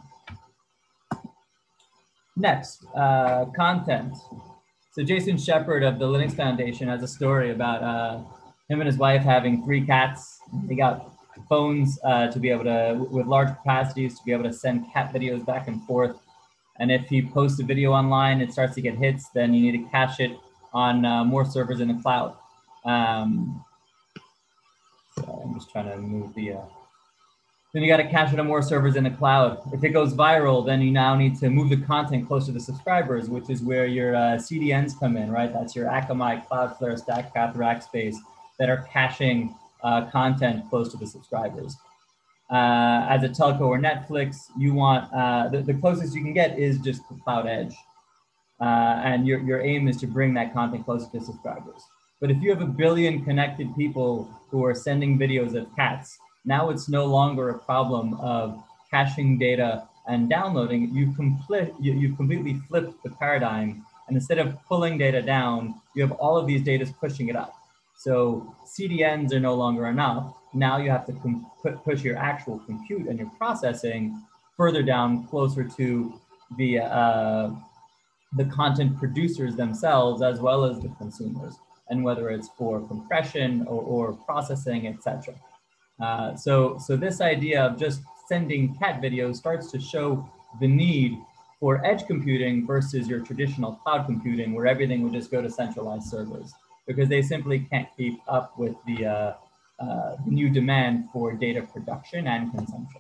Next, uh, content. So Jason Shepard of the Linux Foundation has a story about uh, him and his wife having three cats. They got phones uh, to be able to, with large capacities, to be able to send cat videos back and forth. And if he posts a video online, it starts to get hits, then you need to cache it on uh, more servers in the cloud. Um, so I'm just trying to move the, uh, then you got to cache it on more servers in the cloud. If it goes viral, then you now need to move the content closer to the subscribers, which is where your uh, C D Ns come in, right? That's your Akamai, Cloudflare, StackPath, Rackspace that are caching uh, content close to the subscribers. Uh, as a telco or Netflix, you want, uh, the, the closest you can get is just the cloud edge. Uh, and your, your aim is to bring that content closer to subscribers. But if you have a billion connected people who are sending videos of cats, now it's no longer a problem of caching data and downloading. You've, complete, you, you've completely flipped the paradigm. And instead of pulling data down, you have all of these data pushing it up. So C D Ns are no longer enough. Now you have to push your actual compute and your processing further down, closer to the, uh, the content producers themselves, as well as the consumers, and whether it's for compression or, or processing, et cetera. Uh, so, so this idea of just sending cat videos starts to show the need for edge computing versus your traditional cloud computing, where everything would just go to centralized servers, because they simply can't keep up with the uh, uh, new demand for data production and consumption.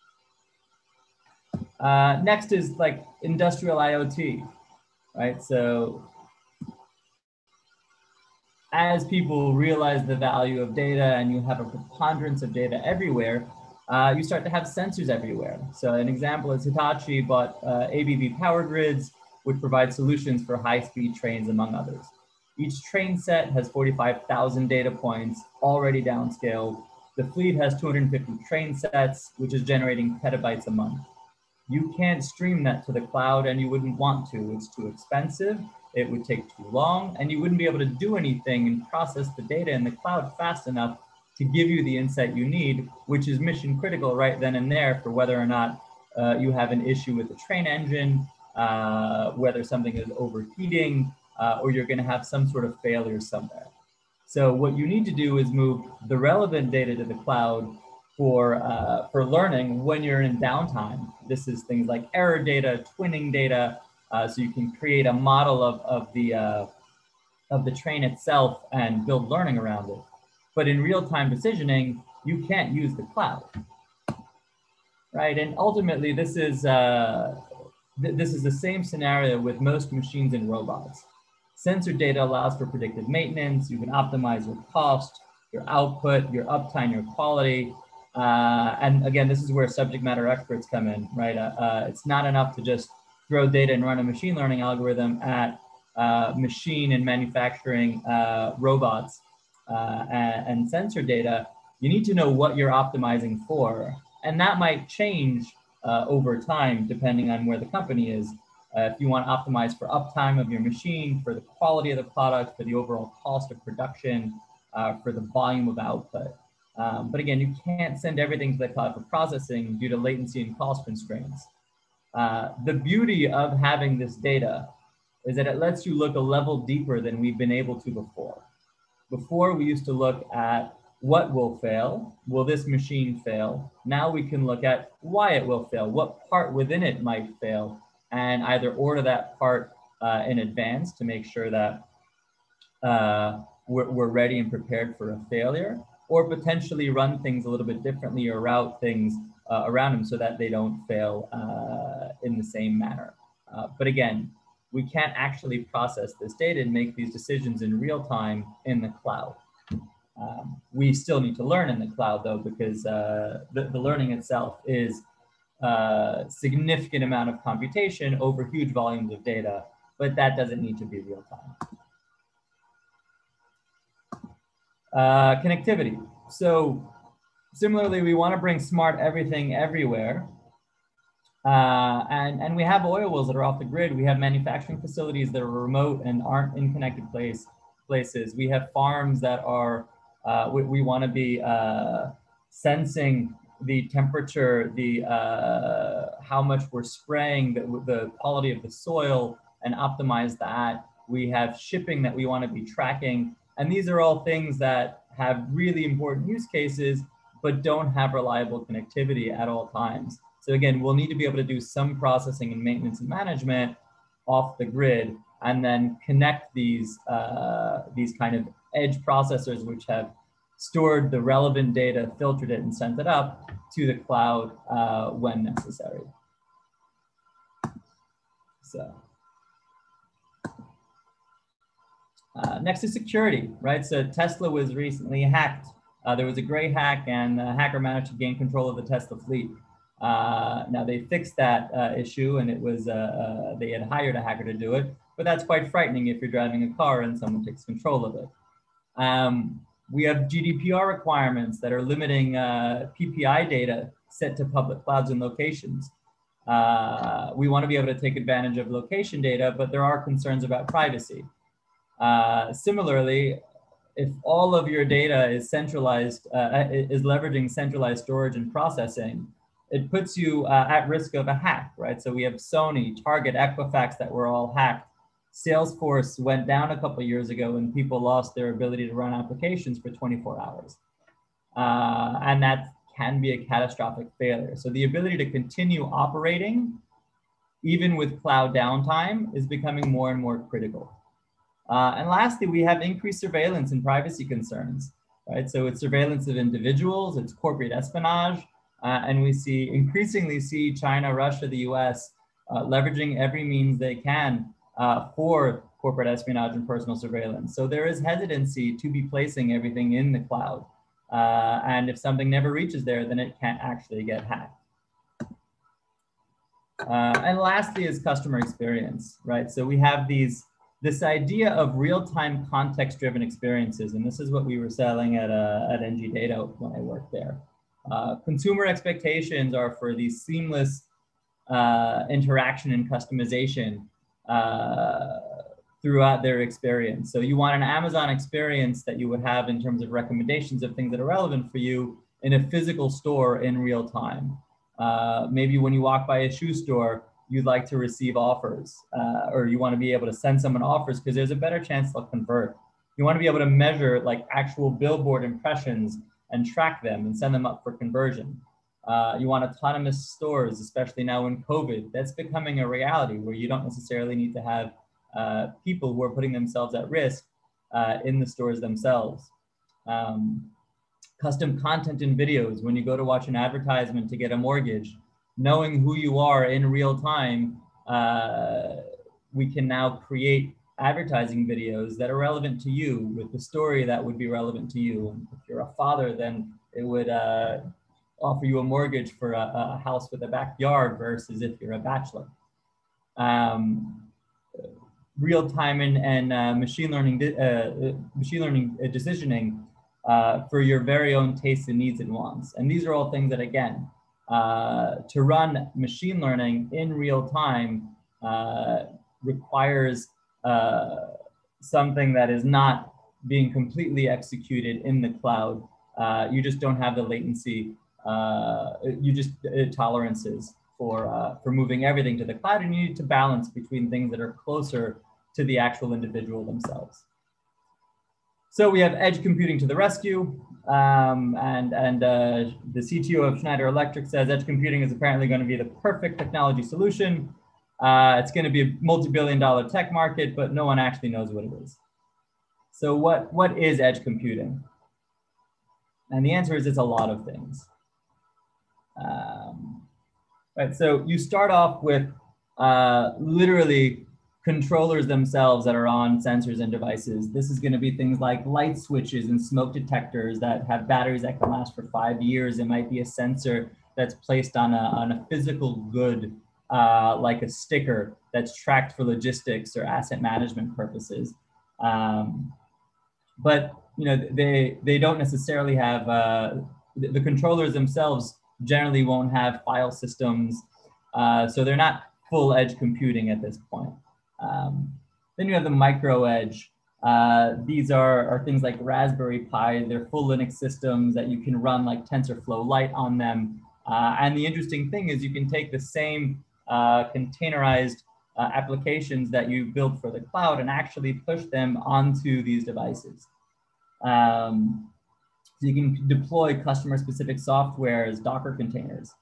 Uh, next is like industrial I O T, right? So as people realize the value of data and you have a preponderance of data everywhere, uh, you start to have sensors everywhere. So an example is Hitachi bought uh, A B B Power Grids, which provide solutions for high-speed trains, among others. Each train set has forty-five thousand data points already downscaled. The fleet has two hundred fifty train sets, which is generating petabytes a month. You can't stream that to the cloud, and you wouldn't want to. It's too expensive, it would take too long, and you wouldn't be able to do anything and process the data in the cloud fast enough to give you the insight you need, which is mission critical right then and there for whether or not uh, you have an issue with the train engine, uh, whether something is overheating, uh, or you're gonna have some sort of failure somewhere. So what you need to do is move the relevant data to the cloud for, uh, for learning when you're in downtime. This is things like error data, twinning data, uh, so you can create a model of, of, the, uh, of the train itself and build learning around it. But in real-time decisioning, you can't use the cloud, right? And ultimately, this is, uh, th this is the same scenario with most machines and robots. Sensor data allows for predictive maintenance. You can optimize your cost, your output, your uptime, your quality. Uh, and again, this is where subject matter experts come in, right? Uh, uh, it's not enough to just throw data and run a machine learning algorithm at uh, machine and manufacturing uh, robots uh, and, and sensor data. You need to know what you're optimizing for. And that might change uh, over time, depending on where the company is. Uh, if you want to optimize for uptime of your machine, for the quality of the product, for the overall cost of production, uh, for the volume of output. Um, but again, you can't send everything to the cloud for processing due to latency and cost constraints. Uh, the beauty of having this data is that it lets you look a level deeper than we've been able to before. Before, we used to look at what will fail, will this machine fail? Now we can look at why it will fail, what part within it might fail, and either order that part uh, in advance to make sure that uh, we're, we're ready and prepared for a failure, or potentially run things a little bit differently or route things uh, around them so that they don't fail uh, in the same manner. Uh, but again, we can't actually process this data and make these decisions in real time in the cloud. Um, we still need to learn in the cloud though, because uh, the, the learning itself is a significant amount of computation over huge volumes of data, but that doesn't need to be real time. Uh, connectivity. So similarly, we want to bring smart everything everywhere. Uh, and, and we have oil wells that are off the grid. We have manufacturing facilities that are remote and aren't in connected place, places. We have farms that are, uh, we, we want to be uh, sensing the temperature, the uh, how much we're spraying, the, the quality of the soil, and optimize that. We have shipping that we want to be tracking. And these are all things that have really important use cases, but don't have reliable connectivity at all times. So again, we'll need to be able to do some processing and maintenance and management off the grid, and then connect these, uh, these kind of edge processors, which have stored the relevant data, filtered it, and sent it up to the cloud uh, when necessary. So. Uh, next is security, right? So Tesla was recently hacked. Uh, there was a gray hack, and the hacker managed to gain control of the Tesla fleet. Uh, now they fixed that uh, issue, and it was uh, uh, they had hired a hacker to do it. But that's quite frightening if you're driving a car and someone takes control of it. Um, we have G D P R requirements that are limiting uh, P P I data sent to public clouds and locations. Uh, we want to be able to take advantage of location data, but there are concerns about privacy. Uh, similarly, if all of your data is centralized, uh, is leveraging centralized storage and processing, it puts you uh, at risk of a hack, right? So we have Sony, Target, Equifax that were all hacked. Salesforce went down a couple of years ago and people lost their ability to run applications for twenty-four hours. Uh, and that can be a catastrophic failure. So the ability to continue operating, even with cloud downtime, is becoming more and more critical. Uh, and lastly, we have increased surveillance and privacy concerns, right? So it's surveillance of individuals, it's corporate espionage, uh, and we see increasingly see China, Russia, the U S uh, leveraging every means they can uh, for corporate espionage and personal surveillance. So there is hesitancy to be placing everything in the cloud. Uh, and if something never reaches there, then it can't actually get hacked. Uh, and lastly is customer experience, right? So we have these, this idea of real-time context-driven experiences, and this is what we were selling at, uh, at N G Data when I worked there. Uh, consumer expectations are for these seamless uh, interaction and customization uh, throughout their experience. So you want an Amazon experience that you would have in terms of recommendations of things that are relevant for you in a physical store in real time. Uh, maybe when you walk by a shoe store, you'd like to receive offers, uh, or you want to be able to send someone offers because there's a better chance they'll convert. You want to be able to measure like actual billboard impressions and track them and send them up for conversion. Uh, you want autonomous stores, especially now in COVID. That's becoming a reality where you don't necessarily need to have uh, people who are putting themselves at risk uh, in the stores themselves. Um, Custom content and videos. When you go to watch an advertisement to get a mortgage, knowing who you are in real time, uh, we can now create advertising videos that are relevant to you with the story that would be relevant to you. And if you're a father, then it would uh, offer you a mortgage for a, a house with a backyard versus if you're a bachelor. Um, real time and, and uh, machine learning, uh, machine learning decisioning Uh, for your very own tastes and needs and wants. And these are all things that, again, uh, to run machine learning in real time uh, requires uh, something that is not being completely executed in the cloud. Uh, you just don't have the latency, uh, you just uh, tolerances for, uh, for moving everything to the cloud, and you need to balance between things that are closer to the actual individual themselves. So we have edge computing to the rescue, um, and, and uh, the C T O of Schneider Electric says edge computing is apparently going to be the perfect technology solution. Uh, it's going to be a multi-billion dollar tech market, but no one actually knows what it is. So what, what is edge computing? And the answer is it's a lot of things. Um, right, so you start off with uh, literally controllers themselves that are on sensors and devices. This is going to be things like light switches and smoke detectors that have batteries that can last for five years. It might be a sensor that's placed on a, on a physical good, uh, like a sticker that's tracked for logistics or asset management purposes. Um, but you know, they, they don't necessarily have, uh, the, the controllers themselves generally won't have file systems. Uh, so they're not full edge computing at this point. Um, then you have the micro edge. Uh, these are, are things like Raspberry Pi. They're full Linux systems that you can run like TensorFlow Lite on them. Uh, and the interesting thing is you can take the same uh, containerized uh, applications that you built for the cloud and actually push them onto these devices. Um, so you can deploy customer specific software as Docker containers.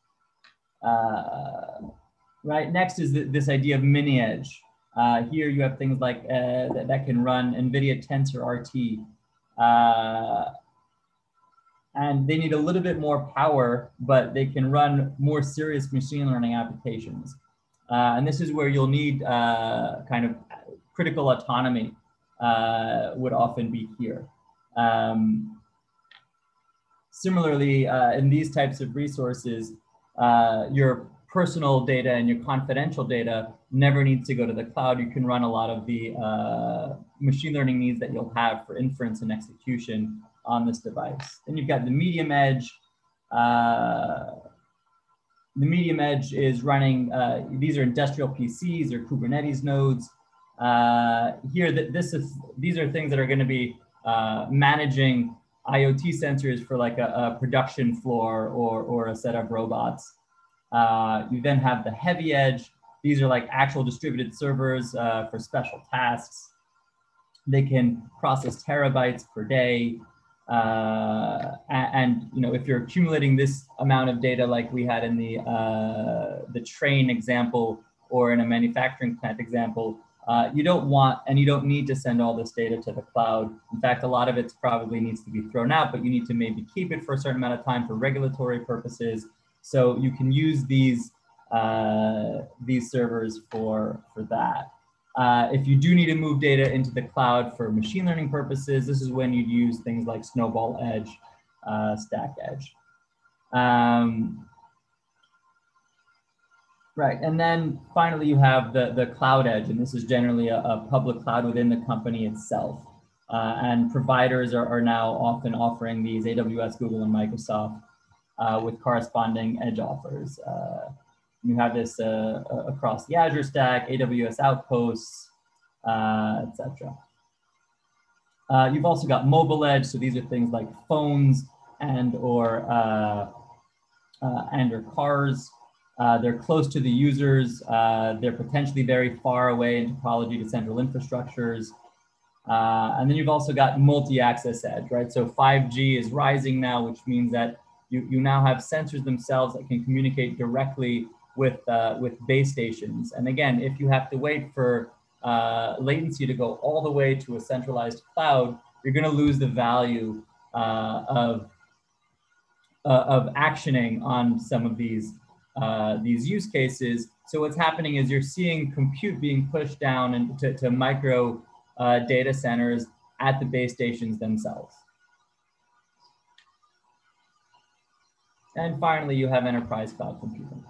Uh, right, next is the, this idea of mini edge. Uh, here you have things like uh, that, that can run NVIDIA Tensor R T. Uh, and they need a little bit more power, but they can run more serious machine learning applications. Uh, and this is where you'll need uh, kind of critical autonomy uh, would often be here. Um, similarly, uh, in these types of resources, uh, your personal data and your confidential data never needs to go to the cloud. You can run a lot of the uh, machine learning needs that you'll have for inference and execution on this device. Then you've got the medium edge. Uh, the medium edge is running, uh, these are industrial P Cs or Kubernetes nodes. Uh, here, th this is, these are things that are gonna be uh, managing I O T sensors for like a, a production floor or, or a set of robots. Uh, you then have the heavy edge. These are like actual distributed servers uh, for special tasks. They can process terabytes per day. Uh, and, and you know, if you're accumulating this amount of data like we had in the, uh, the train example or in a manufacturing plant example, uh, you don't want and you don't need to send all this data to the cloud. In fact, a lot of it probably needs to be thrown out, but you need to maybe keep it for a certain amount of time for regulatory purposes. So you can use these, uh, these servers for, for that. Uh, if you do need to move data into the cloud for machine learning purposes, this is when you'd use things like Snowball Edge. uh, Stack Edge. Um, right, and then finally you have the, the Cloud Edge, and this is generally a, a public cloud within the company itself. Uh, and providers are, are now often offering these, A W S, Google, and Microsoft, uh, with corresponding edge offers. Uh, you have this uh, across the Azure stack, A W S Outposts, uh, et cetera. Uh, you've also got mobile edge, so these are things like phones and or uh, uh, and or cars. Uh, they're close to the users. Uh, they're potentially very far away in topology to central infrastructures. Uh, and then you've also got multi-access edge, right? So five G is rising now, which means that you, you now have sensors themselves that can communicate directly with, uh, with base stations. And again, if you have to wait for uh, latency to go all the way to a centralized cloud, you're gonna lose the value uh, of, uh, of actioning on some of these, uh, these use cases. So what's happening is you're seeing compute being pushed down into to micro Uh, data centers at the base stations themselves. And finally, you have enterprise cloud computing.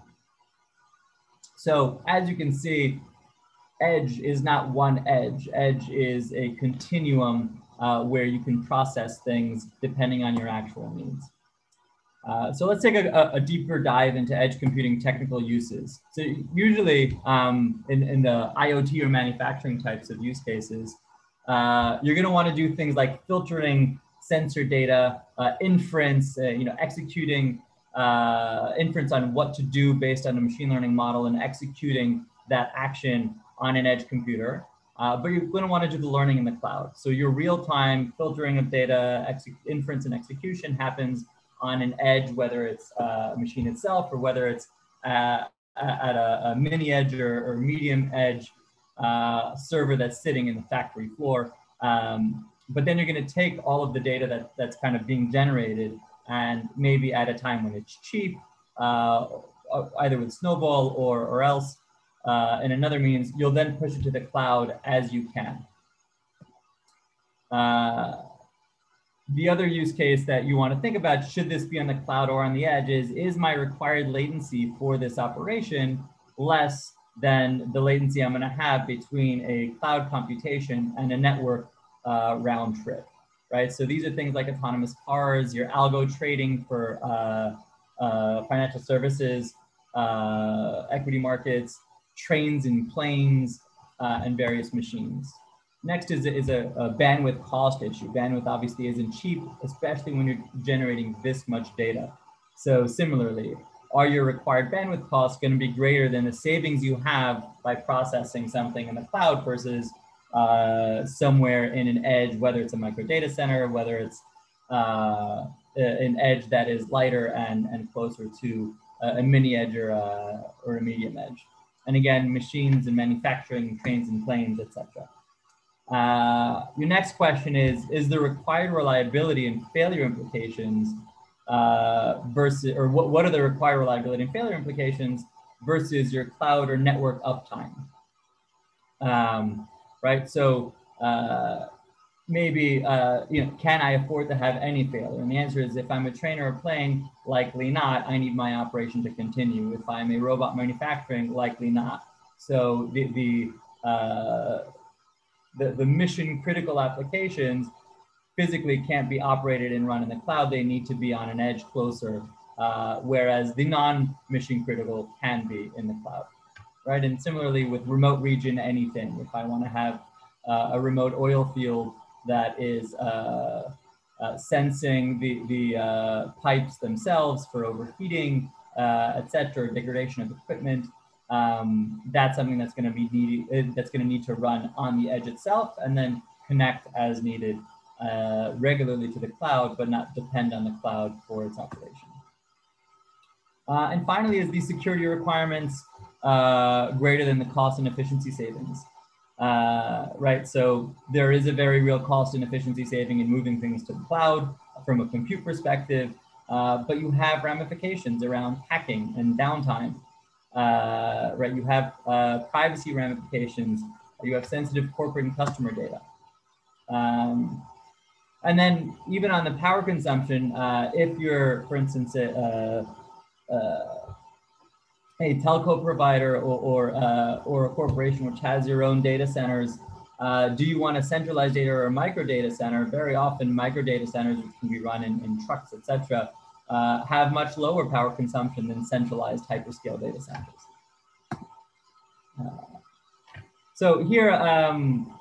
So as you can see, edge is not one edge. Edge is a continuum uh, where you can process things depending on your actual needs. Uh, so let's take a, a deeper dive into edge computing technical uses. So usually um, in, in the IoT or manufacturing types of use cases, uh, you're going to want to do things like filtering sensor data, uh, inference, uh, you know, executing uh, inference on what to do based on a machine learning model and executing that action on an edge computer. Uh, but you're going to want to do the learning in the cloud. So your real-time filtering of data, inference and execution happens on an edge, whether it's uh, a machine itself or whether it's uh, at a, a mini edge or, or medium edge uh, server that's sitting in the factory floor. Um, but then you're going to take all of the data that, that's kind of being generated, and maybe at a time when it's cheap, uh, either with Snowball or, or else, uh, in another means, you'll then push it to the cloud as you can. Uh, The other use case that you want to think about, should this be on the cloud or on the edge, is, is my required latency for this operation less than the latency I'm going to have between a cloud computation and a network uh, round trip, right? So these are things like autonomous cars, your algo trading for uh, uh, financial services, uh, equity markets, trains and planes, uh, and various machines. Next is, is a, a bandwidth cost issue. Bandwidth obviously isn't cheap, especially when you're generating this much data. So similarly, are your required bandwidth costs going to be greater than the savings you have by processing something in the cloud versus uh, somewhere in an edge, whether it's a micro data center, whether it's uh, an edge that is lighter and, and closer to a, a mini edge or a, or a medium edge. And again, machines and manufacturing, trains and planes, et cetera. Uh, your next question is, is the required reliability and failure implications uh, versus, or what, what are the required reliability and failure implications versus your cloud or network uptime? Um, right, so uh, maybe, uh, you know, can I afford to have any failure? And the answer is, if I'm a train or a plane, likely not. I need my operation to continue. If I'm a robot manufacturing, likely not. So the, the uh, The, the mission critical applications physically can't be operated and run in the cloud. They need to be on an edge closer, uh, whereas the non-mission critical can be in the cloud, right? And similarly with remote region anything, if I want to have uh, a remote oil field that is uh, uh, sensing the, the uh, pipes themselves for overheating, uh, et cetera, degradation of equipment, Um, that's something that's going to be needed, that's going to need to run on the edge itself and then connect as needed uh, regularly to the cloud, but not depend on the cloud for its operation. Uh, and finally, is the security requirements uh, greater than the cost and efficiency savings? Uh, right, so there is a very real cost and efficiency saving in moving things to the cloud from a compute perspective, uh, but you have ramifications around hacking and downtime. Uh, right, you have uh, privacy ramifications, you have sensitive corporate and customer data. Um, And then even on the power consumption, uh, if you're, for instance, a, a, a telco provider or, or, uh, or a corporation which has your own data centers, uh, do you want a centralized data or a micro data center? Very often micro data centers, which can be run in, in trucks, et cetera, uh, have much lower power consumption than centralized hyperscale data centers. Uh, so here, um,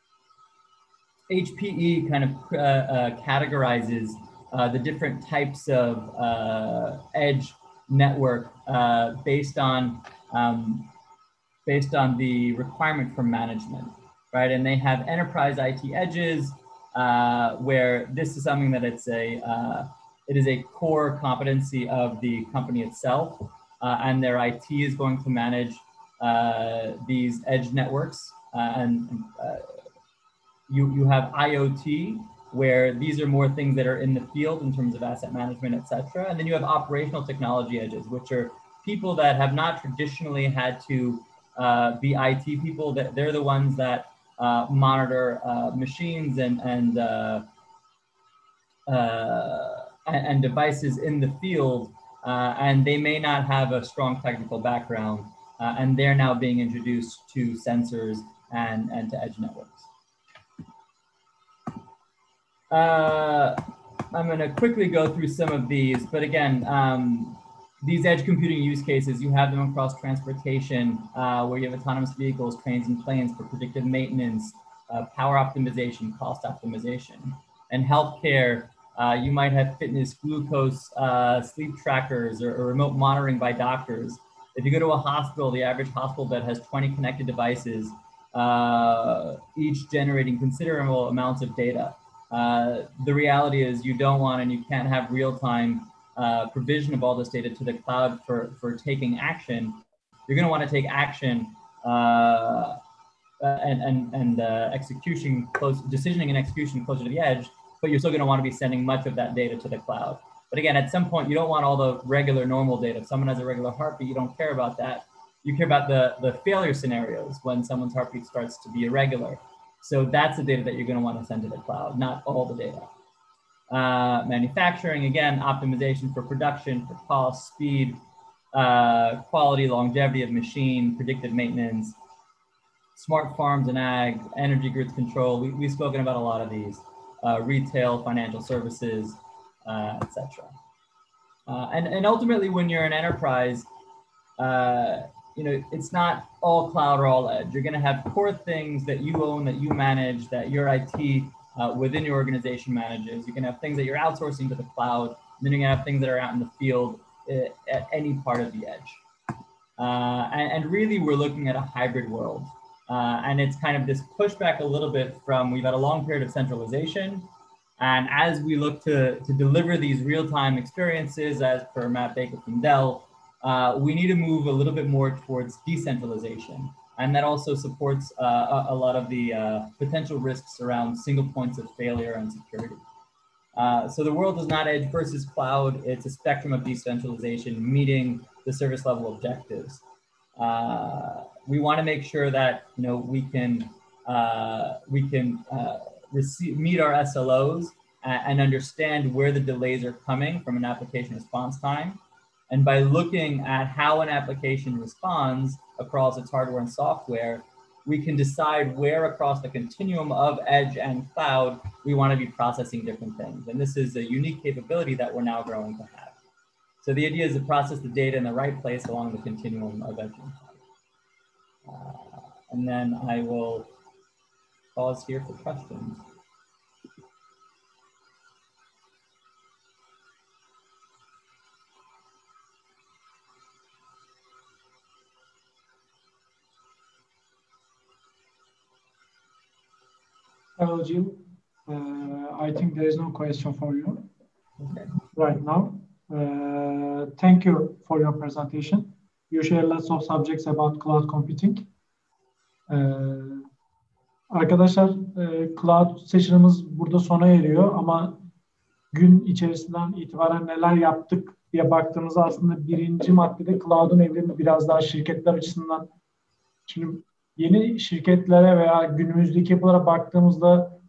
H P E kind of uh, uh, categorizes uh, the different types of uh, edge network uh, based on um, based on the requirement for management, right? And they have enterprise I T edges, uh, where this is something that it's a uh, it is a core competency of the company itself, uh, and their I T is going to manage uh, these edge networks uh, and. Uh, You, you have I O T, where these are more things that are in the field in terms of asset management, et cetera. And then you have operational technology edges, which are people that have not traditionally had to uh, be I T people. That they're the ones that uh, monitor uh, machines and and, uh, uh, and and devices in the field, uh, and they may not have a strong technical background, uh, and they're now being introduced to sensors and and to edge networks. Uh, I'm going to quickly go through some of these, but again, um, these edge computing use cases, you have them across transportation, uh, where you have autonomous vehicles, trains and planes for predictive maintenance, uh, power optimization, cost optimization. And healthcare, uh, you might have fitness, glucose, uh, sleep trackers, or, or remote monitoring by doctors. If you go to a hospital, the average hospital bed has twenty connected devices, uh, each generating considerable amounts of data. Uh, the reality is you don't want and you can't have real-time uh, provision of all this data to the cloud for, for taking action. You're going to want to take action uh, and, and, and uh, execution, close, decisioning and execution closer to the edge, but you're still going to want to be sending much of that data to the cloud. But again, at some point, you don't want all the regular normal data. If someone has a regular heartbeat, you don't care about that. You care about the, the failure scenarios when someone's heartbeat starts to be irregular. So that's the data that you're going to want to send to the cloud, not all the data. Uh, manufacturing, again, optimization for production, for cost, speed, uh, quality, longevity of machine, predictive maintenance, smart farms and ag, energy grid control. We, we've spoken about a lot of these, uh, retail, financial services, uh, et cetera. Uh, and, and ultimately, when you're an enterprise, uh, you know, it's not all cloud or all edge. You're going to have core things that you own, that you manage, that your I T uh, within your organization manages. You can have things that you're outsourcing to the cloud. And then you're going to have things that are out in the field uh, at any part of the edge. Uh, and, and really, we're looking at a hybrid world. Uh, and it's kind of this pushback a little bit from, we've had a long period of centralization. And as we look to, to deliver these real-time experiences, as per Matt Baker from Dell, Uh, we need to move a little bit more towards decentralization. And that also supports uh, a, a lot of the uh, potential risks around single points of failure and security. Uh, so the world is not edge versus cloud. It's a spectrum of decentralization meeting the service level objectives. Uh, we want to make sure that, you know, we can, uh, we can uh, receive, meet our S L Os and, and understand where the delays are coming from an application response time. And by looking at how an application responds across its hardware and software, we can decide where across the continuum of edge and cloud we want to be processing different things. And this is a unique capability that we're now growing to have. So the idea is to process the data in the right place along the continuum of edge and cloud. Uh, and then I will pause here for questions. Hello, Jill. Uh, I think there is no question for you okay. right now. Uh, thank you for your presentation. You share lots of subjects about cloud computing. Uh, arkadaşlar, e, cloud session'ımız burada sona eriyor ama gün içerisinden itibaren neler yaptık diye baktığımızda aslında birinci maddede cloud'un evrimi biraz daha şirketler açısından. Şimdi yeni şirketlere veya günümüzdeki yapılara baktığımızda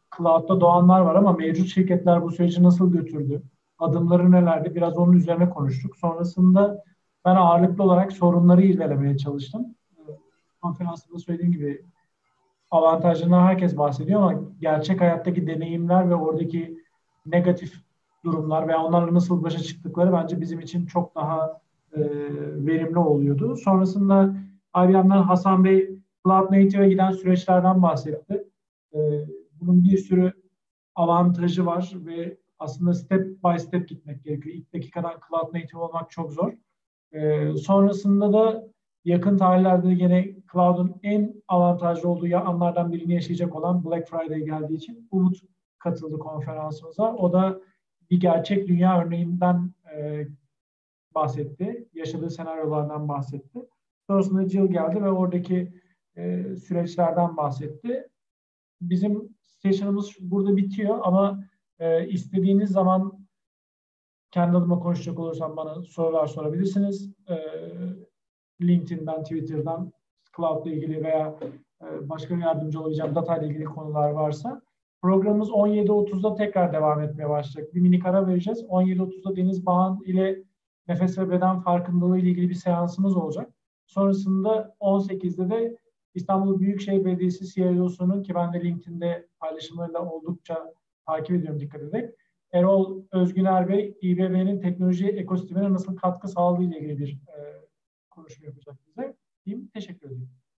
cloud'da doğanlar var ama mevcut şirketler bu süreci nasıl götürdü? Adımları nelerdi? Biraz onun üzerine konuştuk. Sonrasında ben ağırlıklı olarak sorunları irdelemeye çalıştım. Konferansında söylediğim gibi avantajlarından herkes bahsediyor ama gerçek hayattaki deneyimler ve oradaki negatif durumlar veya onlarla nasıl başa çıktıkları bence bizim için çok daha e, verimli oluyordu. Sonrasında I B M'den Hasan Bey Cloud Native'e giden süreçlerden bahsetti. E, bunun bir sürü avantajı var ve aslında step by step gitmek gerekiyor. İlk dakikadan Cloud Native olmak çok zor. E, sonrasında da yakın tarihlerde yine Cloud'un en avantajlı olduğu anlardan birini yaşayacak olan Black Friday geldiği için Umut katıldı konferansımıza. O da bir gerçek dünya örneğinden e, bahsetti. Yaşadığı senaryolardan bahsetti. Sonrasında Jill geldi ve oradaki e, süreçlerden bahsetti. Bizim session'ımız burada bitiyor ama e, istediğiniz zaman kendi adıma konuşacak olursam bana sorular sorabilirsiniz. E, LinkedIn'den, Twitter'dan Cloud'la ilgili veya e, başka yardımcı olabileceğim data ile ilgili konular varsa. Programımız on yedi otuzda tekrar devam etmeye başlayacak. Bir minik ara vereceğiz. on yedi otuzda Deniz Bağan ile nefes ve beden farkındalığı ile ilgili bir seansımız olacak. Sonrasında on sekizde de İstanbul Büyükşehir Belediyesi C E O'sunun, ki ben de LinkedIn'de paylaşımlarıyla oldukça takip ediyorum dikkat ederek, Erol Özgüner Bey, İ B B'nin teknoloji ekosistemine nasıl katkı sağladığı ile ilgili bir e, konuşma yapacak bize. Diyeyim, teşekkür ederim.